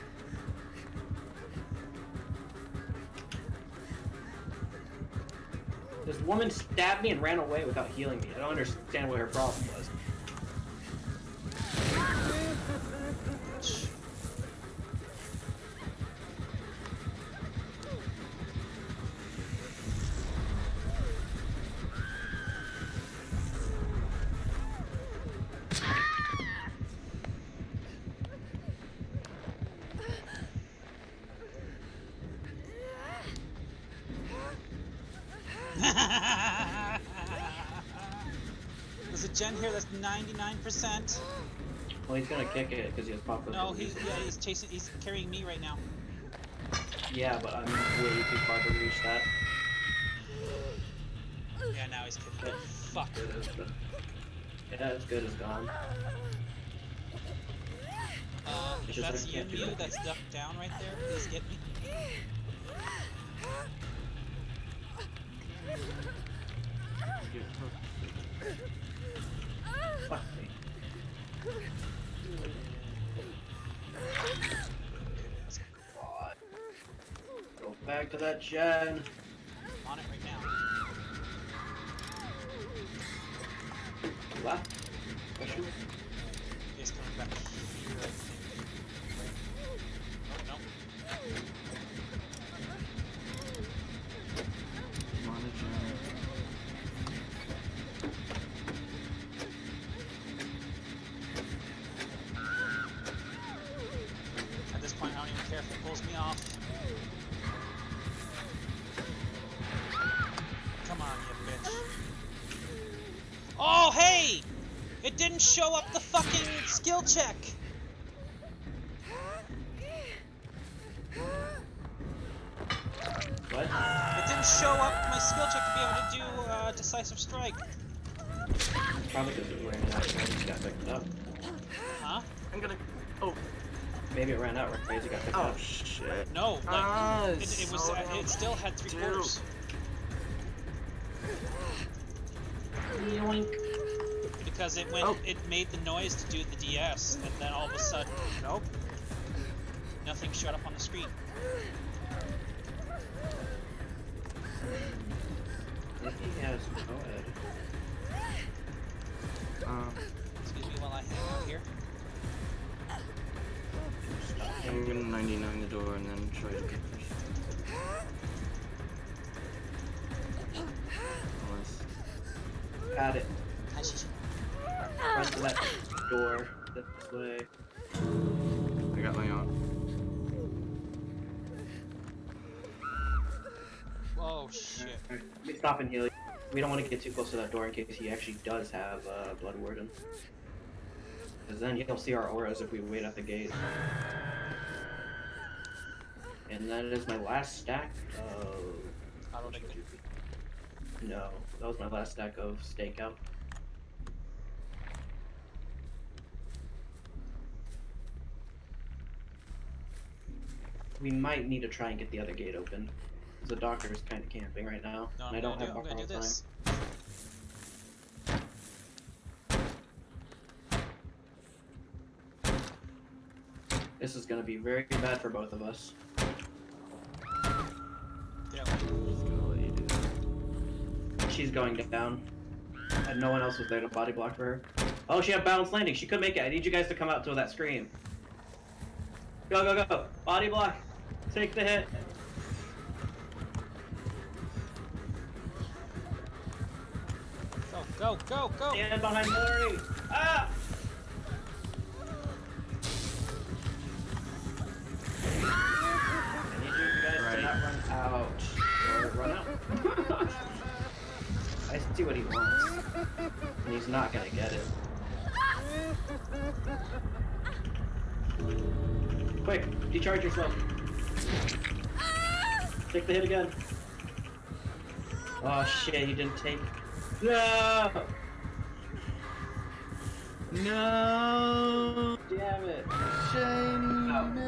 woman stabbed me and ran away without healing me. I don't understand what her problem was. There's a gen here that's 99%. Well, he's gonna kick it because he has pop. No, he's chasing. He's carrying me right now. Yeah, but I'm way too far to reach that. Yeah, now he's kicking it. Fuck. Yeah, it's good as gone. If that's you, Mew, that's ducked down right there, please get me. Fuck me. Go back to that gen. I'm on it right now. Left. Question? He's coming back here, I think. Oh, no. At this point, I don't even care if it pulls me off. Come on, you bitch. Oh, hey! It didn't show up the fucking skill check! What? It didn't show up my skill check to be able to do Decisive Strike. Probably because it ran out right as you got picked up. Huh? I'm gonna. Oh. Maybe it ran out right as you got picked up. Oh shit. No, like, it was. so It still had 3/4. Yoink. Because it went. It made the noise to do the DS, and then all of a sudden, nope. Nothing showed up on the screen. If he has go ahead. Excuse me while I hang out here. I'm gonna 99 the door and then try to get fish. Got it. Run to that door this way. I got my own. Oh shit. Let me stop and heal you. We don't want to get too close to that door in case he actually does have Blood Warden. Because then he'll see our auras if we wait at the gate. And that is my last stack of... No, that was my last stack of Stakeout. We might need to try and get the other gate open. Because the doctor is kind of camping right now. No, and I don't have borrowed time. This is gonna be very bad for both of us. Yeah. Just gonna let you do that. She's going down. And no one else was there to body block for her. Oh, she had balanced landing. She could make it. I need you guys to come out to that scream. Go, go, go. Body block. Take the hit. Go, go, go! Stand behind Mori. Ah! I need you guys to not run out. Or run out. I see what he wants. And he's not gonna get it. Quick, decharge yourself. Take the hit again. Oh shit, he didn't take. No! No! Damn it. Shiny, No. no.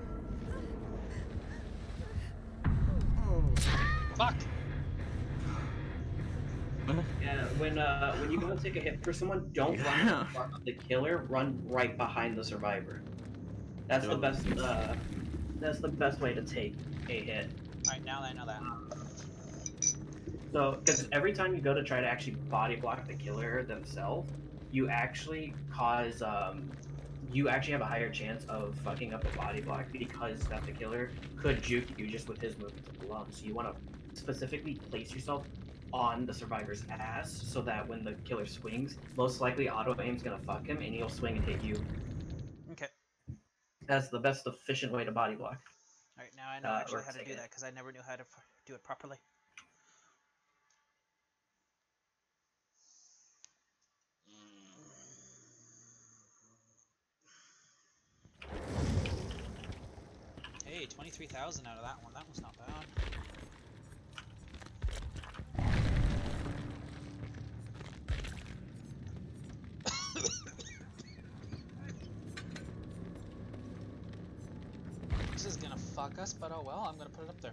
Fuck! Yeah, when you go to take a hit for someone, don't run in front of the killer. Run right behind the survivor. That's the best. That's the best way to take a hit. All right, now that I know that. So, because every time you go to try to actually body block the killer themselves, you actually cause, you actually have a higher chance of fucking up the body block because that the killer could juke you just with his movements alone. So you want to specifically place yourself on the survivor's ass so that when the killer swings, most likely auto aim's gonna fuck him and he'll swing and hit you. Okay. That's the best efficient way to body block. Alright, now I know actually how to do that because I never knew how to do it properly. Hey, 23,000 out of that one. That was not bad. This is gonna fuck us, but oh well, I'm gonna put it up there.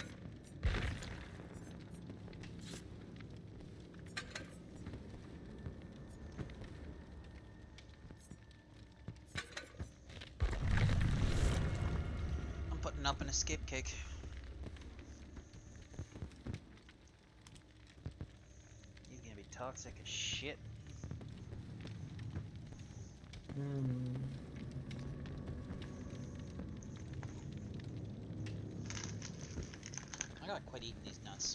I'm putting up an escape cake. He's gonna be toxic as shit. I gotta quit eating these nuts.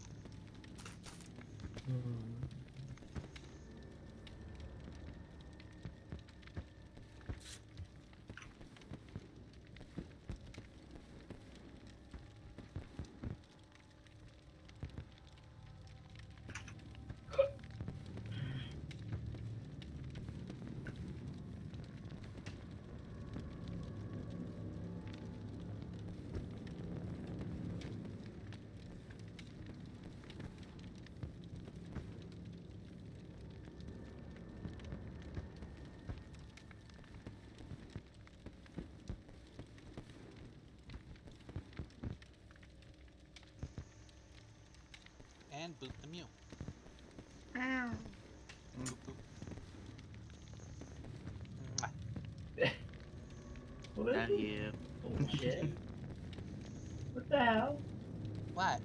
And boot the mule. Boop, boop. Mwah. What Not you. Oh shit. What the hell? What?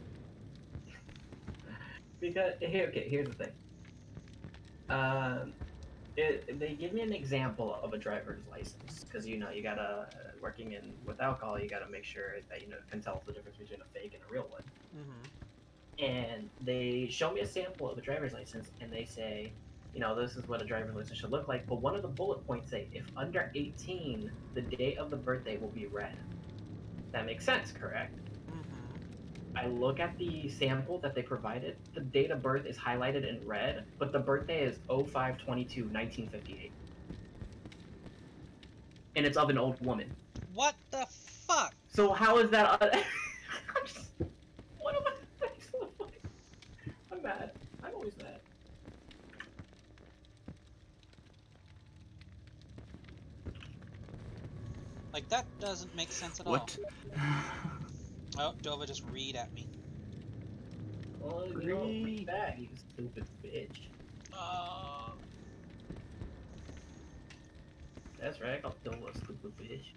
Because here's the thing. They give me an example of a driver's license because you gotta working in with alcohol, you gotta make sure that can tell the difference between a fake and a real one. Mm-hmm. And they show me a sample of a driver's license, and they say, this is what a driver's license should look like. But one of the bullet points say, if under 18, the date of the birthday will be red. That makes sense, correct? Mm-hmm. I look at the sample that they provided. The date of birth is highlighted in red, but the birthday is 05/22/1958. And it's of an old woman. What the fuck? So how is that? What am I? I'm mad. I'm always mad. Like, that doesn't make sense at What? all. Oh, Dova just read at me. Well, you don't read back, you stupid bitch. That's right, I call Dova a stupid bitch.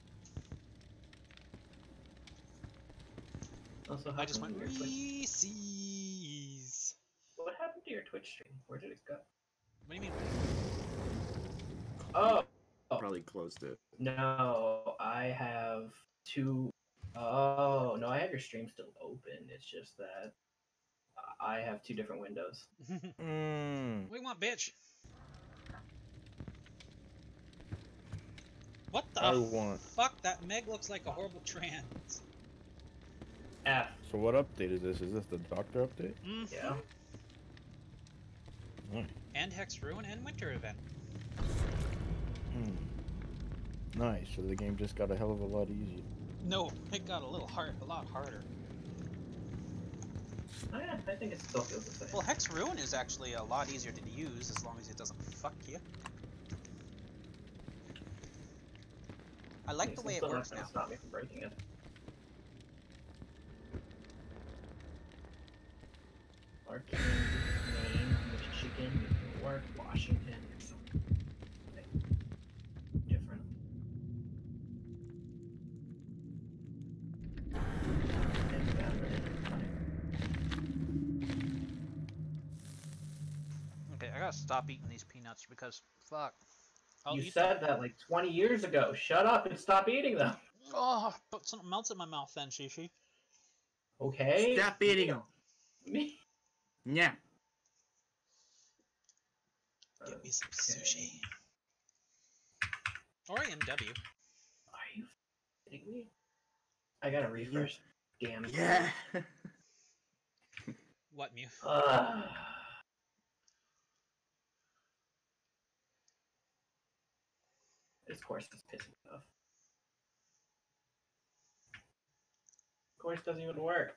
Also, I just went happened to your Twitch- Reese's. What happened to your Twitch stream? Where did it go? What do you mean? Oh! Probably closed it. No, I have two. Oh, no, I have your stream still open. It's just that I have two different windows. We want bitch. What the fuck? That Meg looks like a horrible trans. F. So what update is this? Is this the doctor update? Mm-hmm. Yeah. Nice. And Hex Ruin and Winter Event. Nice. So the game just got a hell of a lot easier. No, it got a lot harder. Oh yeah, I think it still feels the same. Well, Hex Ruin is actually a lot easier to use as long as it doesn't fuck you. I like the way it works now. Stop me from breaking it. Arcane, Maine, Michigan, New York, Washington, or something different. And gotta stop eating these peanuts because fuck. I'll You eat said them. that like 20 years ago. Shut up and stop eating them. Oh, put something else in my mouth then, Shishi. Okay. Stop eating them. Me. Yeah. Get me some sushi. Or MW. Are you kidding me? I gotta refresh. Damn. Yeah. What, Mew? This course is pissing me off. Course doesn't even work.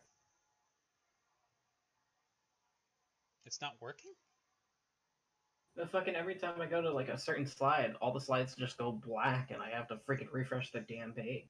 It's not working? The fucking every time I go to like a certain slide, all the slides just go black and I have to freaking refresh the damn page.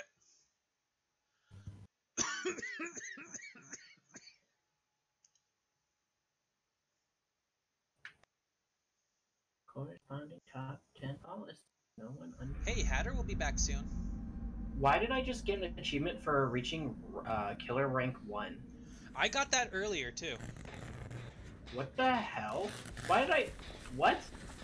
Corresponding top 10 policy. No one under. Hey, Hatter will be back soon. Why did I just get an achievement for reaching killer rank 1? I got that earlier too. What the hell? Why did I... What?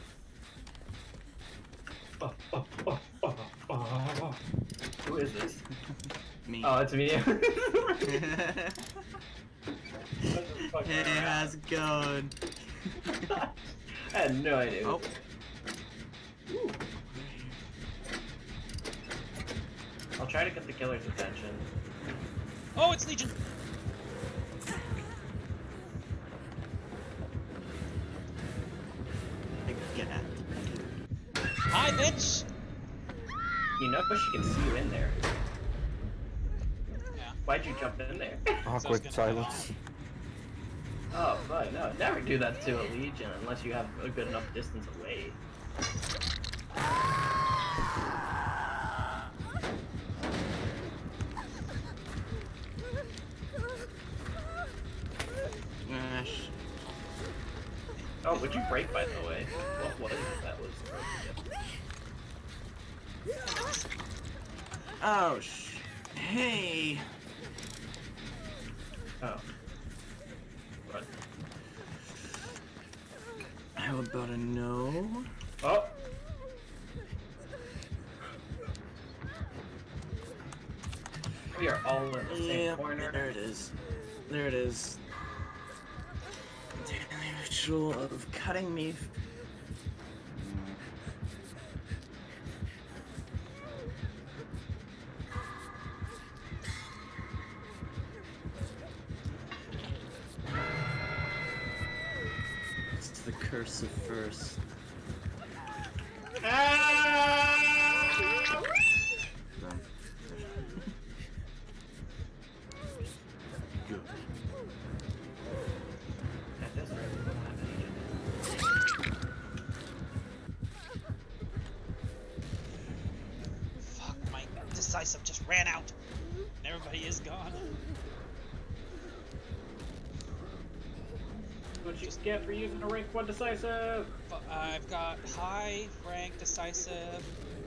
Who is this? Me. Oh, it's me. Hey, how's it going? I had no idea. Oh. Ooh. I'll try to get the killer's attention. Oh, it's Legion! Hi, bitch! You know she can see you in there. Yeah. Why'd you jump in there? Awkward silence. Oh, fuck, no. Never do that to a Legion unless you have a good enough distance away. Oh, would you break, by the way? What was it that was broken? Oh, hey. Oh. What? How about a no? Oh! We are all in the same corner. There it is. There it is. Daily ritual of cutting me. It's the curse of first. Good. At this rate, we don't have any. Fuck, my decisive just ran out. And everybody is gone. What'd you get for using a rank 1 decisive? I've got high rank decisive.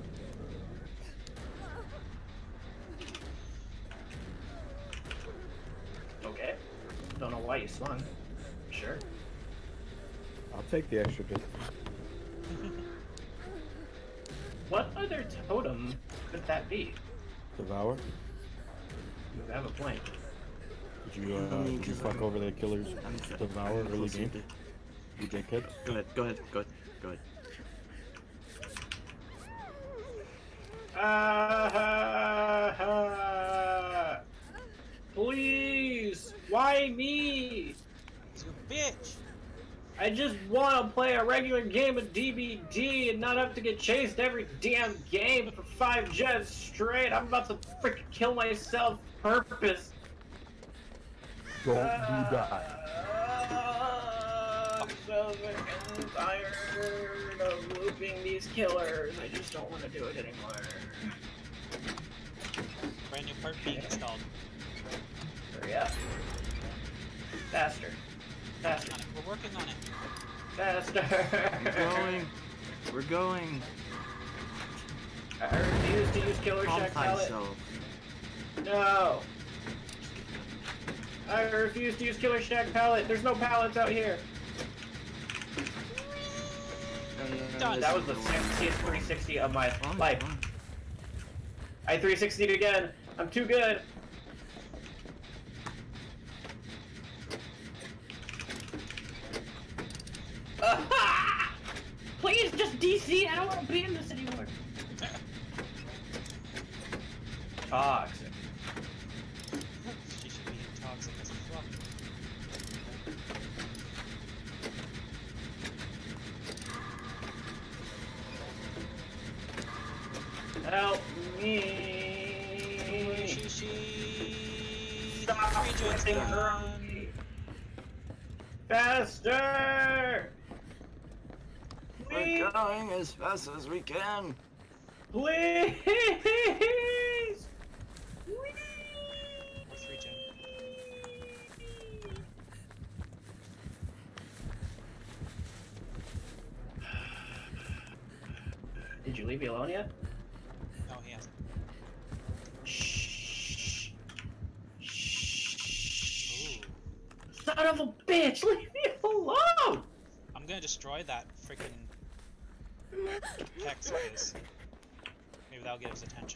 Okay. Don't know why you swung. Sure. I'll take the extra bit. What other totem could that be? Devour. You have a point. Did you fuck over the killer's Devour early game? You dickhead? Go ahead, go ahead, go ahead, go ahead. Please! Why me? You bitch! I just want to play a regular game of DBD and not have to get chased every damn game for 5 gens straight. I'm about to freaking kill myself on purpose. Don't do that. I'm so freaking tired of looping these killers. I just don't want to do it anymore. Brand new part being installed. Hurry up. Faster. Faster. We're working on it. Faster. We're going. I refuse to use killer Calm check pallet. thyself. No. I refuse to use killer shack pallet. There's no pallets out here. Done. That was the 60th 360 of my life. I 360'd again. I'm too good. Please, just DC. I don't want to be in this anymore. Toxic. She should be toxic as fuck. Help me. Stop pressing early. Faster! We're going as fast as we can. Please! What's regen? Did you leave me alone yet? No, he hasn't. Shh. Ooh. Son of a bitch! Leave me alone! I'm gonna destroy that freaking hex of his. Maybe that'll get his attention.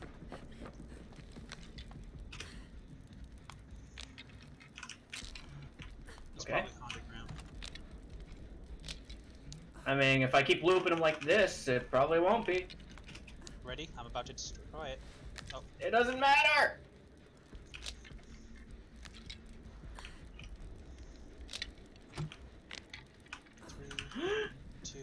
He's Okay. probably haunted ground. I mean, if I keep looping him like this, it probably won't be. Ready? I'm about to destroy it. Oh, It doesn't matter! 3, 2.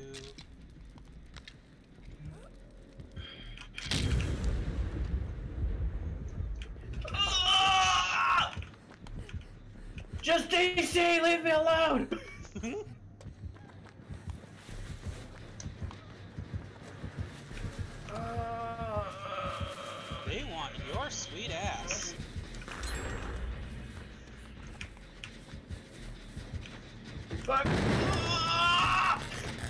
Ah! Just DC! Leave me alone! They want your sweet ass. Fuck! Ah!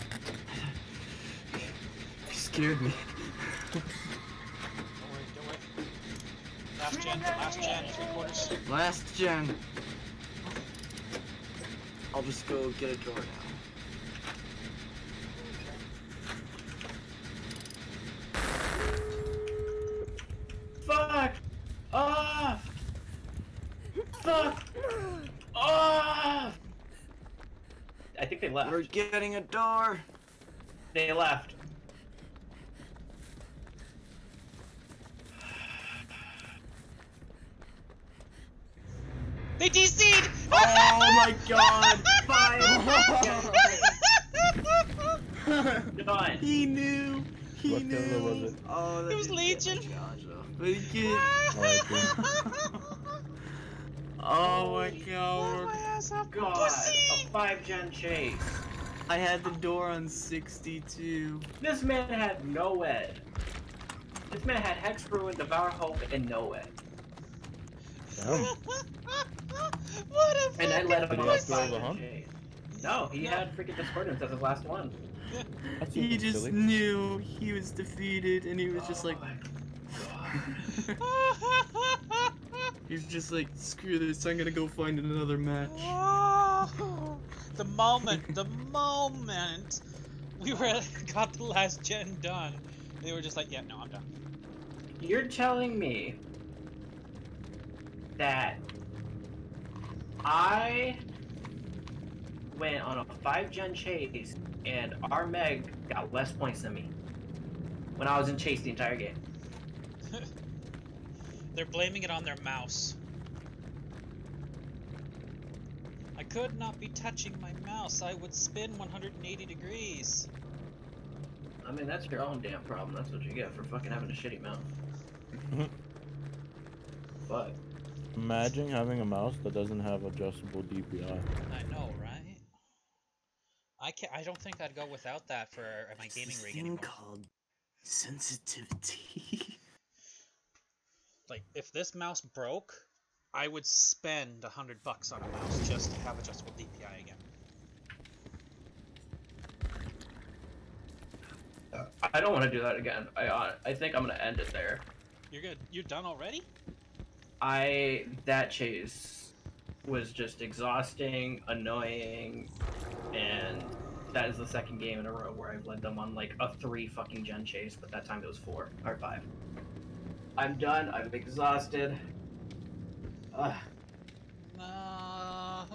You scared me. Don't worry, don't worry. Last gen, 3/4. Last gen. I'll just go get a door now. Fuck! Off! Fuck! Off! I think they left. We're getting a door. They left. They DC'd! Oh my god! Done. He knew. He What knew. killer was it? Oh, that It was didn't Legion. get my gosh off. But he did. Oh my god. My ass up, God, pussy! a 5-gen chase. I had the door on 62. This man had no ed. This man had Hexbrew and Devour Hope and no ed. Damn. What a And I let him Did he on have a to roll the 5-gen hunt? chase. No, he had freaking Discordance as his last one. That He seems just silly. knew he was defeated and he was just like, my he's just like, screw this, I'm gonna go find another match. The moment we got the last gen done, they were just like, yeah, no, I'm done. You're telling me that I went on a 5-gen chase and our Meg got less points than me when I was in chase the entire game. They're blaming it on their mouse. I could not be touching my mouse. I would spin 180 degrees. I mean, that's your own damn problem. That's what you get for fucking having a shitty mouse. But Imagine having a mouse that doesn't have adjustable DPI. I know, right? I don't think I'd go without that for my gaming rig anymore. Called sensitivity. Like, if this mouse broke, I would spend $100 on a mouse just to have adjustable DPI again. I don't want to do that again. I think I'm gonna end it there. You're good. You're done already? That chase was just exhausting, annoying, and That is the second game in a row where I've led them on like a 3 fucking gen chase, but that time it was 4 or 5. I'm done. I'm exhausted. Ugh. No.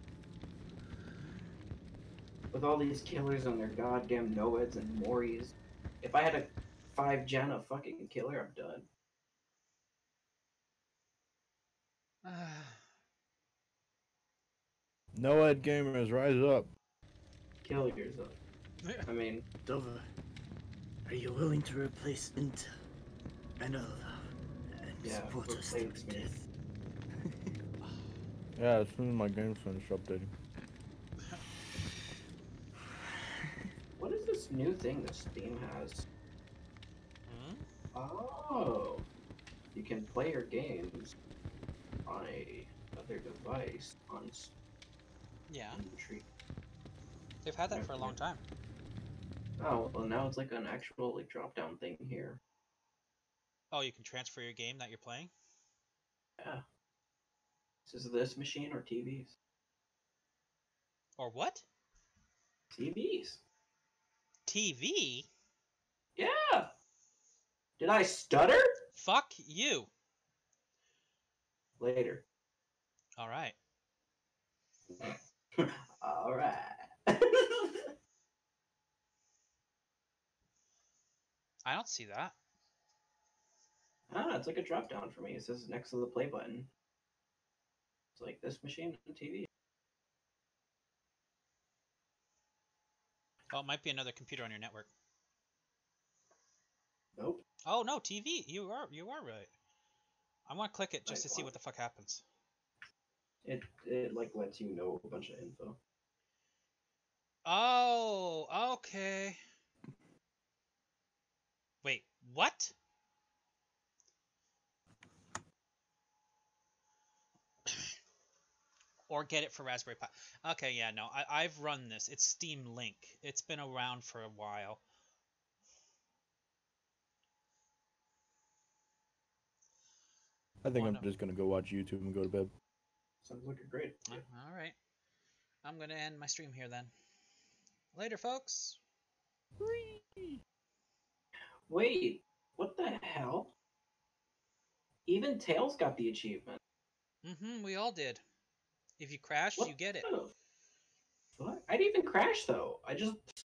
With all these killers and their goddamn Noeds and Moris, if I had a 5 gen of fucking killer, I'm done. Noed gamers, rise up. Kill yourself. I mean, Dover, are you willing to replace Intel and all and yeah, support us through replace me. death? Yeah, as soon as my game's finished updating. What is this new thing that Steam has? Oh, you can play your games on another device on Yeah, Tree. they've had that for a long time. Oh, well now it's like an actual like drop-down thing here. Oh, you can transfer your game that you're playing? Yeah. Is this machine or TVs? Or what? TVs. TV? Yeah. Did I stutter? Fuck you. Later. Alright. All right. I don't see that. Ah, it's like a drop down for me. It says next to the play button. It's like this machine and TV. Oh, it might be another computer on your network. Nope. Oh no, TV. You are right. I want to click it just to see what the fuck happens. It like lets you know a bunch of info. Oh, okay. Wait, what? Or get it for Raspberry Pi. Okay, yeah, no, I've run this. It's Steam Link. It's been around for a while. I think I'm just gonna go watch YouTube and go to bed. Sounds like a great. All right. I'm gonna end my stream here then. Later, folks. Wait, what the hell? Even Tails got the achievement. We all did. If you crashed, you get it. What? I didn't even crash though. I just